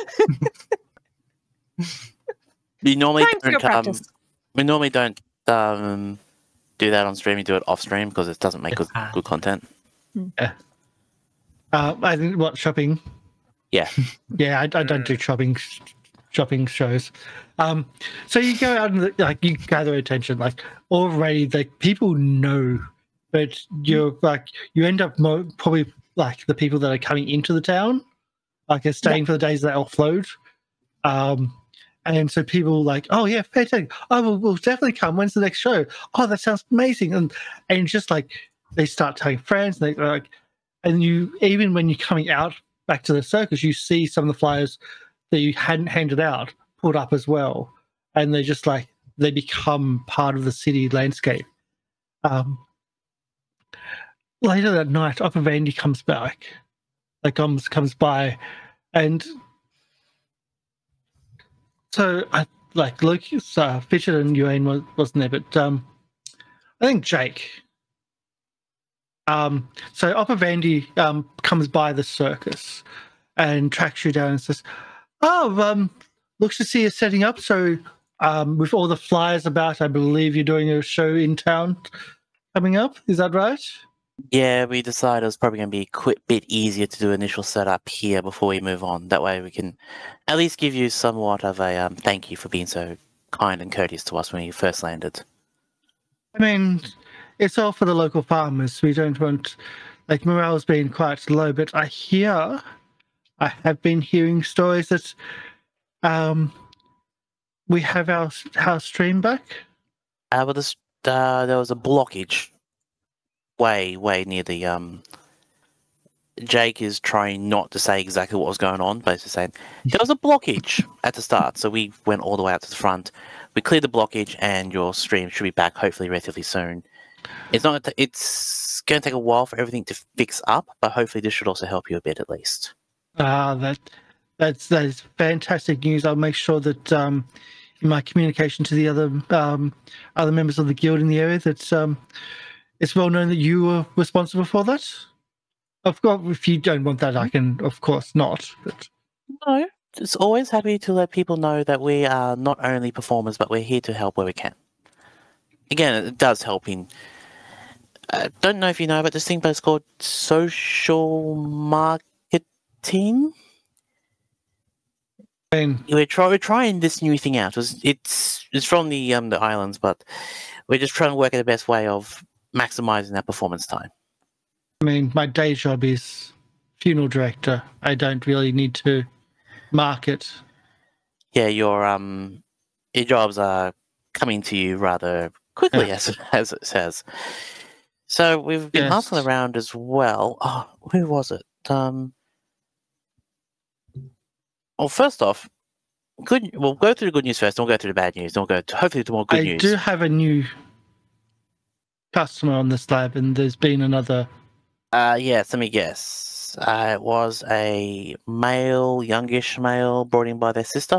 We normally Time to go don't. Um, practice. we normally don't um do that on stream. We do it off stream because it doesn't make good, Ah. good content. Uh, I think what shopping. Yeah. Yeah, I, I don't do shopping shopping shows. Um, so you go out and like you gather attention. Like already, like people know, but you're like you end up mo- probably like the people that are coming into the town, like are staying for the days that offload. Um, and so people like, oh yeah, fair take. Oh, we'll, we'll definitely come. When's the next show? Oh, that sounds amazing. And and just like they start telling friends, and they like, and you even when you're coming out back to the circus, you see some of the flyers that you hadn't handed out put up as well, and they're just like they become part of the city landscape. Um, later that night, Upper Vandy comes back, like comes comes by, and so I like Loki, uh, Fidget and Uaine was, wasn't there, but um, I think Jake. Um, so Upper Vandy um, comes by the circus and tracks you down and says, "Oh, um, looks to see you setting up. So um, with all the flyers about, I believe you're doing a show in town coming up. Is that right?" Yeah, we decided it was probably going to be a quick bit easier to do initial setup here before we move on. That way we can at least give you somewhat of a um, thank you for being so kind and courteous to us when you first landed. I mean, it's all for the local farmers. We don't want, like, morale's been quite low, but I hear, I have been hearing stories that um, we have our, our stream back. Uh, but this, uh, there was a blockage way, way near the... Um, Jake is trying not to say exactly what was going on, but he's saying there was a blockage at the start, so we went all the way out to the front. We cleared the blockage, and your stream should be back hopefully relatively soon. It's not. It's going to take a while for everything to fix up, but hopefully this should also help you a bit at least. Ah, uh, that that's that is fantastic news. I'll make sure that um, in my communication to the other um, other members of the guild in the area that um, it's well known that you were responsible for that. Of course, if you don't want that, I can, of course, not. But no, it's always happy to let people know that we are not only performers, but we're here to help where we can. Again, it does help in. I don't know if you know about this thing, but it's called social marketing. I mean, We're, try, we're trying this new thing out. It's it's, it's from the um the islands, but we're just trying to work out the best way of maximizing our performance time. I mean, my day job is funeral director. I don't really need to market. Yeah, your um, your jobs are coming to you rather quickly, as it, as it says. So we've been Yes. hustling around as well. Oh, who was it? Um, well, first off, good. We'll go through the good news first. Then we'll go through the bad news. Then we'll go to, hopefully to more good I news. do have a new customer on this lab, and there's been another. Uh, yes, let me guess. Uh, it was a male, youngish male, brought in by their sister.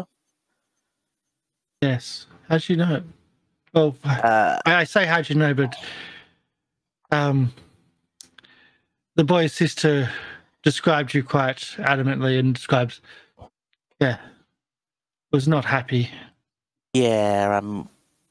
Yes. How do you know? Well, Uh, I, I say how do you know, but um, the boy's sister described you quite adamantly and describes, yeah, was not happy. yeah. Um.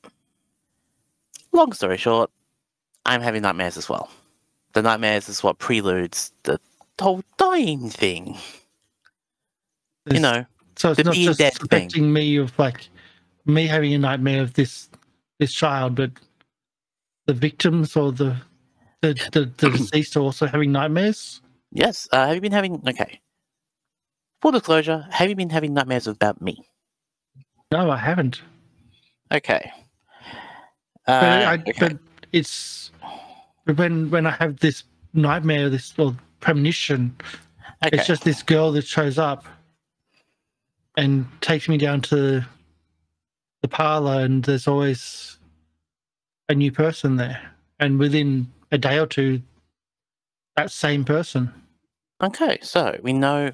Long story short, I'm having nightmares as well. The nightmares is what preludes the whole dying thing. You There's- know, So it's the not being just dead thing. affecting me of like me having a nightmare of this this child, but the victims or the the, the, the deceased are also having nightmares. yes. Uh, have you been having? Okay. Full disclosure: have you been having nightmares about me? No, I haven't. Okay. But, Uh, I, okay. but it's but when when I have this nightmare, this or premonition, okay. it's just this girl that shows up and takes me down to the parlor, and there's always a new person there, and within a day or two, that same person. Okay. So we know.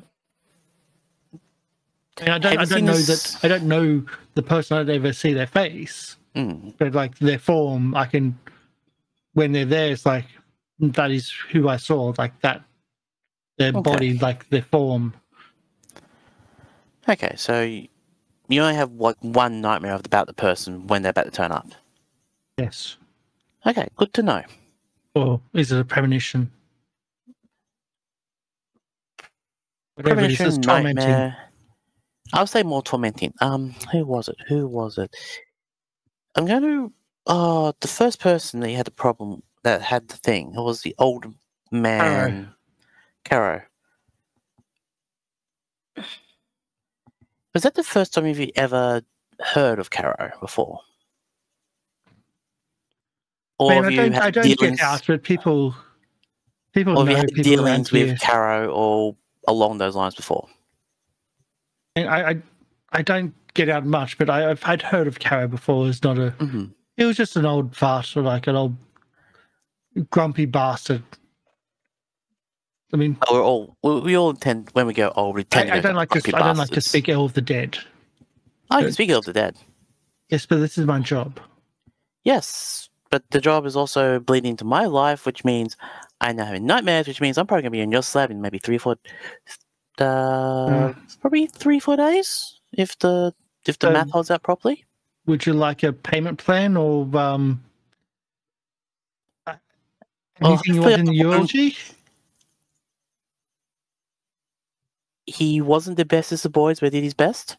And I don't, Have I you don't seen know this- that I don't know the person. I don't ever see their face, Mm, but like their form, I can. When they're there, it's like that is who I saw. Like that, their Okay. body, like their form. okay. So you you only have like one nightmare about the person when they're about to turn up. Yes. Okay. Good to know. Or is it a premonition? Whatever it is, Premonition, it's tormenting. nightmare. I'll say more tormenting. Um, who was it? Who was it? I'm going to. Oh, the first person that you had the problem that had the thing. It was the old man, Caro. Was that the first time you've ever heard of Caro before? Or I, mean, have I you don't, had I don't dealings? get out, but people People Or have know you had people around dealings with here. Caro or along those lines before? And I, I, I don't get out much, but I, I've had heard of Caro before. It's not a. Mm-hmm. He was just an old fart, or like an old grumpy bastard. I mean, We're all we, we all tend when we go old. We tend I, I to go don't like to. grumpy I don't like to bastards. speak ill of the dead. I can but- speak of the dead. Yes, but this is my job. Yes, but the job is also bleeding into my life, which means I'm now having nightmares, which means I'm probably going to be in your slab in maybe three, four, uh, Uh. probably three, four days if the if the Um, math holds out properly. Would you like a payment plan or um, Well, anything you want in the hopefully- eulogy? He wasn't the bestest of boys, but did his best.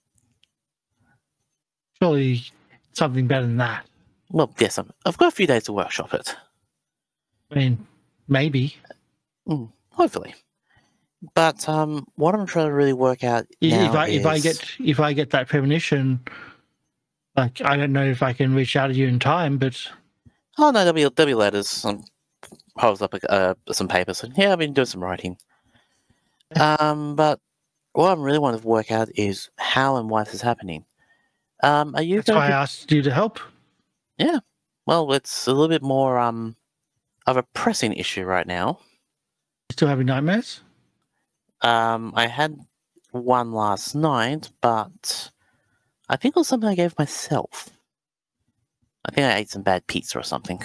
Surely something better than that. Well, yes, I'm, I've got a few days to workshop it. I mean, maybe. Mm, hopefully. But um, what I'm trying to really work out If now I if I is- get if I get that premonition, like I don't know if I can reach out to you in time, but Oh no, there'll be there'll be letters. Some holds up uh, some papers. And, yeah, I've been doing some writing. Um, but what I really want to work out is how and why this is happening. Um, are you? that's gonna why be- I asked you to help. Well, it's a little bit more um of a pressing issue right now. Still having nightmares? Um, I had one last night, but I think it was something I gave myself. I think I ate some bad pizza or something.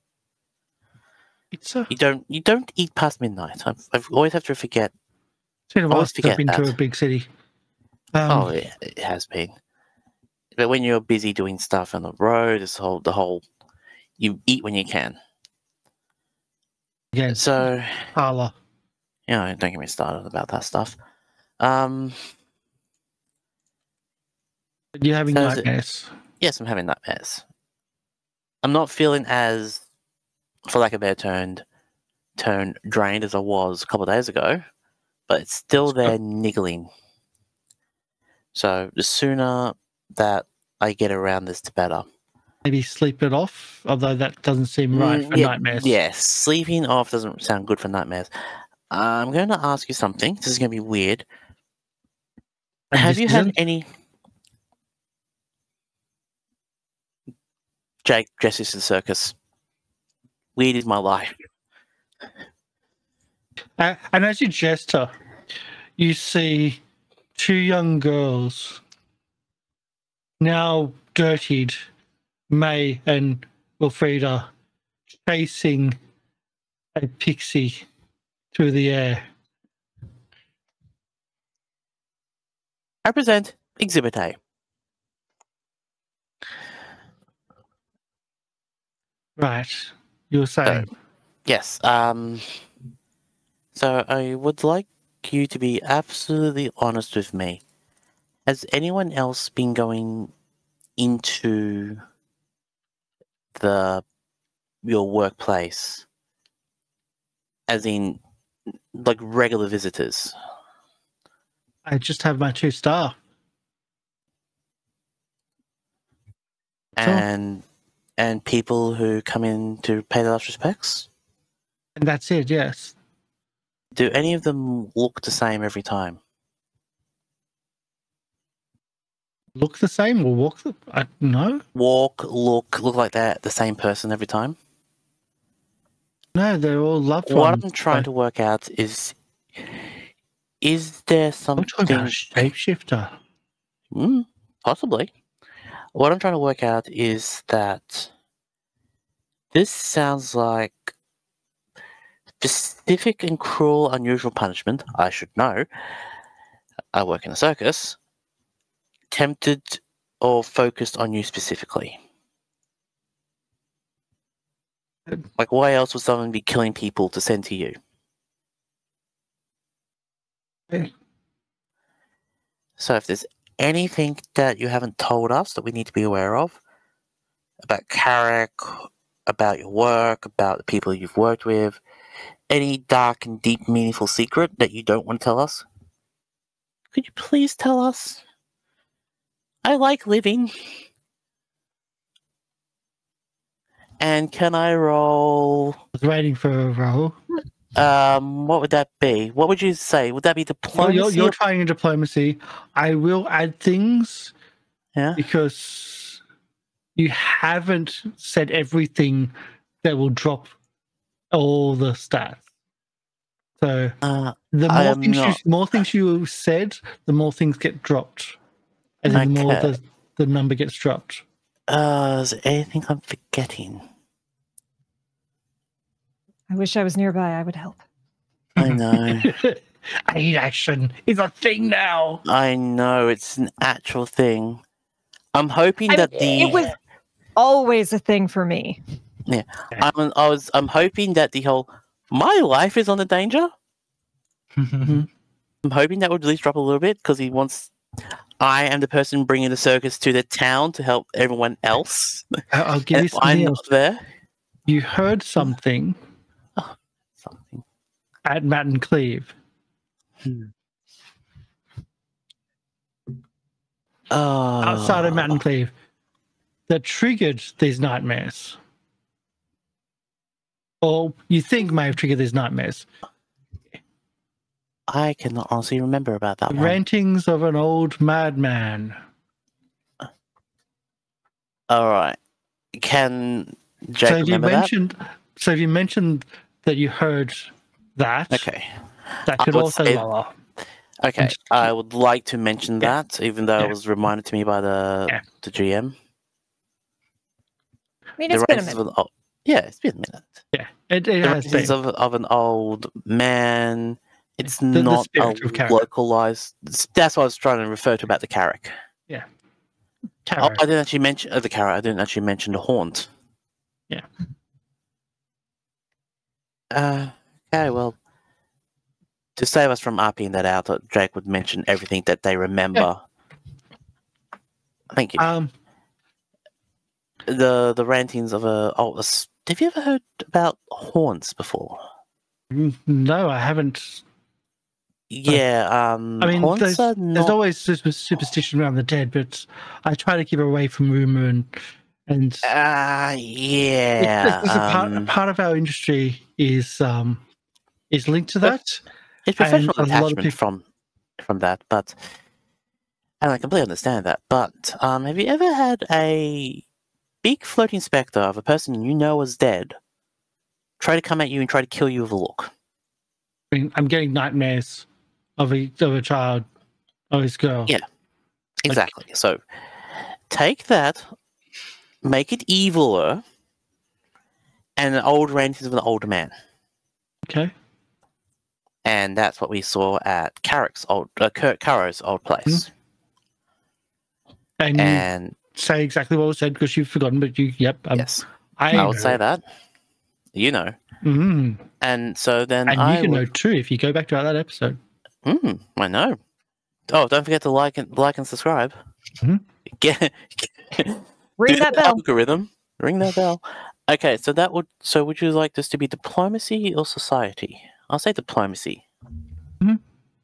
Pizza? You don't you don't eat past midnight. I've, I've always have to forget. It's been a while always since I've forget been to that. a big city. Um, oh, it, it has been. But when you're busy doing stuff on the road, this whole the whole you eat when you can. again, So parlor. you know, don't get me started about that stuff. Um, You're having So is it- nightmares. yes, I'm having nightmares. I'm not feeling as, for lack of a better term, turn drained as I was a couple of days ago, but it's still there niggling. So the sooner that I get around this, the better. Maybe sleep it off, although that doesn't seem right Mm, for yeah, nightmares. Yes, sleeping off doesn't sound good for nightmares. I'm going to ask you something. This is going to be weird. And Have this you had isn't? any... Jake, Jesse's in Circus. Weird is my life. Uh, and as you gesture, you see two young girls, now dirtied, May and Wilfreda, chasing a pixie through the air. I present Exhibit A. Right. You were saying. Yes. Um. So I would like you to be absolutely honest with me. Has anyone else been going into the your workplace, as in like regular visitors? I just have my two star. Sure. and and people who come in to pay their last respects? And that's it, yes. Do any of them look the same every time? Look the same or walk the... I no. Walk, look, look like they're the same person every time? No, they're all loved What ones. I'm trying to work out is, is there I'm something... talking about a shapeshifter. Mm, possibly. What I'm trying to work out is that this sounds like specific and cruel, unusual punishment. I should know. I work in a circus. Tempted or focused on you specifically. Like, why else would someone be killing people to send to you? Okay. So if there's anything that you haven't told us that we need to be aware of, about Carrick, about your work, about the people you've worked with, any dark and deep meaningful secret that you don't want to tell us, could you please tell us? I like living. And can I roll? I was waiting for a roll. Um, what would that be? What would you say? Would that be Well, diplomacy? you're, you're trying in diplomacy. I will add things Yeah. because you haven't said everything that will drop all the stats. So Uh, the I more am things you not. more things you said, the more things get dropped, and then the more Okay. the, the number gets dropped. Uh, is there anything I'm forgetting? I wish I was nearby. I would help. I know. Aid action is a thing now. I know it's an actual thing. I'm hoping I- that the It was always a thing for me. I'm I was I'm hoping that the whole my life is under danger. I'm hoping that would at least drop a little bit because he wants. I am the person bringing the circus to the town to help everyone else. I- I'll give And you if I'm something not else. there. You heard something Something. at Matt and Cleve. Oh, Outside of Matt and Cleve that triggered these nightmares. Or you think may have triggered these nightmares. I cannot honestly remember about that The one. rantings of an old madman. All right. Can Jake so if you remember that? mentioned so if you mentioned that you heard that, Okay. that I could would also say- lower. Okay. And- I would like to mention Yeah. that, even though Yeah. it was reminded to me by the Yeah. the G M. I mean, The it's been a rantings minute. of an old, yeah, it's been a minute. Yeah, it, it The has rantings been. of, of an old man. It's The- the not spirit of a Carrick. localized. That's what I was trying to refer to about the Carrick. Oh, Tarot. I didn't actually mention uh, the Carrick. I didn't actually mention the haunt. Yeah. Uh, okay, well, to save us from RPing that out, uh, Jake would mention everything that they remember. Thank you. Um, the the rantings of a oh, a s- have you ever heard about haunts before? no, I haven't. Yeah, um, I mean, haunts there's, are there's not. always super- superstition around the dead, but I try to keep away from rumor and and Ah, yeah. It's, it's a, part, a um, part of our industry is um is linked to that. It's professional and a lot of attachment people- from from that, but and I completely understand that. But um, have you ever had a big floating specter of a person you know is dead try to come at you and try to kill you with a look? I mean, I'm getting nightmares of a of a child, of his girl. Yeah. Exactly. So take that, make it eviler, and an old rantings of an older man. Okay. And that's what we saw at Carrick's old, uh, Kurt Caro's old place. And, And you say exactly what was said because you've forgotten, but you, yep. Um, yes, I, I would say that. You know. Mm. And so then And I you can would, know too if you go back to that episode. Mm, I know. Oh, don't forget to like and like and subscribe. Mhm. Get, Ring do that the bell. algorithm. Ring that bell. Okay, so that would. So would you like this to be diplomacy or society? I'll say diplomacy. Mhm.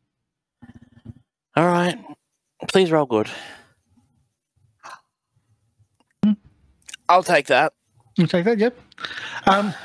All right. Please roll good. Mhm. I'll take that. You take that, yep. Um,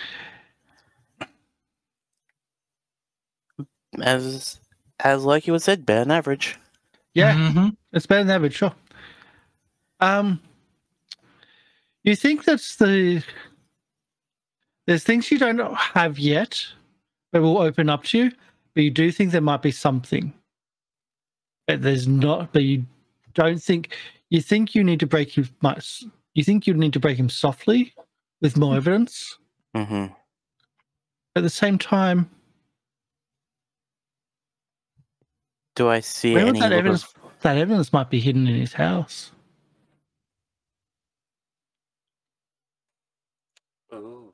As as Loki would said, better than average. yeah, Mhm. it's better than average, sure. Um, you think that's the there's things you don't have yet that will open up to you, but you do think there might be something. But there's not. But you don't think you think you need to break him much. You think you need to break him softly with more evidence. Mm-hmm. At the same time, Do I see where would any that look evidence? of- That evidence might be hidden in his house. Ooh.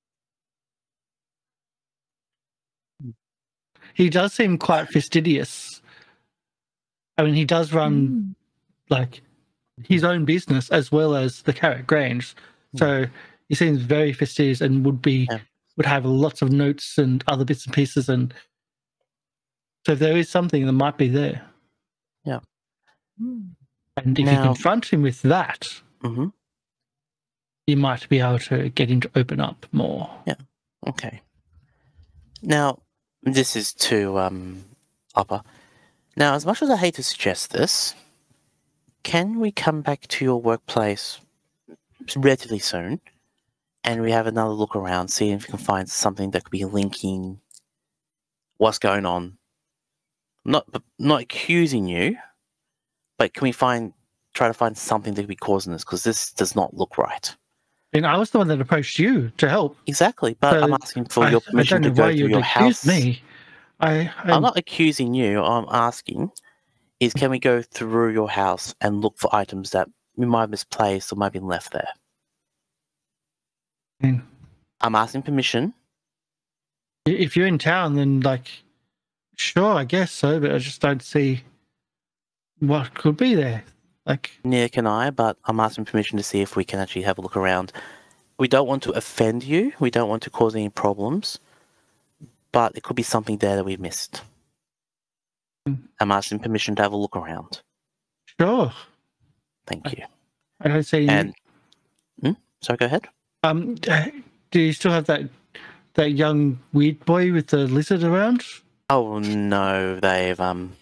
He does seem quite fastidious. I mean, he does run Mm. like his own business as well as the Carrot Grange. So he seems very fastidious and would be Yeah. would have lots of notes and other bits and pieces. And so if there is something that might be there. Mm. And if you Now- confront him with that, Mhm. you might be able to get him to open up more. Yeah. Okay. Now, this is to um, Upper. Now, as much as I hate to suggest this, can we come back to your workplace relatively soon, and we have another look around, see if we can find something that could be linking what's going on? Not, not accusing you, but can we find, try to find something that could be causing this? Because this does not look right. And I was the one that approached you to help. Exactly, but So I'm asking for I, your I permission don't to know why go through you'd your accuse house. me. I, I'm, I'm not accusing you. I'm asking, is can we go through your house and look for items that we might have misplaced or might have been left there? Mm. I'm asking permission. If you're in town, then like, sure, I guess so. But I just don't see what could be there. Like, Neither can I, but I'm asking permission to see if we can actually have a look around. We don't want to offend you. We don't want to cause any problems. But it could be something there that we've missed. Mm. I'm asking permission to have a look around. sure. Thank you. I don't see. And hmm? Sorry, go ahead. Um, do you still have that that young weird boy with the lizard around? Oh no, they've um.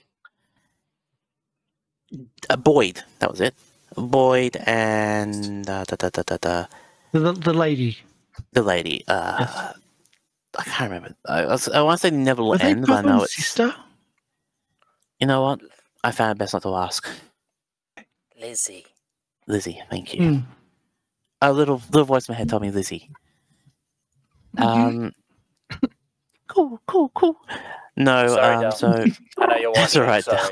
Uh, Boyd, that was it. Boyd and uh, da, da, da, da, da, The the, the lady. the lady. Uh, Yes. I can't remember. I, was- I want to say Neville Was they End, but I know Goblin's it's. sister? You know what? I found it best not to ask. Lizzie. Lizzie, thank you. Hmm. A little little voice in my head told me Lizzie. Um. cool, cool, cool. No, Sorry, um. Del. So I know you're watching. That's all right, Sorry.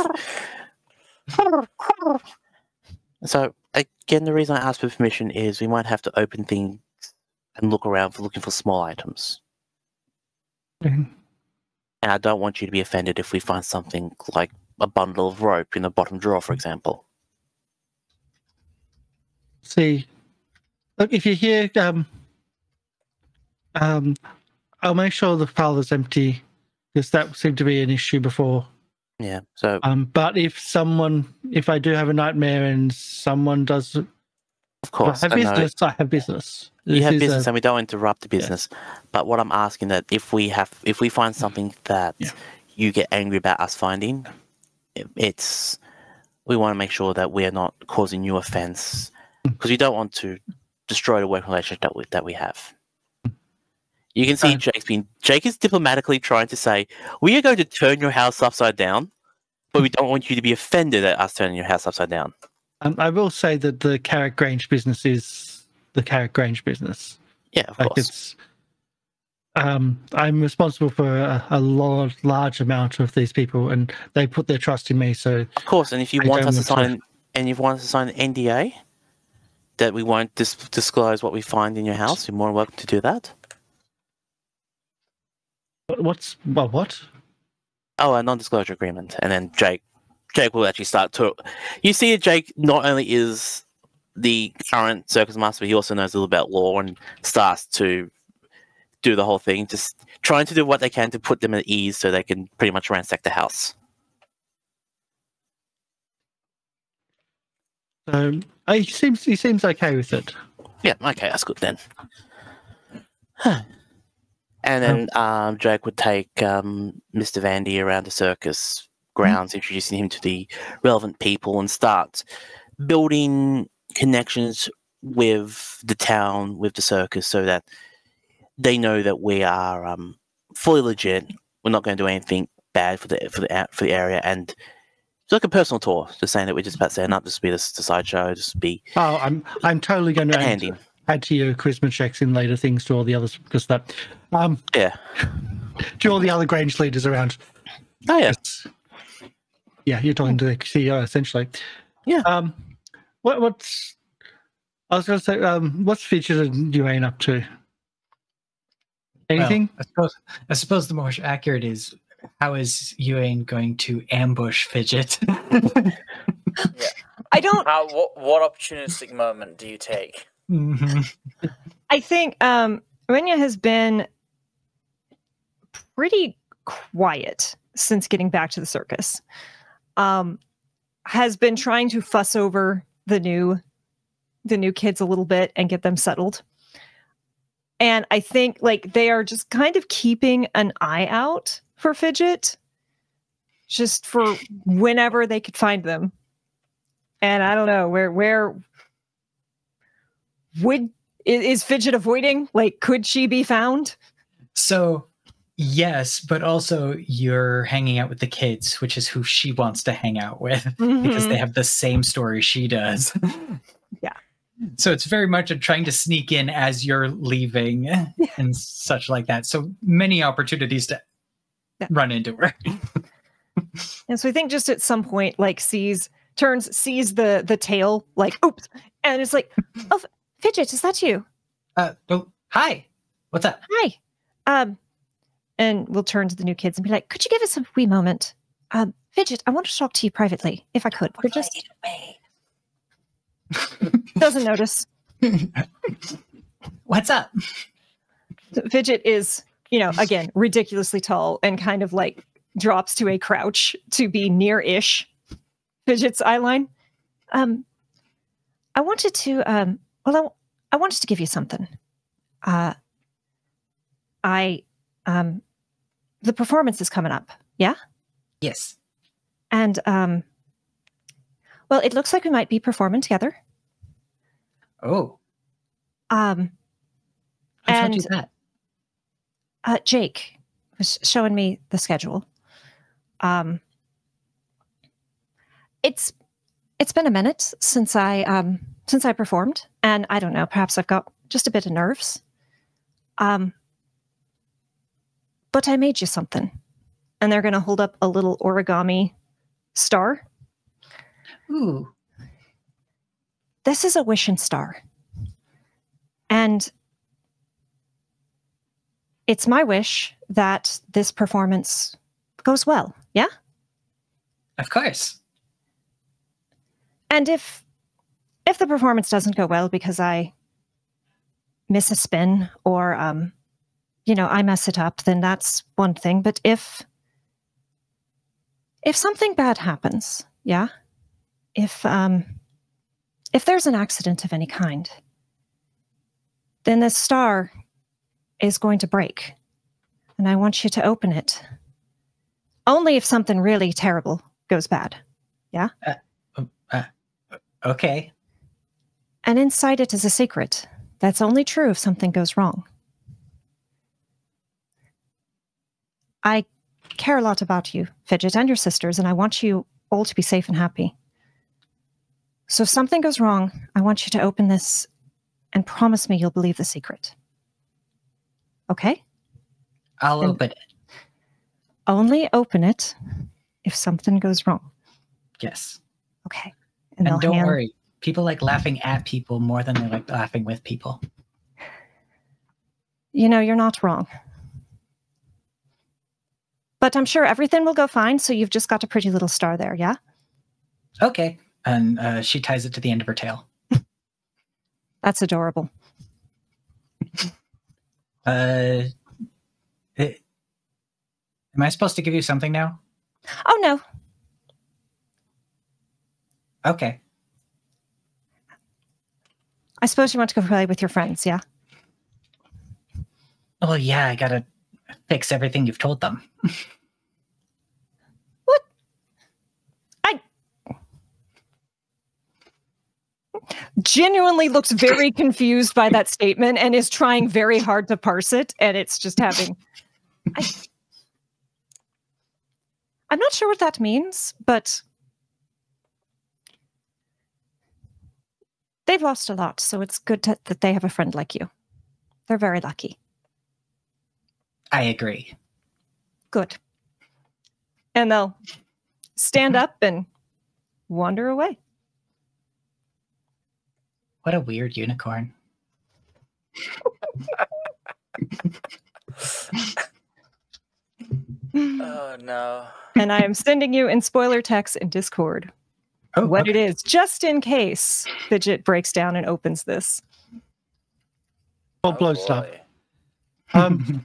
So again, the reason I asked for permission is we might have to open things and look around for looking for small items. Mhm. And I don't want you to be offended if we find something like a bundle of rope in the bottom drawer, for example. See, look, if you hear, um, um, I'll make sure the file is empty because that seemed to be an issue before. Yeah. So Um, but if someone, if I do have a nightmare and someone does of if course, I have I know business, I have business. you This have is business, a- and we don't interrupt the business. But what I'm asking that if we have, if we find something that Yeah. you get angry about us finding, it, it's we want to make sure that we are not causing you offense because we don't want to destroy the working relationship that we, that we have. You can see Uh, Jake's been Jake is diplomatically trying to say we are going to turn your house upside down, but we don't want you to be offended at us turning your house upside down. Um, I will say that the Carrot Grange business is the Carrot Grange business. Yeah, of Like course. it's, um, I'm responsible for a, a large, large amount of these people, and they put their trust in me. So Of course, and if you I want don't us to want sign, to- an, and if you want us to sign an N D A that we won't dis- disclose what we find in your house, you're more than welcome to do that. what- what's well, what? Oh, a non-disclosure agreement, and then Jake, Jake will actually start to. You see, Jake not only is the current circus master, but he also knows a little about law and starts to do the whole thing, just trying to do what they can to put them at ease so they can pretty much ransack the house. So uh, he seems he seems okay with it. Yeah, okay, that's good then. And then um, Jake would take um, Mister Vandy around the circus grounds, introducing him to the relevant people and start building connections with the town, with the circus, so that they know that we are um, fully legit. We're not going to do anything bad for the for the for the area, and it's like a personal tour, just saying that we're just about saying not just be this the sideshow, just be Oh, I'm I'm totally going to add, handy. add to your charisma checks in later things to all the others because that um Yeah. to all the other Grange leaders around. Oh yeah. It's- yeah, you're talking to the C E O essentially. Yeah. Um, what what's I was going to say um what's Fidget and Uaine up to? Anything? Well, I suppose I suppose the more accurate is how is Uaine going to ambush Fidget? I don't. How? What? What opportunistic moment do you take? Mhm. I think um, Uaine has been pretty quiet since getting back to the circus. Um, has been trying to fuss over the new the new kids a little bit and get them settled. And I think like they are just kind of keeping an eye out for Fidget, just for whenever they could find them. And I don't know where where would is, is Fidget avoiding? Like, could she be found? So yes, but also you're hanging out with the kids, which is who she wants to hang out with, mm-hmm. because they have the same story she does. Yeah. So it's very much a trying to sneak in as you're leaving and such like that. So many opportunities to yeah. run into her. And so I think just at some point, like sees, turns, sees the the tail, like, oops. And it's like, oh, Fidget, is that you? Uh, oh, hi. What's up? Hi. Um, and we'll turn to the new kids and be like, could you give us a wee moment? Um, Fidget, I want to talk to you privately, if I could. We're just... Doesn't notice. What's up? Fidget is, you know, again, ridiculously tall and kind of like drops to a crouch to be near-ish Fidget's eye line. Um, I wanted to, um, well, I, I wanted to give you something. Uh, I, um, the performance is coming up, yeah? Yes. And, um, well, it looks like we might be performing together. Oh. Um, Who and told you that? Uh, Jake was showing me the schedule. Um, it's it's been a minute since I um since I performed, and I don't know, perhaps I've got just a bit of nerves. Um, but I made you something, and they're going to hold up a little origami star. Ooh. This is a wishing star. And it's my wish that this performance goes well, yeah? Of course. And if if the performance doesn't go well because I miss a spin or um you know, I mess it up, then that's one thing. But if if something bad happens, yeah? If um if there's an accident of any kind, then this star is going to break. And I want you to open it. Only if something really terrible goes bad. Yeah? Uh, uh, okay. And inside it is a secret. That's only true if something goes wrong. I care a lot about you, Fidget, and your sisters, and I want you all to be safe and happy. So if something goes wrong, I want you to open this and promise me you'll believe the secret. Okay? I'll and open it. Only open it if something goes wrong. Yes. Okay. And, and don't hand... worry. People like laughing at people more than they like laughing with people. You know, you're not wrong. But I'm sure everything will go fine, so you've just got a pretty little star there, yeah? Okay. And uh, she ties it to the end of her tail. That's adorable. Uh, it, am I supposed to give you something now? Oh, no. Okay. I suppose you want to go play with your friends, yeah? Oh, yeah, I gotta fix everything you've told them. What? I genuinely looks very confused by that statement and is trying very hard to parse it, and it's just having... I, I'm not sure what that means, but they've lost a lot, so it's good to, that they have a friend like you. They're very lucky. I agree. Good. And they'll stand up and wander away. What a weird unicorn. Oh, no. And I am sending you in spoiler text in Discord oh, what okay. it is, just in case Fidget breaks down and opens this. Or blows up. Um,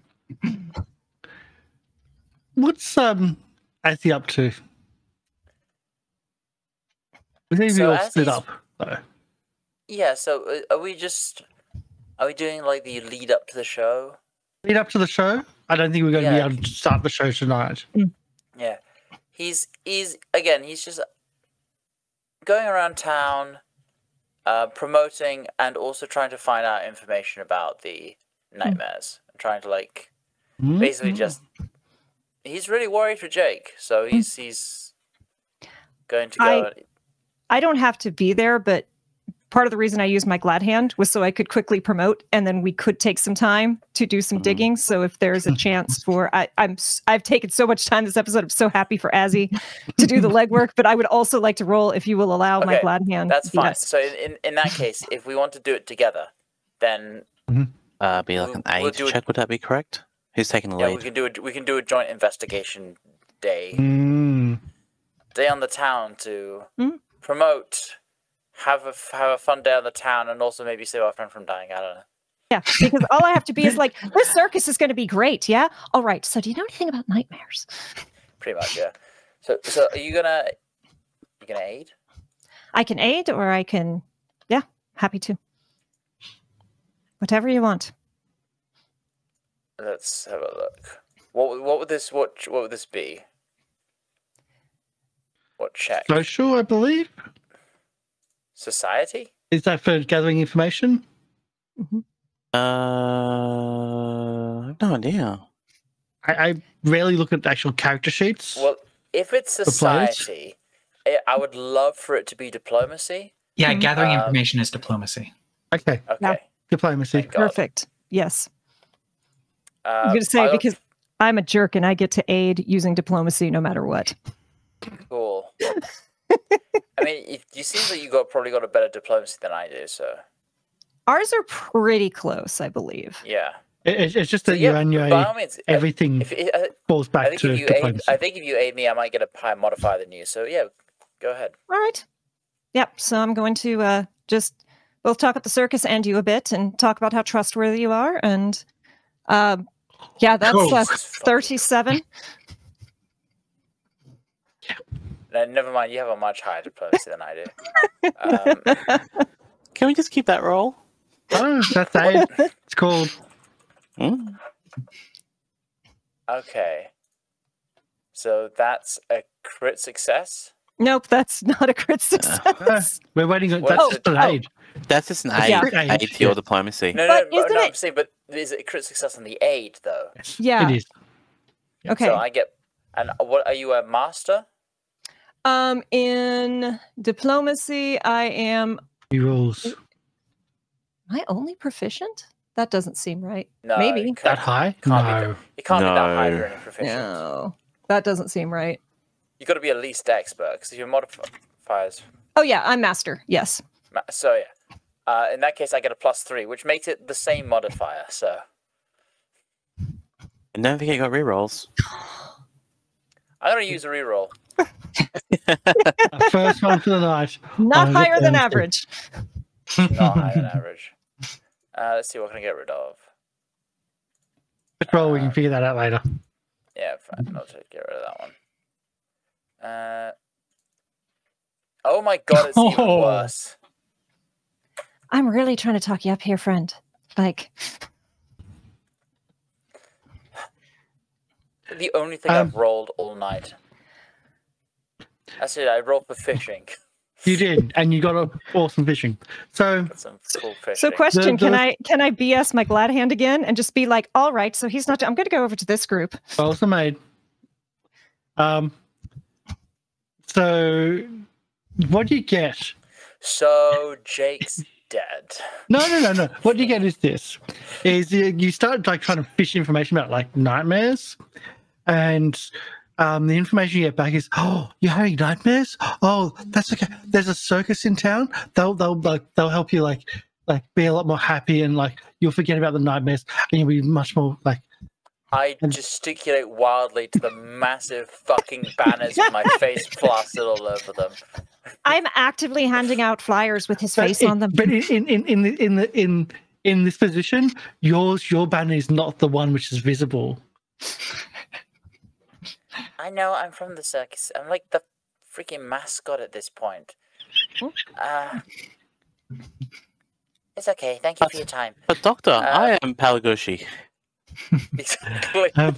what's um Azzy up to? We think we So all split Azzy's- up, though. Yeah. So uh, are we just are we doing like the lead up to the show? Lead up to the show. I don't think we're going Yeah. to be able to start the show tonight. Yeah. He's he's again. He's just going around town, uh, promoting and also trying to find out information about the nightmares. And trying to like Mm-hmm. basically just. He's really worried for Jake, so he's he's going to go. I- I don't have to be there, but part of the reason I used my glad hand was so I could quickly promote, and then we could take some time to do some digging. So if there's a chance for, I, I'm s- I've taken so much time this episode. I'm so happy for Azzy to do the legwork, but I would also like to roll if you will allow my Okay, glad hand. That's fine. Yes. So in, in in that case, if we want to do it together, then Uh, be like We'll- an we'll aid do it- check. Would that be correct? Who's taking the yeah, we lead? can do a we can do a joint investigation day Mm. day on the town to Mm. promote, have a f- have a fun day on the town, and also maybe save our friend from dying. I don't know. Yeah, because all I have to be is like, this circus is going to be great. Yeah. All right. So do you know anything about nightmares? Pretty much, yeah. So so are you gonna you gonna aid? I can aid, or I can, yeah, happy to. Whatever you want. Let's have a look. What would- what would this what what would this be? What check? Social, I believe. Society? Is that for gathering information? Uh, I have no idea. I, I rarely look at actual character sheets. Well, if it's players? society, I I would love for it to be diplomacy. Yeah, Mhm. gathering Um, information is diplomacy. Okay, Okay. Yeah. diplomacy. Thank God. Perfect. Yes. Uh, I'm going to say I don't- because I'm a jerk and I get to aid using diplomacy no matter what. Cool. I mean, if, you seem that you got probably got a better diplomacy than I do. So Ours are pretty close, I believe. yeah. It, it's- it's just So, that yeah, you and by your all means, uh, everything if it, I, falls I back think to if you aid, diplomacy. I think if you aid me, I might get a higher modifier than you. So yeah, go ahead. All right. Yep. So I'm going to uh, just both talk at the circus and you a bit and talk about how trustworthy you are. And um, yeah, that's Cool. uh, This is fucking- thirty-seven. No, never mind. You have a much higher diplomacy than I do. Um, Can we just keep that roll? Oh, that's it. It's called. Hmm? okay. So that's a crit success. Nope, that's not a crit Uh, success. we're waiting on. What That's is just it? an Oh. aid. That's just an Yeah. aid, Aid, aid to your yeah. diplomacy. No, But no, no, isn't no. it- I'm saying, but is it a crit success on the aid though? Yes, Yeah. it is. Okay. So I get. And what are you a master? Um, in diplomacy, I am. He rules Am I only proficient? That doesn't seem right. No, Maybe. it that can't, high. can't be No, that- it can't be that high No. for any proficient. No, that doesn't seem right. You got to be at least expert because your modifiers. Oh yeah, I'm master. Yes. ma- So yeah, uh, in that case, I get a plus three, which makes it the same modifier. So And don't forget you got rerolls. I'm gonna use a reroll. first one for the night. Not Oh, higher than diplomacy. average. Not higher than average. Uh, let's see what can I get rid of. Just roll. We can figure that out later. Yeah, fine. I'll just get rid of that one. Uh, oh my god, it's even Oh. worse. I'm really trying to talk you up here, friend. Like, The only thing Um, I've rolled all night. That's it. I rolled for fishing. You did, and you got a awesome fishing. So Got some cool fishing. so question: The- Can the- I can I B S my glad hand again and just be like, all right, so he's not. I'm going to go over to this group. awesome made. Um. So, what do you get? So Jake's dead. No, no, no, no. What you get is this: is you, you start like trying to fish information about like nightmares, and um, the information you get back is, oh, you're having nightmares. Oh, that's okay. There's a circus in town. They'll they'll like they'll help you like like be a lot more happy, and like you'll forget about the nightmares, and you'll be much more like. I gesticulate wildly to the massive fucking banners with my face plastered all over them. I'm actively handing out flyers with his But face it- on them. But in in in the in the in in this position, yours your banner is not the one which is visible. I know I'm from the circus. I'm like the freaking mascot at this point. Uh, It's okay. Thank you for your time. But Doctor, Uh, I am Palagoshi. Exactly. Um,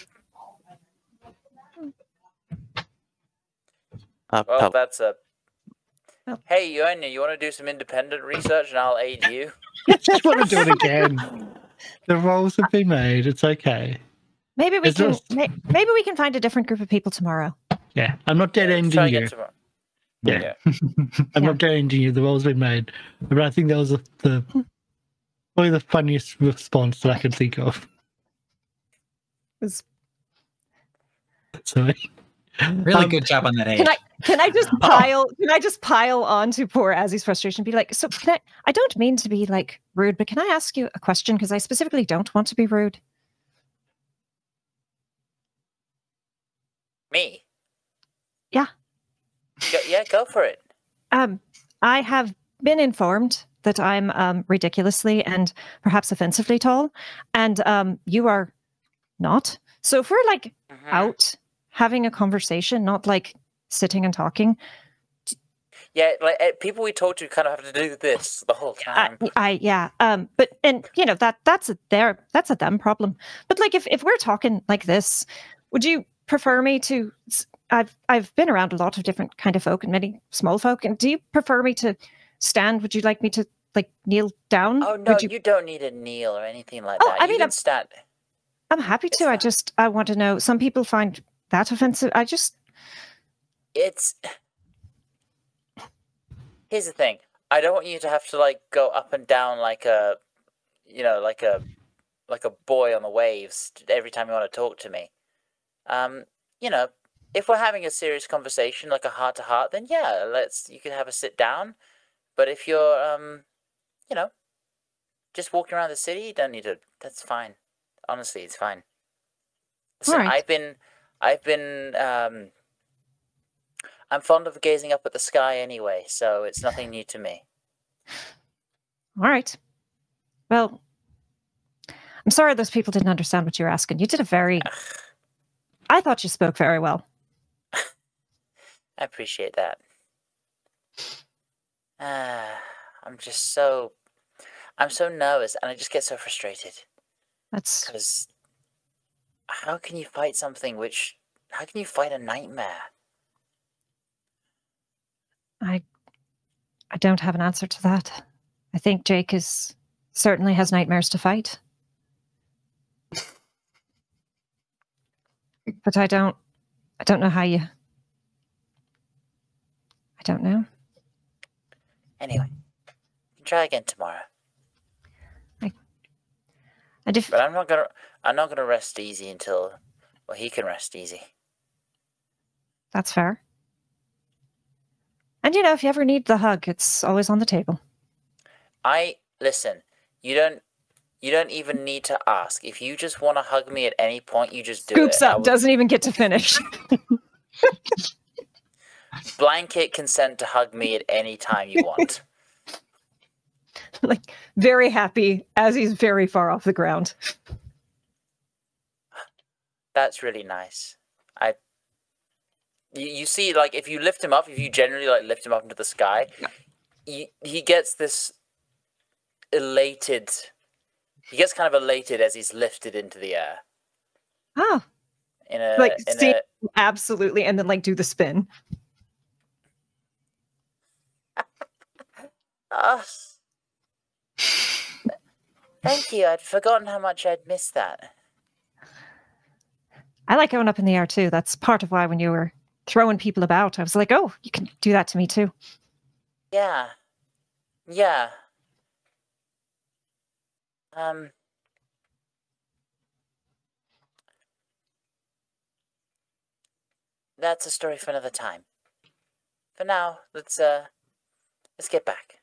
Uh, Well, Pal- that's a. Well- Hey, Uaine, you want to do some independent research and I'll aid you? I just want to do it again. The rolls have been made. It's okay. Maybe we It's can. just- May, maybe we can find a different group of people tomorrow. Yeah, I'm not dead Let's ending try to you. get tomorrow. Yeah, Yeah. I'm Yeah. not dead ending you. The roll's been made. But I think that was the, the probably the funniest response that I could think of. Was- Sorry. Really Um, good job on that age. Can I can I just pile can I just pile on to poor Azzy's frustration? Be like, so can I I don't mean to be like rude, but can I ask you a question? Because I specifically don't want to be rude. Me? Yeah. Go, yeah, go for it. Um, I have been informed that I'm um, ridiculously and perhaps offensively tall, and um, you are not. So if we're like Mhm. out having a conversation, not like sitting and talking, Yeah, like eh, people we talk to kind of have to do this the whole I, time. I yeah. Um, but and you know that that's a their that's a them problem. But like if if we're talking like this, would you prefer me to? s- I've I've been around a lot of different kind of folk and many small folk. And do you prefer me to stand? Would you like me to like kneel down? Oh no, Would you... don't need a kneel or anything like Oh, that. I you mean, can I'm- stand. I'm happy It's to. I fine. just I want to know. Some people find that offensive. I just It's. Here's the thing. I don't want you to have to like go up and down like a, you know, like a, like a boy on the waves every time you want to talk to me. Um, you know, if we're having a serious conversation, like a heart to heart, then yeah, let's. You can have a sit down. But if you're, um, you know, just walking around the city, you don't need to. That's fine. Honestly, it's fine. Listen, right. I've been, I've been, um, I'm fond of gazing up at the sky anyway, so it's nothing new to me. all right. Well, I'm sorry those people didn't understand what you were asking. You did a very. I thought you spoke very well. I appreciate that. Ah, I'm just so, I'm so nervous, and I just get so frustrated That's because how can you fight something which? How can you fight a nightmare? I. I don't have an answer to that. I think Jake is certainly has nightmares to fight. But I don't. I don't know how you. I don't know. Anyway, you can try again tomorrow. And if But I'm not gonna, I'm not gonna rest easy until, well, he can rest easy. that's fair. And you know, if you ever need the hug, it's always on the table. I listen. You don't. You don't even need to ask. If you just want to hug me at any point, you just do Scoops it. I up, will doesn't even get to finish. blanket consent to hug me at any time you want. Like very happy as he's very far off the ground. That's really nice. I. You, you see, like if you lift him up, if you generally like lift him up into the sky, he he gets this elated. He gets kind of elated as he's lifted into the air. Oh, In a like in see, a absolutely, and then like do the spin. Ah. Thank you. I'd forgotten how much I'd missed that. I like going up in the air too. That's part of why when you were throwing people about, I was like, oh, you can do that to me too. Yeah. Yeah. Um. That's a story for another time. For now, let's uh, let's get back.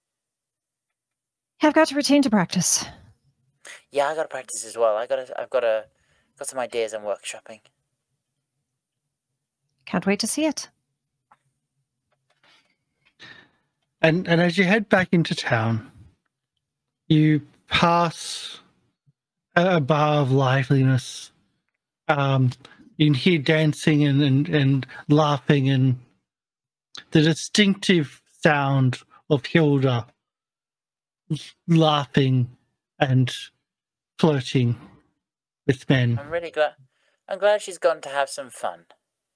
I've got a routine to practice. Yeah, I gotta practice as well. I gotta, I've gotta, got some ideas I'm workshopping. Can't wait to see it. And and as you head back into town, you pass a, a bar of liveliness. Um, you can hear dancing and, and, and laughing and the distinctive sound of Hilda laughing and flirting with men. I'm really glad. I'm glad she's gone to have some fun.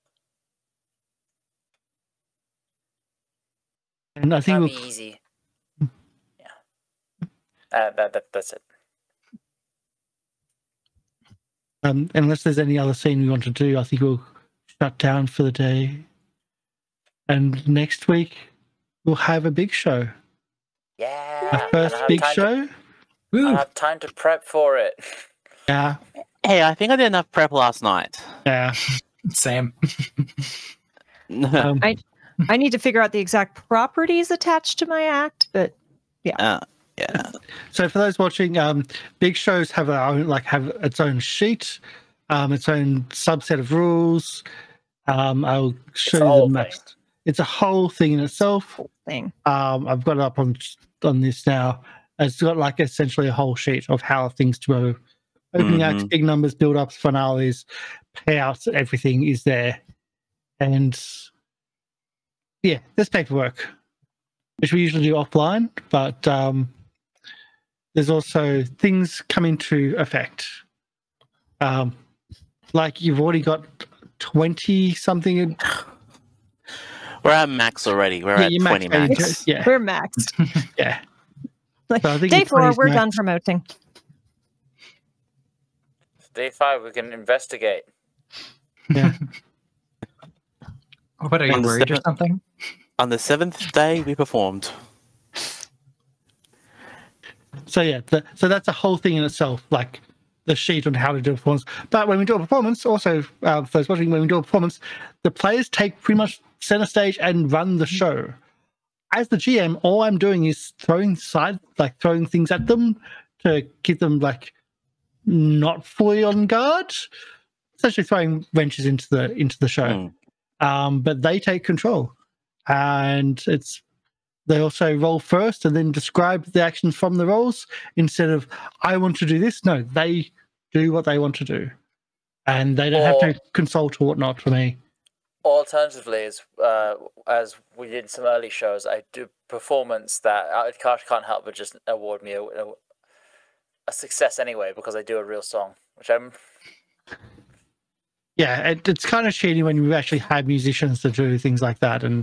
And I think That'll we'll, be easy. Yeah. Uh, that, that that's it. um, unless there's any other scene we want to do, I think we'll shut down for the day. And next week we'll have a big show. Yeah. Our first and I have big time show. To, I have time to prep for it. Yeah. Hey, I think I did enough prep last night. Yeah. Same. Um, I I need to figure out the exact properties attached to my act, but uh, yeah. So for those watching, um, big shows have their own, like have its own sheet, um, its own subset of rules. Um, I'll show It's a you whole the maps. It's a whole thing in itself. thing. Um, I've got it up on on this now. It's got like essentially a whole sheet of how things to go. Opening acts, Mhm. big numbers, build ups, finales, payouts, everything is there. And yeah, there's paperwork, which we usually do offline, but um, there's also things come into effect. Um, like you've already got twenty something. We're at max already. We're Yeah, at you max twenty out. max. Yeah. We're maxed. Yeah. Like, So I think day it's four, twenty we're max. done promoting. Day five, we can investigate. Yeah. What, are you On the worried or seventh- something? On the seventh day, we performed. So yeah, the, so that's a whole thing in itself, like the sheet on how to do a performance. But when we do a performance, also uh, for those watching, when we do a performance, the players take pretty much center stage and run the show. As the G M, all I'm doing is throwing side, like throwing things at them to keep them like not fully on guard. Essentially, throwing wrenches into the into the show. Mm. Um, but they take control, and it's they also roll first and then describe the actions from the rolls instead of I want to do this. No, they do what they want to do, and they don't Or- have to consult or whatnot for me. Alternatively, as uh, as we did in some early shows, I do performance that uh, Karsh can't help but just award me a, a, a success anyway because I do a real song, which I'm. Yeah, it, it's kind of shady when you actually have musicians to do things like that, and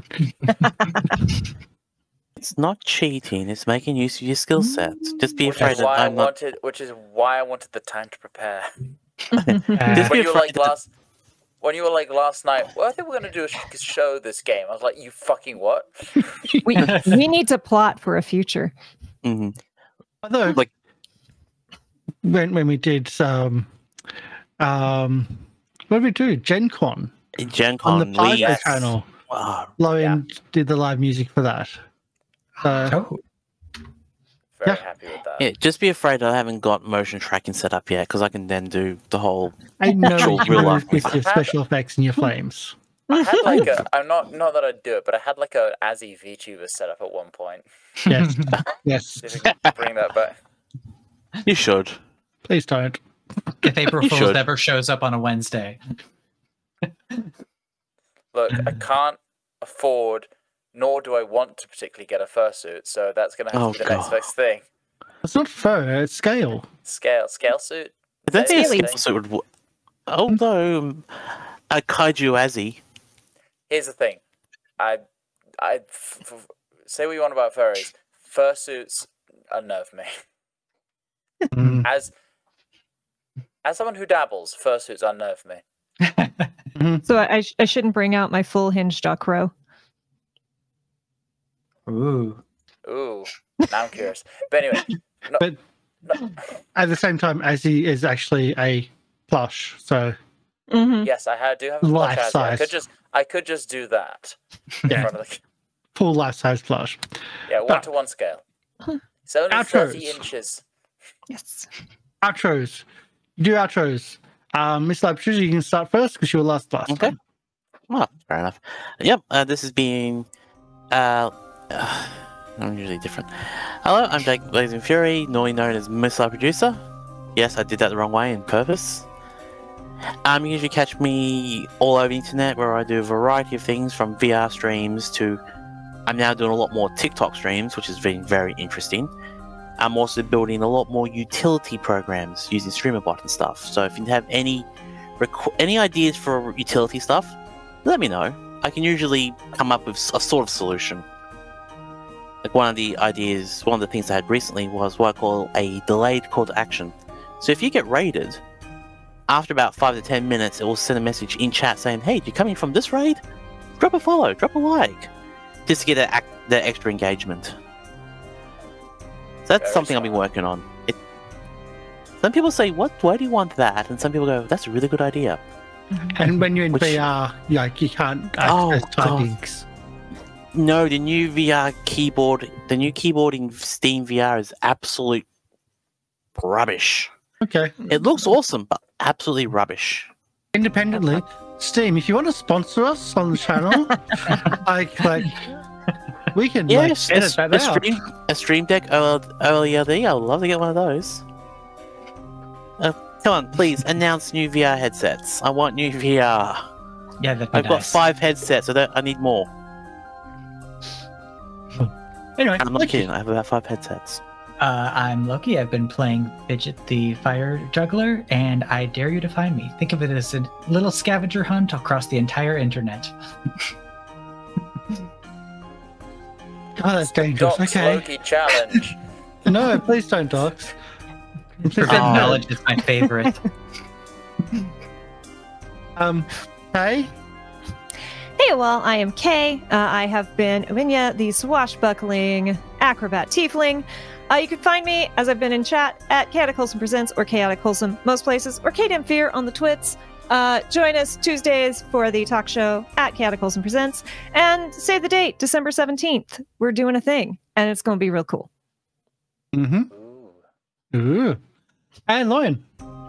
It's not cheating. It's making use of your skill sets. Just be Which afraid is that why I I'm not. wanted, which is why I wanted the time to prepare. uh, Just When be you were like afraid that- last, when you were like last night, well, I think we're gonna do a sh- show this game. I was like, you fucking what? we we need to plot for a future. Mhm. although Like, when when we did um um what did we do Gen Con Gen on the Con, Paizo we. Yes. channel? Wow. Lorian did the live music for that. So Oh, Very Yeah. happy with that. Yeah, just be afraid I haven't got motion tracking set up yet, because I can then do the whole. I know Actual you real move life with your music. special effects and your flames. I had like a, I'm not not that I'd do it, but I had like a Azzy VTuber set up at one point. Yes, yes. See if we can bring that back. You should. Please don't. if April You Fool's should. ever shows up on a Wednesday. Look, I can't afford, nor do I want to particularly get a fursuit, so that's going to have Oh, to be the next God. best thing. It's not fur. It's scale. Scale, scale suit. I don't think a Scaly. scale suit would. wo- Although um, a kaiju Azzy. Here's the thing, I, I, f- f- say what you want about furries. Fursuits unnerve me. Mm. As, as someone who dabbles, fursuits unnerve me. So I, sh- I shouldn't bring out my full hinge duck row. Ooh. Ooh, now I'm curious. But anyway, no, But no, at the same time, Azzy is actually a plush, so hmm yes, I had, do have a Life plush Azzy. I size. could just, I could just do that. In yeah, front of the, full life-size plush. yeah, one But- to one scale. It's only Outros. thirty inches. Yes. Outros. You do outros. Um, Miss MrLiveProducer, you can start first because you were last last Okay. time. Well, fair enough. Yep, uh, this has been. Uh, uh, I'm usually different. Hello, I'm Jake Blazing Fury, normally known as MrLiveProducer. Yes, I did that the wrong way on purpose. Um, you usually catch me all over the internet where I do a variety of things from V R streams to I'm now doing a lot more TikTok streams, which has been very interesting. I'm also building a lot more utility programs using StreamerBot and stuff. So if you have any requ any ideas for utility stuff, let me know. I can usually come up with a sort of solution. Like one of the ideas, one of the things I had recently was what I call a delayed call to action. So if you get raided, after about five to ten minutes, it will send a message in chat saying, "Hey, you're coming from this raid? Drop a follow, drop a like," just to get that, that extra engagement. So that's Very something I've been working on. It, some people say, "What? Why do you want that?" And some people go, "That's a really good idea." And when you're in Which- V R, like you can't Oh, access God. typings. No, the new V R keyboard, the new keyboard in Steam V R is absolute rubbish. Okay. It looks awesome, but absolutely rubbish. Independently, Steam, if you want to sponsor us on the channel, like, like we can Yes, like, a, edit that a, out. stream, a Stream Deck O L E D. I would love to get one of those. Uh, come on, please announce new V R headsets. I want new V R. Yeah, that'd be I've got nice. five headsets. I don't. I need more. Anyway, I'm not thank you. kidding. I have about five headsets. Uh, I'm Loki. I've been playing Fidget the Fire Juggler, and I dare you to find me. Think of it as a little scavenger hunt across the entire internet. Oh, that's dangerous. Docs Okay. Loki challenge. No, please don't dox. Please Forbidden don't. knowledge is my favorite. Um, hey, Hey, well, I am Kay. Uh, I have been Uaine, the swashbuckling acrobat tiefling. Uh, you can find me, as I've been in chat, at Chaotic Wholesome Presents or Chaotic Wholesome most places, or Damphyr on the twits. Uh, join us Tuesdays for the talk show at Chaotic Wholesome Presents. And save the date, December seventeenth. We're doing a thing, and it's going to be real cool. mm-hmm. Ooh. Ooh. And Lorian.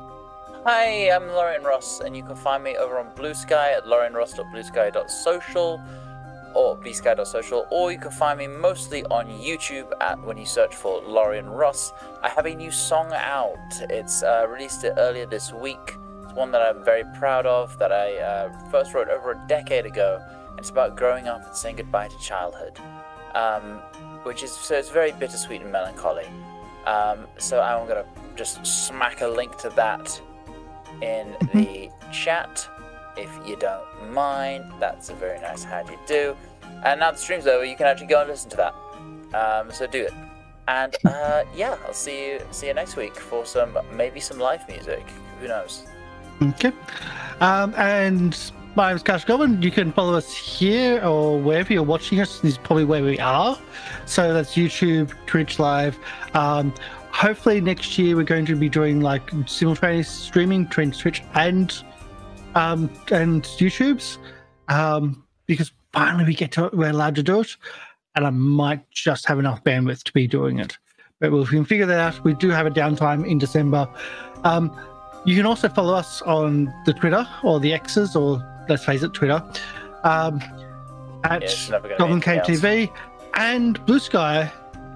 Hi, I'm Lorian Ross, and you can find me over on BlueSky at lorian ross dot blue sky dot social or bsky dot social, or you can find me mostly on YouTube at when you search for Lorian Ross. I have a new song out. It's uh, released it earlier this week. It's one that I'm very proud of, that I uh, first wrote over a decade ago. It's about growing up and saying goodbye to childhood, um, which is so it's very bittersweet and melancholy. Um, so I'm gonna just smack a link to that in the chat, if you don't mind. That's a very nice how do you do. And now the stream's over, you can actually go and listen to that. Um, so do it. And uh, yeah, I'll see you see you next week for some maybe some live music. Who knows? Okay. Um, and my name is Karsh Goblin. You can follow us here or wherever you're watching us. This is probably where we are. So that's YouTube, Twitch Live. Um, hopefully next year we're going to be doing like simultaneous streaming between Twitch and um, and YouTube's, um, because finally we get to we're allowed to do it, and I might just have enough bandwidth to be doing it. But we can figure that out. We do have a downtime in December. Um, you can also follow us on the Twitter or the X's, or let's face it, Twitter, um, at Yeah, it's never gonna be Goblin Cave anything T V and BlueSky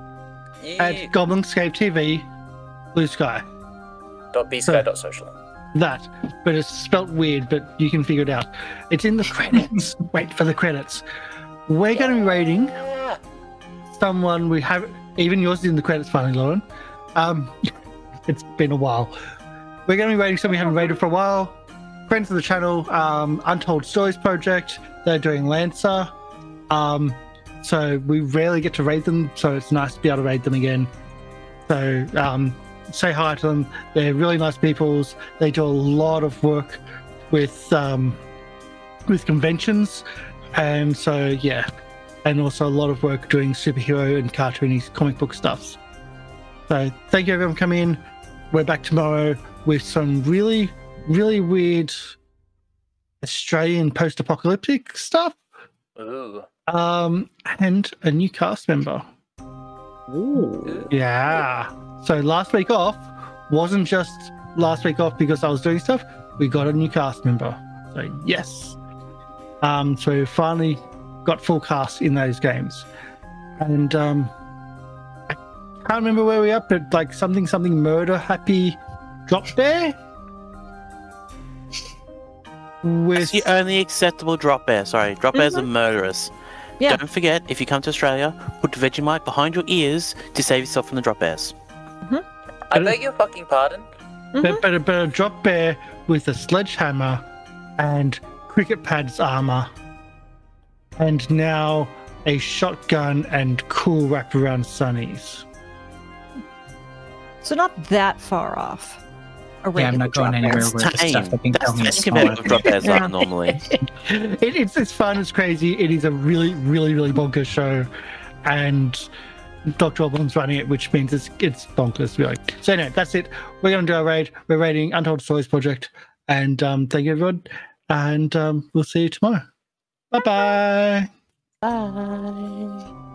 at Yee. Goblinscape T V, BlueSky. Dot bsky dot social. That, but it's spelt weird, but you can figure it out. It's in the credits. Wait for the credits. We're going to be rating Yeah. someone we have, even yours is in the credits, finally, Lauren. Um, it's been a while. We're going to be rating someone we haven't rated for a while. Friends of the channel, um, Untold Stories Project. They're doing Lancer. Um, so we rarely get to rate them, so it's nice to be able to rate them again. So um, say hi to them. They're really nice peoples. They do a lot of work with um, with conventions, and so yeah, and also a lot of work doing superhero and cartoony comic book stuff. So thank you everyone for coming in. We're back tomorrow with some really, really weird Australian post-apocalyptic stuff. Ooh. Um, and a new cast member. Ooh. Yeah. So last week off wasn't just last week off because I was doing stuff. We got a new cast member. So yes. Um, so we finally got full cast in those games. And um I can't remember where we're at, but like something something murder happy drop there. That's With the only acceptable drop bear. Sorry, drop bears are murderous. Yeah. Don't forget, if you come to Australia, put Vegemite behind your ears to save yourself from the drop bears. I beg your fucking pardon? But, but, but a drop bear with a sledgehammer and cricket pads armor, and now a shotgun and cool wraparound sunnies. So not that far off. A Yeah, I'm not going regular anywhere drop where the Tame. stuff that being That's told me is tame compared smaller. to what drop bears Yeah. are normally. It, it's it's fun, it's crazy. It is a really, really, really bonkers show, and Doctor Oblin's running it, which means it's it's bonkers. Really. So anyway, that's it. We're gonna do our raid. We're raiding Untold Stories Project, and um, thank you everyone, and um, we'll see you tomorrow. Bye bye. Bye.